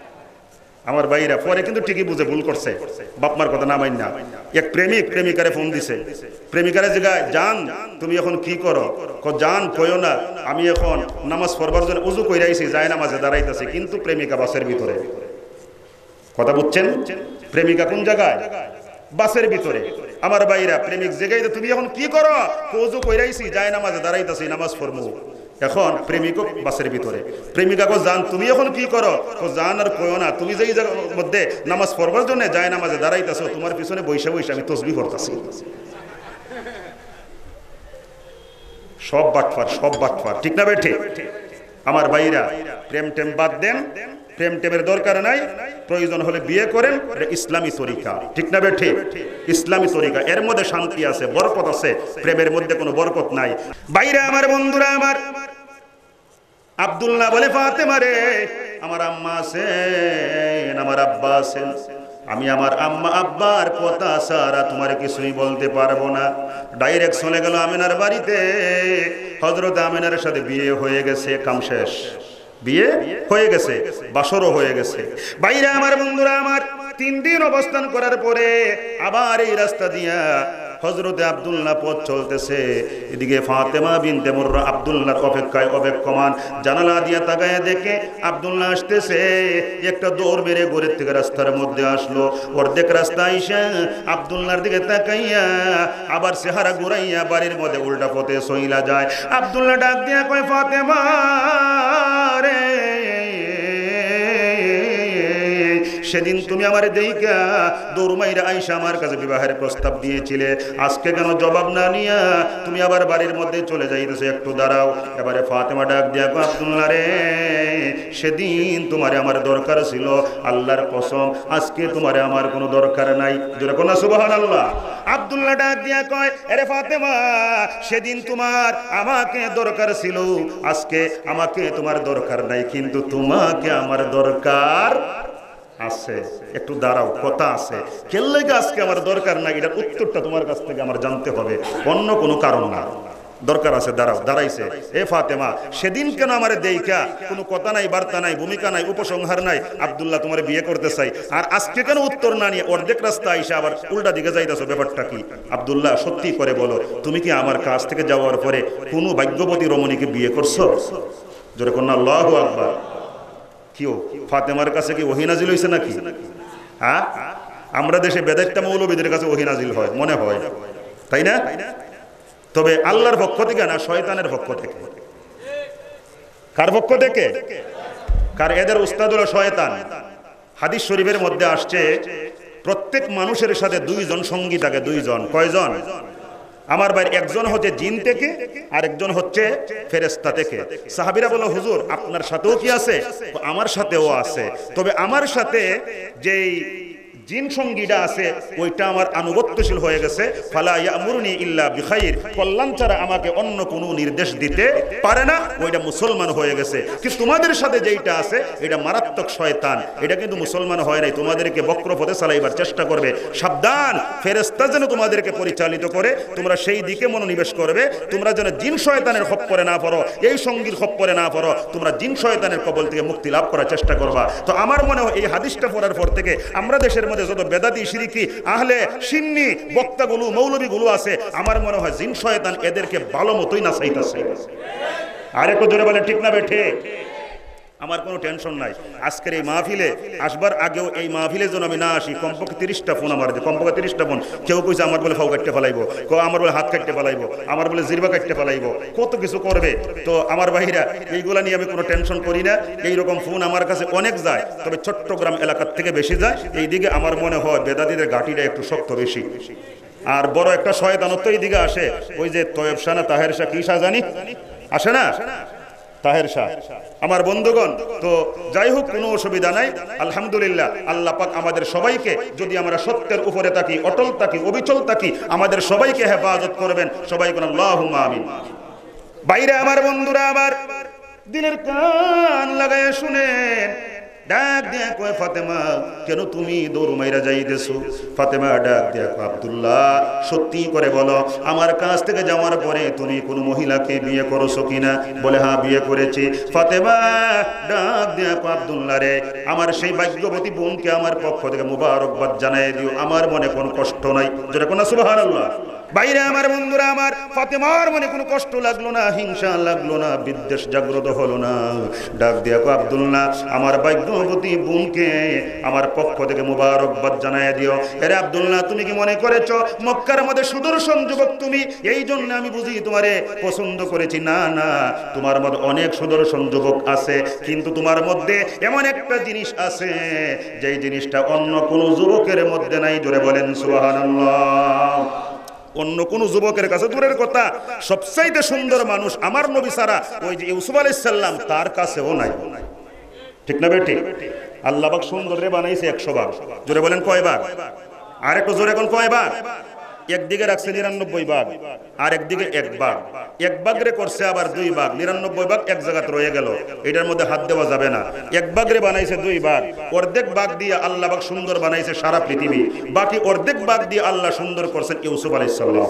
আমার ভাইরা পরে কিন্তু ঠিকই বুঝে ভুল করছে, বাপমার কথা না মাইন না। এক প্রেমিক প্রেমিকারে ফোন দিছে, প্রেমিকারে জিগায়, জান তুমি এখন কি করো? জান কইও না, আমি এখন নামাজ পড়বার জন্য উজু কইরা আইছি, যায় নামাজে দাঁড়াইতেছি, কিন্তু প্রেমিকা বাসের ভিতরে। কথা বুঝছেন? প্রেমিকা কোন জায়গায়? বাসের ভিতরে। আমার ভাইরা প্রেমিক জিগাই, তুমি এখন কি করো? উজু কইরা আইছি, যায় নামাজে দাঁড়াইতেছি, নামাজ পড়বো। এখন প্রেমিকও বাসের ভিতরে, প্রেমিকা কো জান তুমি এখন কি করো? জান আর কইও না, তুমি যেই জায়গার মধ্যে নামাজ পড়বার জন্য যায় নামাজে দাঁড়াইতেছো, তোমার পিছনে বৈশা বৈশা আমি তসবিহ করতেছি। সব বাটফার, সব বাটফার। ঠিক না বেঠে? আমার ভাইরা প্রেম টেম বাদ দেন, প্রেম টেমের দরকার নাই, প্রয়োজন হলে বিয়ে করেন, ইসলামী তরিকা। ঠিক না বেঠে? ইসলামী তরিকা, এর মধ্যে শান্তি আছে, বরকত আছে, প্রেমের মধ্যে কোনো বরকত নাই। বাইরে আমার বন্ধুরা, আমার আব্দুল্লাহ বলে, ফাতেমা রে, আমার আম্মা আছেন, আমার আব্বা আছেন, আমি আমার আম্মা আব্বার কথা সারা তোমার কিছুই বলতে পারবো না। ডাইরেক্ট চলে গেল আমেনার বাড়িতে, হযরত আমেনার সাথে বিয়ে হয়ে গেছে, কাম শেষ, বিয়ে হয়ে গেছে, বাসরও হয়ে গেছে। বাইরে আমার বন্ধুরা, আমার তিন দিন অবস্থান করার পরে আবার এই রাস্তা দিয়া হযরতে আব্দুল্লাহ পথ চলতেছে, এদিকে ফাতেমা বিনতে মুররা আব্দুল্লাহর অপেক্ষায় অপেক্ষমান। জানালা দিয়া তাকায় দেখে আব্দুল্লাহ আসতেছে, একটা দৌড় মেরে ঘরের থেকে রাস্তার মধ্যে আসলো। অর্ধেক রাস্তা আইসা আব্দুল্লাহর দিকে তাকাইয়া আবার চেহারা ঘুরাইয়া বাড়ির মধ্যে উল্টা পথে সইলা যায়। আব্দুল্লাহ ডাক দিয়া কয়, ফাতেমা রে, সেদিন তুমি আমার দেইকা দৌড়মাইরা আইসা আমার কাছে বিবাহের প্রস্তাব দিয়েছিলে, আজকে কেন জবাব না নিয়া তুমি আবার বাড়ির মধ্যে চলে যাইতেছো? একটু দাঁড়াও। এবারে ফাতেমা ডাক দিয়া কয়, আব্দুল্লাহ রে, সেদিন তোমারে আমার দরকার ছিল, আল্লাহর কসম আজকে তোমারে আমার কোনো দরকার নাই। জোরে কোন সুবহানাল্লাহ। আব্দুল্লাহ ডাক দিয়া কয়, আরে ফাতেমা, সেদিন তোমার আমাকে দরকার ছিল, আজকে আমাকে তোমার দরকার নাই, কিন্তু তোমাকে আমার দরকার আছে। একটু দাঁড়াও, কথা আছে। কেল্লে আজকে আমার দরকার নাই, এটার উত্তরটা তোমার কাছ থেকে আমার জানতে হবে, অন্য কোনো কারণ না। দরকার আছে, দাঁড়াও। দাঁড়াইছে, এ ফাতেমা, সেদিন কেন আমার দেইকা কোনো কথা নাই, বার্তা নাই, ভূমিকা নাই, উপসংহার নাই, আব্দুল্লাহ তোমার বিয়ে করতে চাই, আর আজকে কেন উত্তর না নিয়ে অর্ধেক রাস্তা আইসা আবার উল্টা দিকে যাইতেছো? ব্যাপারটা কি? আব্দুল্লাহ, সত্যি করে বলো, তুমি কি আমার কাছ থেকে যাওয়ার পরে কোনো ভাগ্যবতী রমণীকে বিয়ে করছো? জোরে কন্যা আল্লাহু আকবার। কিও ফাতেমার কাছে কি ওহী নাজিল হইছে নাকি? হ্যাঁ, আমরা দেশে বেদাইত্তা মৌলবীদের কাছে ওহী নাজিল হয় মনে হয়, তাই না? তবে আল্লাহর পক্ষ থেকে না, শয়তানের পক্ষ থেকে। কার পক্ষ থেকে? কার? এদের উস্তাদ হলো শয়তান। হাদিস শরীফের মধ্যে আসছে, প্রত্যেক মানুষের সাথে দুইজন সঙ্গী থাকে। দুইজন। কয়জন? আমার ভাই, একজন হচ্ছে জিন থেকে আর একজন হচ্ছে ফেরেশতা থেকে। সাহাবীরা বলল, হুজুর আপনার সাথেও কি আছে? আমার সাথেও আছে। তবে আমার সাথে যেই জিন সঙ্গীটা আছে ওইটা আমার আনুগত্যশীল হয়ে গেছে, ফালা ইয়ামুরুনি ইল্লা বিখাইর, কল্যাণ ছাড়া আমাকে অন্য কোনো নির্দেশ দিতে পারে না, ওইটা মুসলমান হয়ে গেছে। কিন্তু তোমাদের সাথে যেইটা আছে এটা মারাত্মক শয়তান, এটা কিন্তু মুসলমান হয় নাই, তোমাদেরকে বক্র পথে চালাইবার চেষ্টা করবে। সাবধান, ফেরেশতা যেন তোমাদেরকে পরিচালিত করে, তোমরা সেই দিকে মনোনিবেশ করবে, তোমরা যেন জিন শয়তানের খপ্পরে না পড়ো, এই সঙ্গীর খপ্পরে না পড়ো, তোমরা জিন শয়তানের কবল থেকে মুক্তি লাভ করার চেষ্টা করবা। তো আমার মনে হয় এই হাদিসটা পড়ার পর থেকে আমরা দেশের মধ্যে যত বেদাতি, শিরকি, আহলে সিন্নি বক্তাগুলো, মৌলবীগুলো আছে, আমার মনে হয় জিন শয়তান এদেরকে ভালো মতোই নাচাইতেছে। আর একটু জোরে বলেন ঠিক না বেঠে? আমার কোনো টেনশন নাই। আজকের এই মাহফিলে আসবার আগেও এই মাহফিলে যেন আমি না আসি, কমপক্ষে তিরিশটা ফোন আমার, কমপক্ষে তিরিশটা ফোন। কেউ কইছে আমার বলে ফাউ কাটতে ফেলাইবো, কেউ আমার বলে হাত কাটতে ফেলাইবো, আমার বলে জিরবা কাটতে ফেলাইবো, কত কিছু করবে। তো আমার ভাইরা, এইগুলা নিয়ে আমি কোনো টেনশন করি না। এইরকম ফোন আমার কাছে অনেক যায়, তবে চট্টগ্রাম এলাকার থেকে বেশি যায়। এইদিকে আমার মনে হয় বেদাতিদের ঘাটিটা একটু শক্ত বেশি, আর বড় একটা শয়তানত্ব এইদিকে আসে। ওই যে তয়েব শাহ না তাহের শাহ, কি শাহ জানি আসে না, তাহের শাহ। আমার বন্ধুগণ, তো যাই হোক, কোনো অসুবিধা নাই, আলহামদুলিল্লাহ। আল্লাহ পাক আমাদের সবাইকে, যদি আমরা সত্যের উপরে থাকি, অটল থাকি, অবিচল থাকি, আমাদের সবাইকে হেফাজত করবেন। সবাই কোন আল্লাহুম্মা আমিন। বাইরে আমার বন্ধুরা, আমার দিলের কান লাগায় শুনেন, ডাক দিয়া কয়, ফাতেমা কেন তুমি দৌড় মাইরা যাইতেছো? ফাতেমা ডাক দিয়া কয়, আব্দুল্লাহ সত্যি করে বলো, আমার কাছ থেকে যাওয়ার পরে তুমি কোনো মহিলাকে বিয়ে করছো কিনা? বলে হ্যাঁ, বিয়ে করেছি। ফাতেমা ডাক দিয়া কয়, আব্দুল্লাহ রে, আমার সেই ভাগ্যবতী বোনকে আমার পক্ষ থেকে মুবারকবাদ জানাই দিও, আমার মনে কোনো কষ্ট নাই। যেটা কোন সুবহানাল্লাহ। বাইরে আমার বন্ধুরা, আমার ফাতেমার মনে কোনো কষ্ট লাগলো না, হিংসা লাগলো না, বিদ্বেষ জাগ্রত হলো না। ডাক দিয়া কয়, আব্দুল্লাহ আমার ভাগ্যবতী বোনকে আমার পক্ষ থেকে মুবারকবাদ জানায় দিও। আরে আব্দুল্লাহ, তুমি কি মনে করেছো মক্কার মধ্যে সুদর্শন যুবক তুমি, এই জন্য আমি বুঝি তোমারে পছন্দ করেছি? না না, তোমার মধ্যে অনেক সুদর্শন যুবক আছে, কিন্তু তোমার মধ্যে এমন একটা জিনিস আছে যেই জিনিসটা অন্য কোনো যুবকের মধ্যে নাই। জোরে বলেন সুবহানাল্লাহ। অন্য কোন যুবকের কাছে দূরের কথা, সবচাইতে সুন্দর মানুষ আমার নবী ছাড়া ওই যে ইউসুফ আলাইহিস সালাম, তার কাছেও নাই। ঠিক না বেটি? আল্লাহ পাক সুন্দর রে বানাইছে একশো ভাগ। জোরে বলেন কয় ভাগ? আর একটু জোরে কোন কয় ভাগ? একদিকে রাখছে নিরানব্বই ভাগ, আর একদিকে এক ভাগ। এক ভাগ রে করছে আবার দুই ভাগ, নিরানব্বই ভাগ এক জায়গাতে রয়ে গেল, এটার মধ্যে হাত দেওয়া যাবে না। এক ভাগ রে বানাইছে দুই ভাগ, অর্ধেক ভাগ দিয়ে আল্লাহ পাক সুন্দর বানাইছে সারা পৃথিবী, বাকি অর্ধেক ভাগ দিয়ে আল্লাহ সুন্দর করছেন ইউসুফ আলাইহিস সালাম।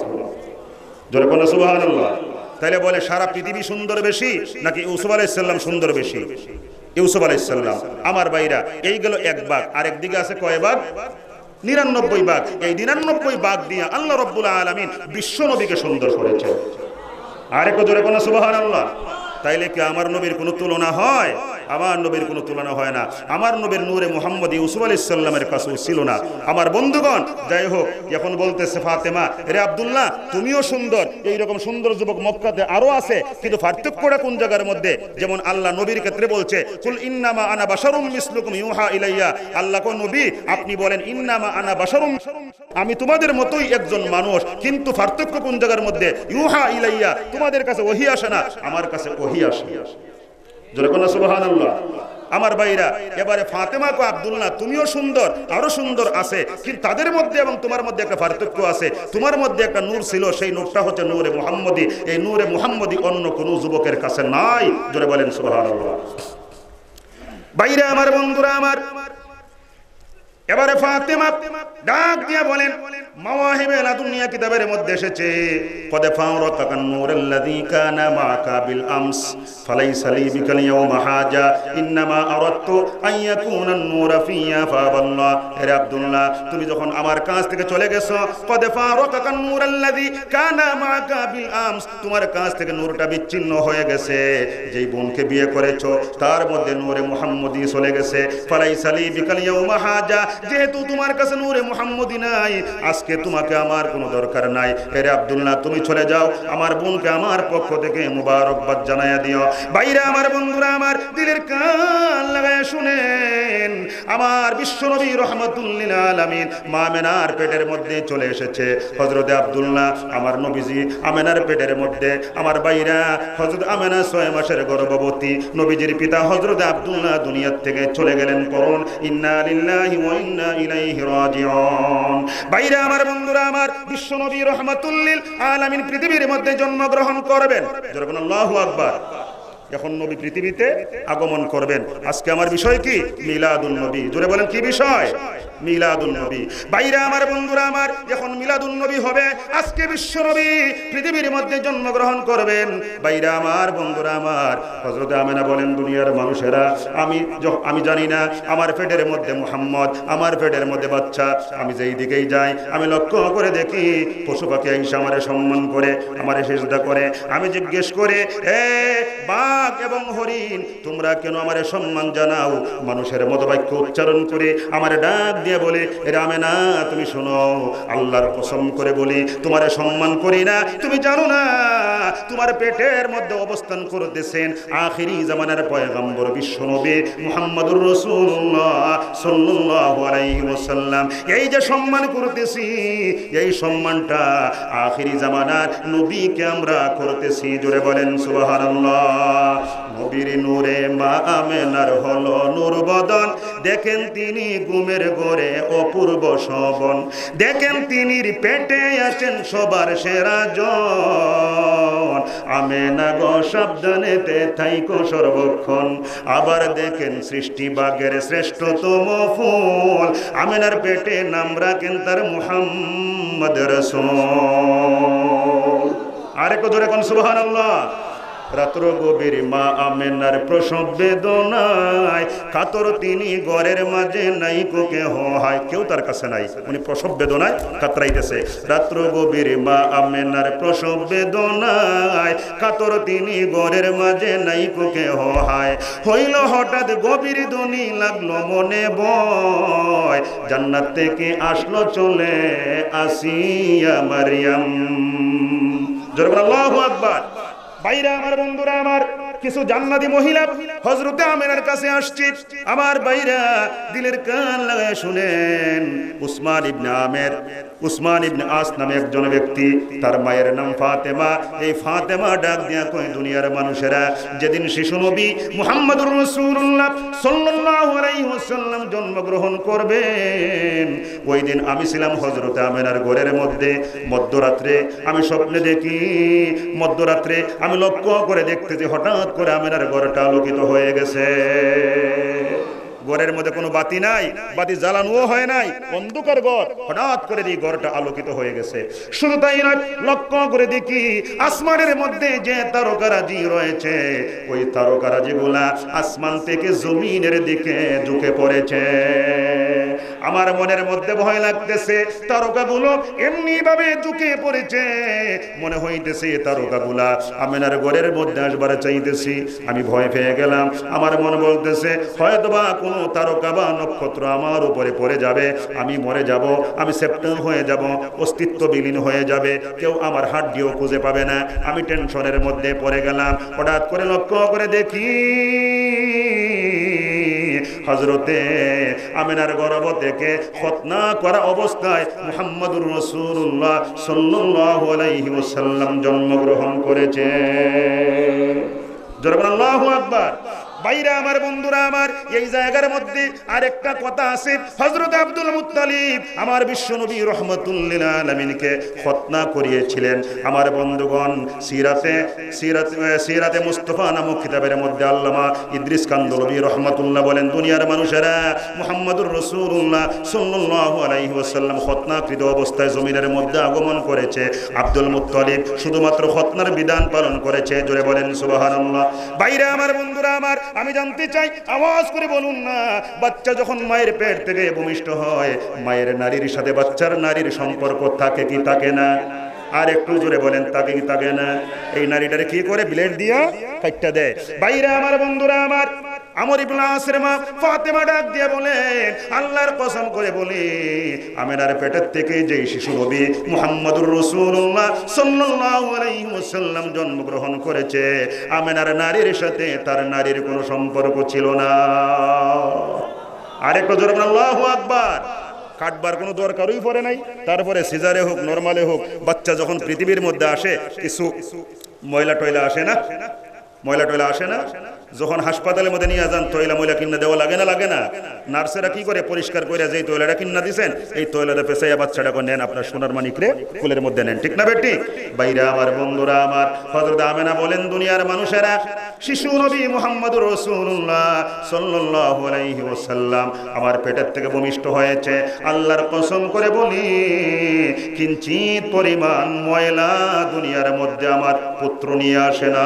জোরে বলেন সুবহানাল্লাহ। তাইলে বলে সারা পৃথিবী সুন্দর বেশি নাকি ইউসুফ আলাইহিস সালাম সুন্দর বেশি? ইউসুফ আলাইহিস সালাম। আমার ভাইরা, এই গেল এক ভাগ, আর একদিকে আছে কয় ভাগ? নিরানব্বই ভাগ। এই নিরানব্বই ভাগ দিয়ে আল্লাহ রাব্বুল আলামিন বিশ্ব নবীকে সুন্দর করেছেন। আর একটু জোরে কোন সুবহানাল্লাহ। তাইলে কি আমার নবীর কোনো তুলনা হয়? আমার নবীর কোনো তুলনা হয় না। আমার নবীর নূরে মুহাম্মদ ইউসুফ আলাইহিস সালামের কাছেও ছিল না। আমার বন্ধুগণ, যাই হোক, এখন বলতেছে ফাতেমা, রে আব্দুল্লাহ তুমিও সুন্দর, এইরকম সুন্দর যুবক মক্কাতে আরো আছে, কিন্তু পার্থক্যটা কোন জায়গার মধ্যে? যেমন আল্লাহ নবীর ক্ষেত্রে বলছে, কুল ইন্নামা আনা বাশারুম মিসলুকুম ইউহা ইলাইয়া। আল্লাহ কোন নবী আপনি বলেন ইন্নামা আনা বাশারুম, আমি তোমাদের মতোই একজন মানুষ, কিন্তু পার্থক্য কোন জায়গার মধ্যে? ইউহা ইলাইয়া, তোমাদের কাছে ওহী আসে না, আমার কাছে ওহী আসে। জোরে কোন সুবহানাল্লাহ। আমার ভাইরা, এবারে ফাতেমা কো আব্দুল্লাহ তুমিও সুন্দর, আরো সুন্দর আছে, কিন্তু তাদের মধ্যে এবং তোমার মধ্যে একটা পার্থক্য আছে। তোমার মধ্যে একটা নূর ছিল, সেই নূরটা হচ্ছে নূরে মুহাম্মদী। এই নূরে মুহাম্মদী অন্য কোনো যুবকের কাছে নাই। জোরে বলেন সুবহানাল্লাহ। ভাইরা আমার, বন্ধুরা আমার, এবারে ফাতেমা ডাক দিয়া বলেন, মাওয়াহিবে লাদুনিয়া কিতাবের মধ্যে এসেছে, কদ ফাওরাকান নূরাল্লাযী কানা মাআকা বিল আমস ফালাইসা লি বিকাল ইয়াওমা হাজা ইন্নামা আরাদতু আন ইয়াকুনা আন-নূরা ফিয়া ফাবাল্লাহ। হে আব্দুল্লাহ, তুমি যখন আমার কাছ থেকে চলে গেছো, কদ ফাওরাকান নূরাল্লাযী কানা মাআকা বিল আমস, তোমার কাছ থেকে নূরটা বিচ্ছিন্ন হয়ে গেছে। যেই বোনকে বিয়ে করেছো তার মধ্যে নূরে মুহাম্মদী চলে গেছে। ফালাইসা লি বিকাল ইয়াওমা হাজা, যেহেতু তোমার কাছে নূরে মুহাম্মদী নাই, আজকে তোমাকে আমার কোনো দরকার নাই। হে আব্দুল্লাহ, তুমি চলে যাও, আমার বোনকে আমার পক্ষ থেকে মুবারকবাদ জানাইয়া দিও। ভাইরা আমার, বন্ধুরা আমার, দিলের কান লাগায় শুনেন, আমার বিশ্বনবী রাহমাতুল লিল আলামিন মা আমেনার পেটের মধ্যে চলে এসেছে হযরতে আব্দুল্লাহ। আমার নবীজি আমেনার পেটের মধ্যে, আমার ভাইরা, হযরত আমেনা ছয় মাসের গর্ভবতী। নবীজির পিতা হযরতে আব্দুল্লাহ দুনিয়া থেকে চলে গেলেন। করুন ইন্না লিল্লাহি ওয়া ইন্না ইলাইহি রাজিউন। ভাইরা আমার, বন্ধুরা আমার, বিশ্বনবী রাহমাতুল লিল আলামিন পৃথিবীর মধ্যে জন্মগ্রহণ করবেন। যখন আল্লাহু আকবার, এখন নবী পৃথিবীতে আগমন করবেন। আজকে আমার বিষয় কি? মিলাদুন নবী। জোরে বলেন, কি বিষয়? মিলাদুন নবী। ভাইরা আমার, বন্ধুরা আমার, এখন মিলাদুন নবী হবে। আজকে বিশ্ব নবী পৃথিবীর মধ্যে জন্মগ্রহণ করবেন। ভাইরা আমার, বন্ধুরা আমার, হযরত আমেনা বলেন, দুনিয়ার মানুষেরা, আমি আমি জানি না আমার পেটের মধ্যে মুহাম্মদ, আমার পেটের মধ্যে বাচ্চা, আমি যেই দিকেই যাই আমি লক্ষ্য করে দেখি পশু পাখি আইসা আমারে সম্মান করে, আমারে সিজদা করে। আমি জিজ্ঞেস করে, এ বাঘ এবং হরিণ, তোমরা কেন আমারে সম্মান জানাও? মানুষের মতো বাক্য উচ্চারণ করে আমারে ডাক দিয়ে বলে, আমেনা তুমি শোনো, আল্লাহর কসম করে বলি তোমারে সম্মান করি না। তুমি জানো না তোমার পেটের মধ্যে অবস্থান করতেছেন আখিরি জামানার পয়গম্বর বিশ্বনবী মুহাম্মদুর রাসূলুল্লাহ সাল্লাল্লাহু আলাইহি ওয়াসাল্লাম। এই যে সম্মান করতেছি, এই সম্মানটা আখিরি জামানার নবীকে আমরা করতেছি। জোরে বলেন সুবহানাল্লাহ। নবীর নূরে মা আমেনার হলো নূর বদন, দেখেন তিনি ঘুমের ঘরে অপূর্ব শোভন, দেখেন তিনির পেটে আছেন সবার সেরা জন। আমেনা গো সাবধানেতে থাইকো সর্বক্ষণ, আবার দেখেন সৃষ্টি বাগের শ্রেষ্ঠতম ফুল, আমেনার পেটে নাম রাখেন তার মুহাম্মদ রাসূল। আরেকটু জোরে কোন সুবহানাল্লাহ। রাত্র গভীর মা আমেনার প্রসব বেদনায় কাতর তিনি ঘরের মাঝে নাই কো কেহ হায়, কেউ তার কাছে নাই, উনি প্রসব বেদনায় কাতরাইতেছে। রাত্র গভীর মা আমেনার প্রসব বেদনায় কাতর তিনি ঘরের মাঝে নাই কো কেহ হায়, হইল হঠাৎ গভীর ধ্বনি লাগলো মনে ভয়, জান্নাত থেকে আসলো চলে আসিয়া মারিয়াম। জোরে বলেন আল্লাহু আকবার। ভাইরা আমার, বন্ধুরা আমার, কিছু জান্নাতি মহিলা হযরতে আমেনার কাছে আসছে। আমার ভাইরা, দিলের কান লাগায় শুনেন, উসমান ইবনে আমের, উসমান ইবনে আস নামে একজন ব্যক্তি, তার মায়ের নাম ফাতেমা। এই ফাতেমা ডাক দিয়া কই, দুনিয়ার মানুষেরা, যেদিন শিশু নবী মুহাম্মদুর রাসূলুল্লাহ সাল্লাল্লাহু আলাইহি ওয়াসাল্লাম জন্মগ্রহণ করবেন, ওই দিন আমি ছিলাম হযরতে আমেনার ঘরের মধ্যে। মধ্যরাত্রে আমি স্বপ্নে দেখি, মধ্যরাত্রে আমি লক্ষ্য করে দেখতেছি হঠাৎ করে আমেনার ঘরটা আলোকিত হয়ে গেছে। ঘরের মধ্যে কোনো বাতি নাই, বাতি জ্বালানোও হয় নাই, অন্ধকার ঘর। হঠাৎ করে এই ঘরটা আলোকিত হয়ে গেছে। শুধু তাই নয়, লক্ষ্য করে দেখি আসমানের মধ্যে যে তারকারাজি রয়েছে, ওই তারকারাজি গুলা আসমান থেকে জমিনের দিকে ঝুঁকে পড়েছে। আমার মনের মধ্যে ভয় লাগতেছে, তারকাগুলো এমনি ভাবে ঝুঁকে পড়েছে, মনে হইতেছে তারকাগুলা আমেনার ঘরের মধ্যে আসবার চাইতেছি। আমি ভয় পেয়ে গেলাম। আমার মন বলতেছে হয়তোবা কোনো তারকা বা নক্ষত্র আমার উপরে পড়ে যাবে, আমি মরে যাব, আমি সেপ্টেম হয়ে যাব, অস্তিত্ব বিলীন হয়ে যাবে, কেউ আমার হাড্ডিও খুঁজে পাবে না। আমি টেনশনের মধ্যে পড়ে গেলাম। হঠাৎ করে লক্ষ্য করে দেখি হযরতে আমিনার গর্ভ থেকে খতনা করা অবস্থায় মুহাম্মদুর রাসূলুল্লাহ সাল্লাল্লাহু আলাইহি ওয়াসাল্লাম জন্মগ্রহণ করেছে। জোরে বলেন আল্লাহু আকবার। বাইরে আমার বন্ধুরা আমার, এই জায়গার মধ্যে আরেকটা কথা আছে। হযরত আব্দুল মুত্তালিব আমার বিশ্বনবী রাহমাতুল লিল আলামিনকে খতনা করিয়েছিলেন। আমার বন্ধুগণ, সিরাতে সিরাত সিরাতে মুস্তাফা নামক কিতাবের মধ্যে আল্লামা ইদ্রিস কান্দলবী রাহমাতুল্লাহ বলেন, দুনিয়ার মানুষেরা মুহাম্মদুর রাসূলুল্লাহ সাল্লাল্লাহু আলাইহি ওয়াসাল্লাম খতনাকৃত অবস্থায় জমিনের মধ্যে আগমন করেছে। আব্দুল মুত্তালিব শুধুমাত্র খতনার বিধান পালন করেছে। জোরে বলেন সুবহানাল্লাহ। বাইরে আমার বন্ধুরা আমার, আমি জানতে চাই, আওয়াজ করে বলুন না, বাচ্চা যখন মায়ের পেট থেকে ভূমিষ্ঠ হয়, মায়ের নারীর সাথে বাচ্চার নারীর সম্পর্ক থাকে কি থাকে না? আর একটু জোরে বলেন, থাকে কি থাকে না? এই নারীটারে কি করে ব্লেড দিয়া কাটটা দেয়। বাইরে আমার বন্ধুরা আমার, আমর ইবনে আসের মা ফাতেমা ডাক দিয়ে বলেন, আল্লাহর কসম করে বলি, আমিনার পেটের থেকে যেই শিশু নবী মুহাম্মদুর রাসূলুল্লাহ সাল্লাল্লাহু আলাইহি ওয়াসাল্লাম জন্মগ্রহণ করেছে, আমিনার নারীর সাথে তার নারীর কোনো সম্পর্ক ছিল না। আরেকটু জোরে বলেন আল্লাহু আকবার। কাটবার কোনো দরকারই পড়ে নাই। তারপরে সিজারে হোক নরমালে হোক, বাচ্চা যখন পৃথিবীর মধ্যে আসে কিছু ময়লা টয়লা আসে না, ময়লা টয়লা আসে না? যখন হাসপাতালের মধ্যে নিয়ে যান, তৈলা ময়লা কিনা দেওয়া লাগে না লাগে না? নার্সেরা কি করে পরিষ্কার করে, যে তৈলাটা কিনা দিছেন এই তৈলাটা পেছাইয়া বাচ্চাটাকে নেন, আপনার সোনার মানিকরে কুলের মধ্যে নেন, ঠিক না বেটি? বাইরে আমার বন্ধুরা আমার, হযরত আমেনা বলেন, দুনিয়ার মানুষেরা শিশু নবী মুহাম্মদুর রাসূলুল্লাহ সাল্লাল্লাহু আলাইহি ওয়াসাল্লাম আমার পেটের থেকে ভূমিষ্ঠ হয়েছে। আল্লাহর কসম করে বলি, কিঞ্চিত পরিমাণ ময়লা দুনিয়ার মধ্যে আমার পুত্র নিয়ে আসে না।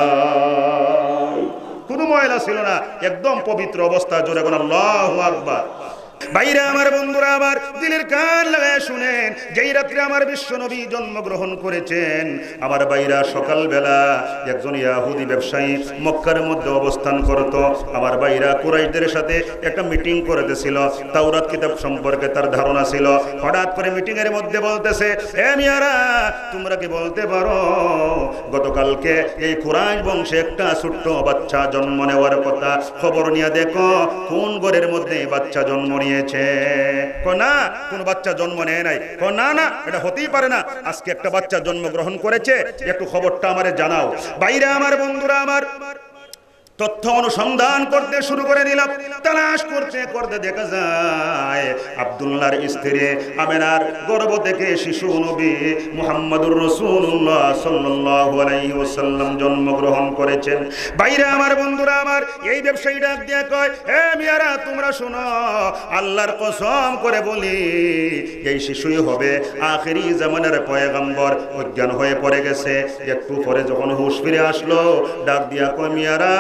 কোনো ময়লা ছিল না, একদম পবিত্র অবস্থা। জোরে বলেন আল্লাহু আকবার। বাইরে আমার বন্ধুরা আমার, দিলের কান লাগায় শুনেন, যেই রাত্রে আমার বিশ্বনবী জন্মগ্রহণ করেছেন, আমার বাইরা সকালবেলা একজন ইহুদি ব্যবসায়ী মক্কার মধ্যে অবস্থান করত। আমার বাইরা কুরাইশদের সাথে একটা মিটিং করতেছিল, তাওরাত কিতাব সম্পর্কে তার ধারণা ছিল। হঠাৎ করে মিটিং এর মধ্যে বলতেছে, এ মিয়ারা, তোমরা কি বলতে পারো গতকালকে এই কুরাইশ বংশে একটা ছোট্ট বাচ্চা জন্ম নেওয়ার কথা, খবর নিয়ে দেখো কোন ঘরের মধ্যে বাচ্চা জন্ম নিয়ে না, কোন বাচ্চা জন্ম নেয় নাই। না না, এটা হতেই পারে না, আজকে একটা বাচ্চা জন্মগ্রহণ করেছে, একটু খবরটা আমারে জানাও। বাইরে আমার বন্ধুরা আমার, তথ্য অনুসন্ধান করতে শুরু করে দিলাম। তালাশ করতে করতে দেখা যায় আব্দুল্লাহর স্ত্রী আমেনার গর্ভ থেকে শিশু নবী মুহাম্মদুর রাসূলুল্লাহ সাল্লাল্লাহু আলাইহি ওয়াসাল্লাম জন্মগ্রহণ করেছেন। বাইরে আমার বন্ধুরা আমার, এই ব্যবসায়ী ডাক দিয়ে কয়, হে মিয়ারা, তোমরা শোনো, আল্লাহর কসম করে বলি, এই শিশুই হবে আখিরি জামানার পয়গম্বর। অজ্ঞান হয়ে পড়ে গেছে। একটু পরে যখন হুঁশ ফিরে আসলো, ডাক দিয়া কয়, মিয়ারা,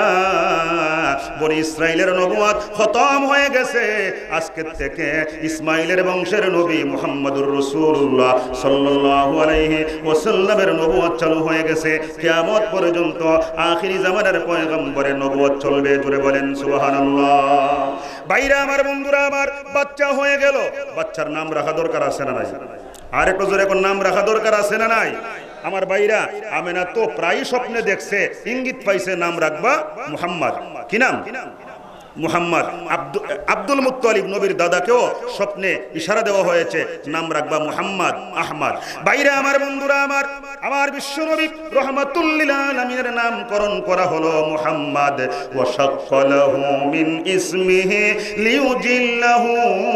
বনি ইসরাইলের নবুয়ত খতম হয়ে গেছে, আজকে থেকে ইসমাইলের বংশের নবী মুহাম্মদুর রাসূলুল্লাহ সাল্লাল্লাহু আলাইহি ওয়াসাল্লামের নবুয়ত চালু হয়ে গেছে। কিয়ামত পর্যন্ত আখিরি জামানার পয়গম্বরের নবুয়ত চলবে। জোরে বলেন সুবহানাল্লাহ। বাইরে আমার বন্ধুরা আমার, বাচ্চা হয়ে গেল, বাচ্চার নাম রাখা দরকার আছে না নাই? আর একটু জোরে কোন নাম রাখা দরকার আছে না নাই? আমার ভাইরা, আমেনা তো প্রায় স্বপ্নে দেখছে, ইঙ্গিত পাইছে নাম রাখবা মুহাম্মদ। কি নাম? মুহাম্মদ। আব্দুল মুত্তালিব নবীর দাদাকেও স্বপ্নে ইশারা দেওয়া হয়েছে, নাম রাখবা মুহাম্মদ, আহমদ। বাইরে আমার বন্ধুরা আমার, আমার বিশ্বনবী রাহমাতুল লিল আলামিনের নামকরণ করা হলো মুহাম্মদ। ওয়া শাক্কালাহু মিন ইসমিহি লিউজিল্লাহু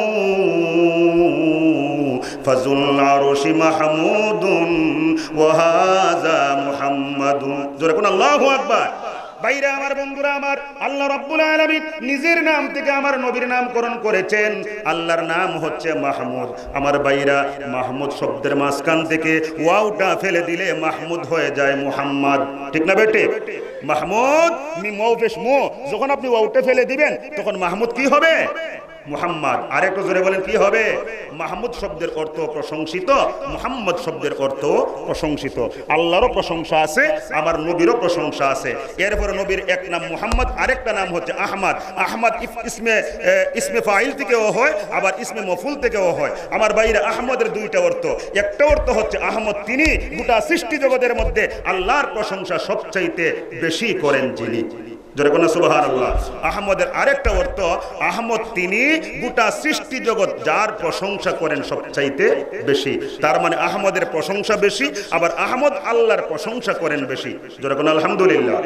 ফাজুল আরশি মাহমুদুন ওয়া হাযা মুহাম্মাদুন। জোরে কোন আল্লাহু আকবার। বাইরে আমার বন্ধুরা আমার, আল্লাহ রাব্বুল আলামিন নিজের নাম থেকে আমার নবীর নামকরণ করেছেন। আল্লাহর নাম হচ্ছে মাহমুদ। আমার বাইরা, মাহমুদ শব্দের মাঝখান থেকে ওয়াওটা ফেলে দিলে মাহমুদ হয়ে যায় মুহাম্মদ, ঠিক না বেটে? মাহমুদ মি মৌফেশ মো, যখন আপনি ওয়াওটা ফেলে দিবেন তখন মাহমুদ কি হবে? মুহাম্মদ। আরেকটু জোরে বলেন কি হবে? মাহমুদ শব্দের অর্থ প্রশংসিত, মুহাম্মদ শব্দের অর্থ প্রশংসিত। আল্লাহরও প্রশংসা আছে, আমার নবীরও প্রশংসা আছে। এরপরে নবীর এক নাম মুহাম্মদ, আরেকটা নাম হচ্ছে আহমদ। আহমদ ইসমে ইসমে ফাইল থেকেও হয়, আবার ইসমে মফুল থেকেও হয়। আমার বাইরে আহমদের দুইটা অর্থ। একটা অর্থ হচ্ছে আহমদ তিনি গোটা সৃষ্টি জগতের মধ্যে আল্লাহর প্রশংসা সবচাইতে বেশি করেন যিনি। জোরে কোন সুবহানাল্লাহ। আহমদের আরেকটা অর্থ আহমদ তিনি গোটা সৃষ্টি জগৎ যার প্রশংসা করেন সবচাইতে বেশি। তার মানে আহমদের প্রশংসা বেশি, আবার আহমদ আল্লাহর প্রশংসা করেন বেশি। জোরে কোন আলহামদুলিল্লাহ।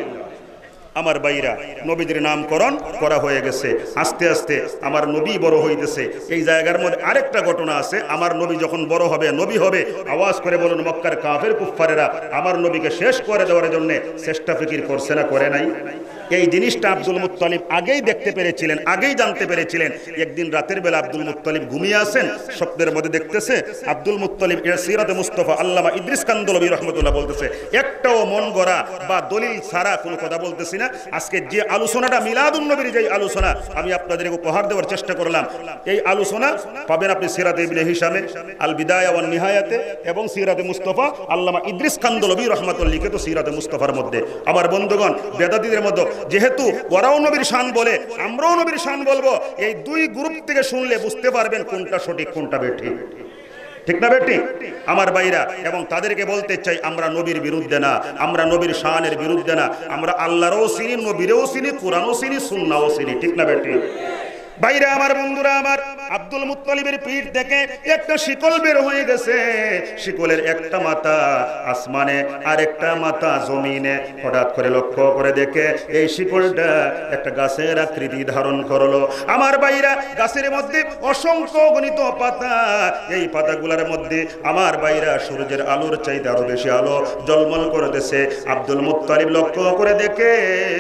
আমার বাইরা নবীদের নামকরণ করা হয়ে গেছে। আস্তে আস্তে আমার নবী বড় হইতেছে। এই জায়গার মধ্যে আরেকটা ঘটনা আছে। আমার নবী যখন বড় হবে, নবী হবে, আওয়াজ করে বলুন মক্কার কাফের কুফফারেরা আমার নবীকে শেষ করে দেওয়ার জন্য চেষ্টা ফিকির করছে না করে নাই? এই জিনিসটা আব্দুল মুত্তালিব আগেই দেখতে পেরেছিলেন, আগেই জানতে পেরেছিলেন। একদিন রাতের বেলা আব্দুল মুত্তালিব ঘুমিয়ে আছেন, স্বপ্নের মধ্যে দেখতেছে আব্দুল মুত্তালিব এর সিরাতে মুস্তাফা আল্লামা ইদ্রিস কান্দলবী রহমতুল্লাহ বলতেছে, একটাও মন গড়া বা দলিল ছাড়া কোনো কথা বলতেছি না। আজকে যে আলোচনাটা মিলাদুন নবীর যে আলোচনা আমি আপনাদের উপহার দেওয়ার চেষ্টা করলাম, এই আলোচনা পাবেন আপনি সিরাতে ইবনে হিশামে, আল বিদায়া ওয়ান নিহায়াতে এবং সিরাতে মুস্তাফা আল্লামা ইদ্রিস কান্দলবী রহমাতুল্লাহ লিখিত সিরাতে মুস্তাফার মধ্যে। আমার বন্ধুগণ, বেদাতীদের মধ্যে যেহেতু ওরাও নবীর শান বলে, আমরাও নবীর শান বলবো, এই দুই গ্রুপ থেকে শুনলে বুঝতে পারবেন কোনটা সঠিক কোনটা বেঠিক। ঠিক না বেটি আমার ভাইরা? এবং তাদেরকে বলতে চাই আমরা নবীর বিরুদ্ধে না, আমরা নবীর শানের বিরুদ্ধে না, আমরা আল্লাহরও চিনি, নবীরও চিনি, কোরআনও চিনি, সুন্নাহও চিনি। ঠিক না বেটি ভাইরা আমার, বন্ধুরা আমার, আব্দুল মুত্তালিবের পিঠ থেকে একটা শিকল বের হয়ে গেছে। শিকলের একটা মাথা আসমানে আর একটা মাথা জমিনে। হঠাৎ করে লক্ষ্য করে দেখে এই শিকলটা একটা গাছের আকৃতি ধারণ করলো। আমার ভাইরা, গাছের মধ্যে অসংখ্য গণিত পাতা, এই পাতাগুলোর মধ্যে আমার ভাইরা সূর্যের আলোর চাইতে আরো বেশি আলো জলমল করতেছে। আব্দুল মুত্তালিব লক্ষ্য করে দেখে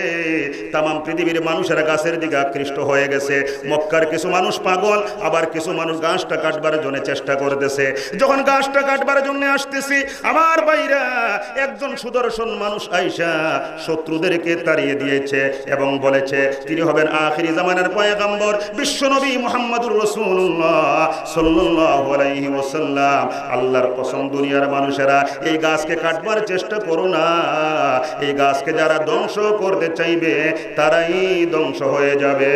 তাম পৃথিবীর মানুষেরা গাছের দিকে আকৃষ্ট হয়ে গেছে। মক্কার কিছু মানুষ পাগল, আবার কিছু মানুষ গাছটা কাটবার জন্য চেষ্টা করতেছে। যখন গাছটা কাটবার জন্য আসতেছি আমার ভাইরা, একজন সুদর্শন মানুষ আইসা শত্রুদেরকে তাড়িয়ে দিয়েছে এবং বলেছে তিনি হবেন আখিরি জামানার পয়গম্বর বিশ্বনবী মুহাম্মদুর রাসূলুল্লাহ সাল্লাল্লাহু আলাইহি ওয়াসাল্লাম। আল্লাহর কসম, দুনিয়ার মানুষেরা এই গাছকে কাটবার চেষ্টা করো না। এই গাছকে যারা ধ্বংস করতে চাইবে তারাই ধ্বংস হয়ে যাবে।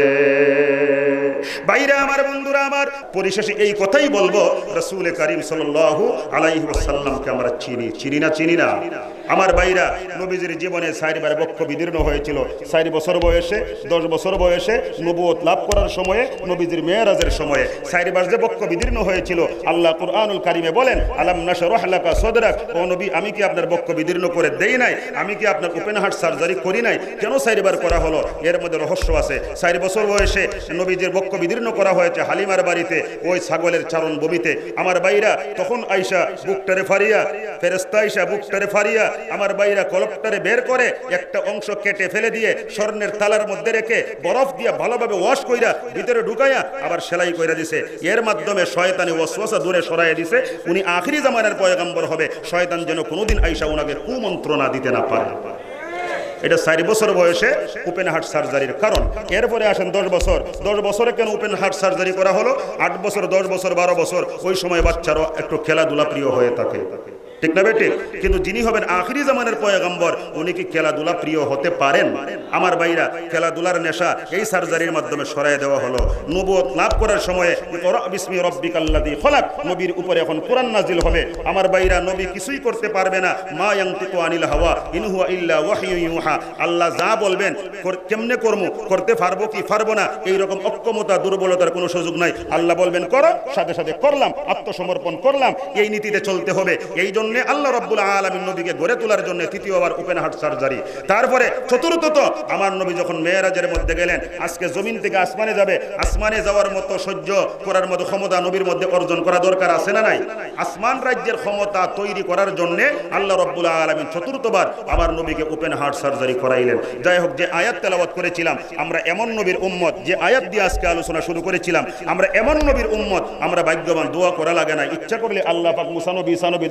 ভাইরা আমার, বন্ধুরা আমার, পরিশেষে এই কথাই বলবো, রাসূল কারীম সাল্লাল্লাহু আলাইহি ওয়াসাল্লামকে আমরা চিনি চিনি না চিনি না আমার ভাইরা। নবীজির জীবনে চারবার বক্ষ বিদীর্ণ হয়েছিল। চার বছর বয়সে, দশ বছর বয়সে, নবুয়ত লাভ করার সময়ে, নবীজির মেরাজের সময়ে চারবার যে বক্ষ বিদীর্ণ হয়েছিল। আল্লাহ কুরআনুল কারীমে বলেন, আলাম নাশরাহ লাকা সাদরাক, ও নবী আমি কি আপনার বক্ষ বিদীর্ণ করে দেই নাই? আমি কি আপনার ওপেন হার্ট সার্জারি করি নাই? কেন চারবার করা হলো? এর মধ্যে রহস্য আছে। চার বছর বয়সে নবীজির বক্ষ বিদীর্ণ করা হয়েছে হালিমার বাড়িতে, ওই ছাগলের চারণ বমিতে। আমার ভাইরা তখন আইসা বুকটারে ফারিয়া, ফেরেশতা আইসা বুকটারে ফারিয়া আমার ভাইরা কলপটারে বের করে একটা অংশ কেটে ফেলে দিয়ে স্বর্ণের তালার মধ্যে রেখে বরফ দিয়া ভালোভাবে ওয়াশ কইরা ভিতরে ঢুকাইয়া আবার সেলাই কইরা দিছে। এর মাধ্যমে শয়তানি ওয়াসওয়াসা দূরে সরাইয়া দিছে। উনি আখিরি জামানার পয়গম্বর হবে, শয়তান যেন কোনোদিন আইসা উনাকে কুমন্ত্রণা দিতে না পারে। এটা চার বছর বয়সে ওপেন হার্ট সার্জারির কারণ। এরপরে আসেন দশ বছর। দশ বছরে কেন ওপেন হার্ট সার্জারি করা হলো? আট বছর, দশ বছর, বারো বছর, ওই সময় বাচ্চারও একটু খেলাধুলা প্রিয় হয়ে থাকে। ঠিক না বেটি? কিন্তু যিনি হবেন আখিরি জামানের পয়গম্বর, উনি কি খেলাধুলা প্রিয় হতে পারেন? আমার ভাইরা, খেলাধুলার নেশা এই সার্জারির মাধ্যমে সরাই দেওয়া হলো। নবুয়ত লাভ করার সময়ে ইকরা বিসমি রাব্বিকাল্লাযী খলাক, নবীর উপরে এখন কোরআন নাজিল হবে। আমার ভাইরা, নবী কিছুই করতে পারবে না। মা ইয়ানতিকু আনিল হাওয়া ইন হুয়া ইল্লা ওয়াহয়ুন ইউহা। আল্লাহ যা বলবেন কেমনে করবো, করতে পারবো কি পারবো না, এই রকম অক্ষমতা দুর্বলতার কোনো সুযোগ নাই। আল্লাহ বলবেন করো, সাথে সাথে করলাম, আত্মসমর্পণ করলাম। এই নীতিতে চলতে হবে। এই জন্য আল্লাহ রাব্বুল আলামিন নবীকে গড়ে তোলার জন্য তৃতীয়বার ওপেন হার্ট সার্জারি। তারপরে চতুর্থত আমার নবী যখন মেরাজের মধ্যে গেলেন, আজকে জমিন থেকে আসমানে যাবে, আসমানে যাওয়ার মতো সহ্য করার মতো ক্ষমতা নবীর মধ্যে অর্জন করা দরকার আছে না নাই? আসমান রাজ্যের ক্ষমতা তৈরি করার জন্য আল্লাহ রাব্বুল আলামিন চতুর্থবার আমার নবীকে ওপেন হার্ট সার্জারি করাইলেন। যাই হোক, যে আয়াত তেলাওয়াত করেছিলাম, আমরা এমন নবীর উম্মত, যে আয়াত দিয়ে আজকে আলোচনা শুরু করেছিলাম, আমরা এমন নবীর উম্মত, আমরা ভাগ্যবান। দোয়া করা লাগে না, ইচ্ছা করলে আল্লাহ পাক মুসা নবী, ঈসা নবী, দাউদ নবী,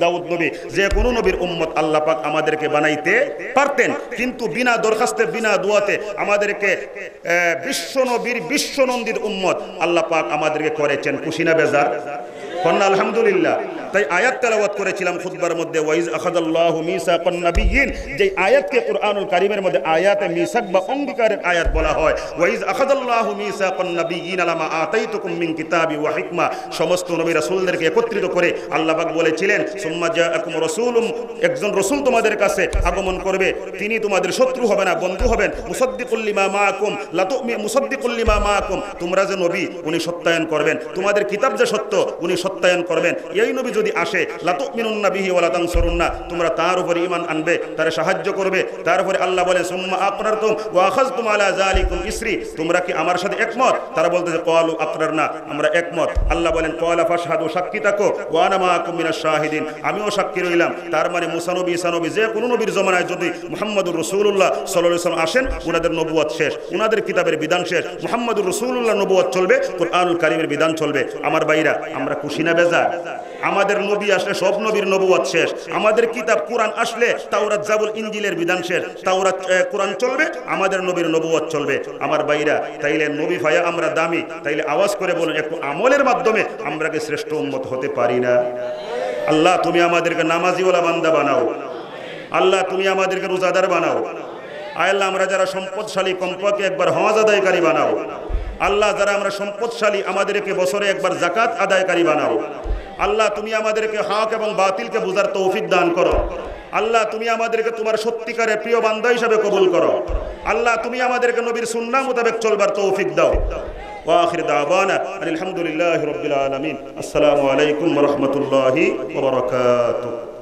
নবী, যে কোনো নবীর উম্মত আল্লাহ পাক আমাদেরকে বানাইতে পারতেন, কিন্তু বিনা দরখাস্তে বিনা দুয়াতে আমাদেরকে বিশ্ব নবীর বিশ্বনন্দিত উম্মত আল্লাহ পাক আমাদেরকে করেছেন। খুশি না বেজার? কন্যা আলহামদুলিল্লাহ। তাই আয়াত তেলাওয়াত করেছিলাম খুতবার মধ্যে, ওয়াইজ আখাযাল্লাহু মিসাকান নাবিয়্যিন, যে আয়াতকে কুরআনুল কারীমের মধ্যে আয়াতে মিসাক বা অঙ্গীকারের আয়াত বলা হয়। ওয়াইজ আখাযাল্লাহু মিসাকান নাবিয়্যিন লামা আতাইতুকুম মিন কিতাবি ওয়া হিকমা, সমস্ত নবী রাসূলদেরকে একত্রিত করে আল্লাহ পাক বলেছিলেন, সুম্মা জাআকুম রাসূলুম, একজন রাসূল তোমাদের কাছে আগমন করবে, তিনি তোমাদের শত্রু হবে না, বন্ধু হবেন। মুসাদ্দিকুল লিমা মাআকুম লা তুমিনু মুসাদ্দিকুল লিমা মাআকুম, তোমরা যে নবী উনি সত্যায়ন করবেন, তোমাদের কিতাব যে সত্য উনি সত্যায়ন করবেন। এই নবী যদি আসে, লা তুমিনুন্না বিহি ওয়া লা তানসুরুন্না, তোমরা তার উপরে ঈমান আনবে, তারে সাহায্য করবে। তারপরে আল্লাহ বলেন, সুম্মা আকরারতুম ওয়া আখাযতুম আলা যালিকুম ইসরি, তোমরা কি আমার সাথে একমত? তারা বলতেছে ক্বালু আকরারনা, আমরা একমত। আল্লাহ বলেন, ক্বালা ফাশহাদু, সাক্ষী থাকো, ওয়া আনা মাআকুম মিনাশ শাহিদিন, আমিও সাক্ষী রইলাম। তার মানে মুসা নবী, ঈসা নবী, যে কোনো নবীর জমানায় যদি মুহাম্মদুর রাসূলুল্লাহ সাল্লাল্লাহু আলাইহি ওয়াসাল্লাম আসেন, উনাদের নবুয়ত শেষ, উনাদের কিতাবের বিধান শেষ, মুহাম্মদুর রাসূলুল্লাহ নবুয়ত চলবে, কুরআনুল কারীমের বিধান চলবে। আমার ভাইরা, আমরা খুশি না বেজার? আমাদের নবী আসলে সব নবীর নবুয়ত শেষ, আমাদের কিতাব কোরআন আসলে তাওরাত জাবুল ইনজিলের বিধান শেষ, তাওরাত কোরআন চলবে, আমাদের নবীর নবুয়ত চলবে। আমার ভাইরা, তাইলে নবী ভাইয়া আমরা দামি, তাইলে আওয়াজ করে বলুন, একটু আমলের মাধ্যমে আমরা কি শ্রেষ্ঠ উম্মত হতে পারি না? আল্লাহ তুমি আমাদেরকে নামাজিওয়ালা বান্দা বানাও, আল্লাহ তুমি আমাদেরকে রোজাদার বানাও, আল্লাহ আমরা যারা সম্পদশালী কমপক্ষে একবার হজ আদায়কারী বানাও, আল্লাহ যারা আমরা সম্পদশালী আমাদেরকে বছরে একবার যাকাত আদায়কারী বানাও। আল্লাহ তুমি আমাদেরকে হক এবং বাতিলকে বুঝার তৌফিক দান করো। আল্লাহ তুমি আমাদেরকে তোমার সত্যিকারের প্রিয় বান্দা হিসাবে কবুল করো। আল্লাহ তুমি আমাদেরকে নবীর সুন্নাহ মোতাবেক চলবার তৌফিক দাও। ওয়া আখির দাওয়ানা আলহামদুলিল্লাহি রাব্বিল আলামিন। আসসালামু আলাইকুম ওয়া রাহমাতুল্লাহি ওয়া বারাকাতুহু।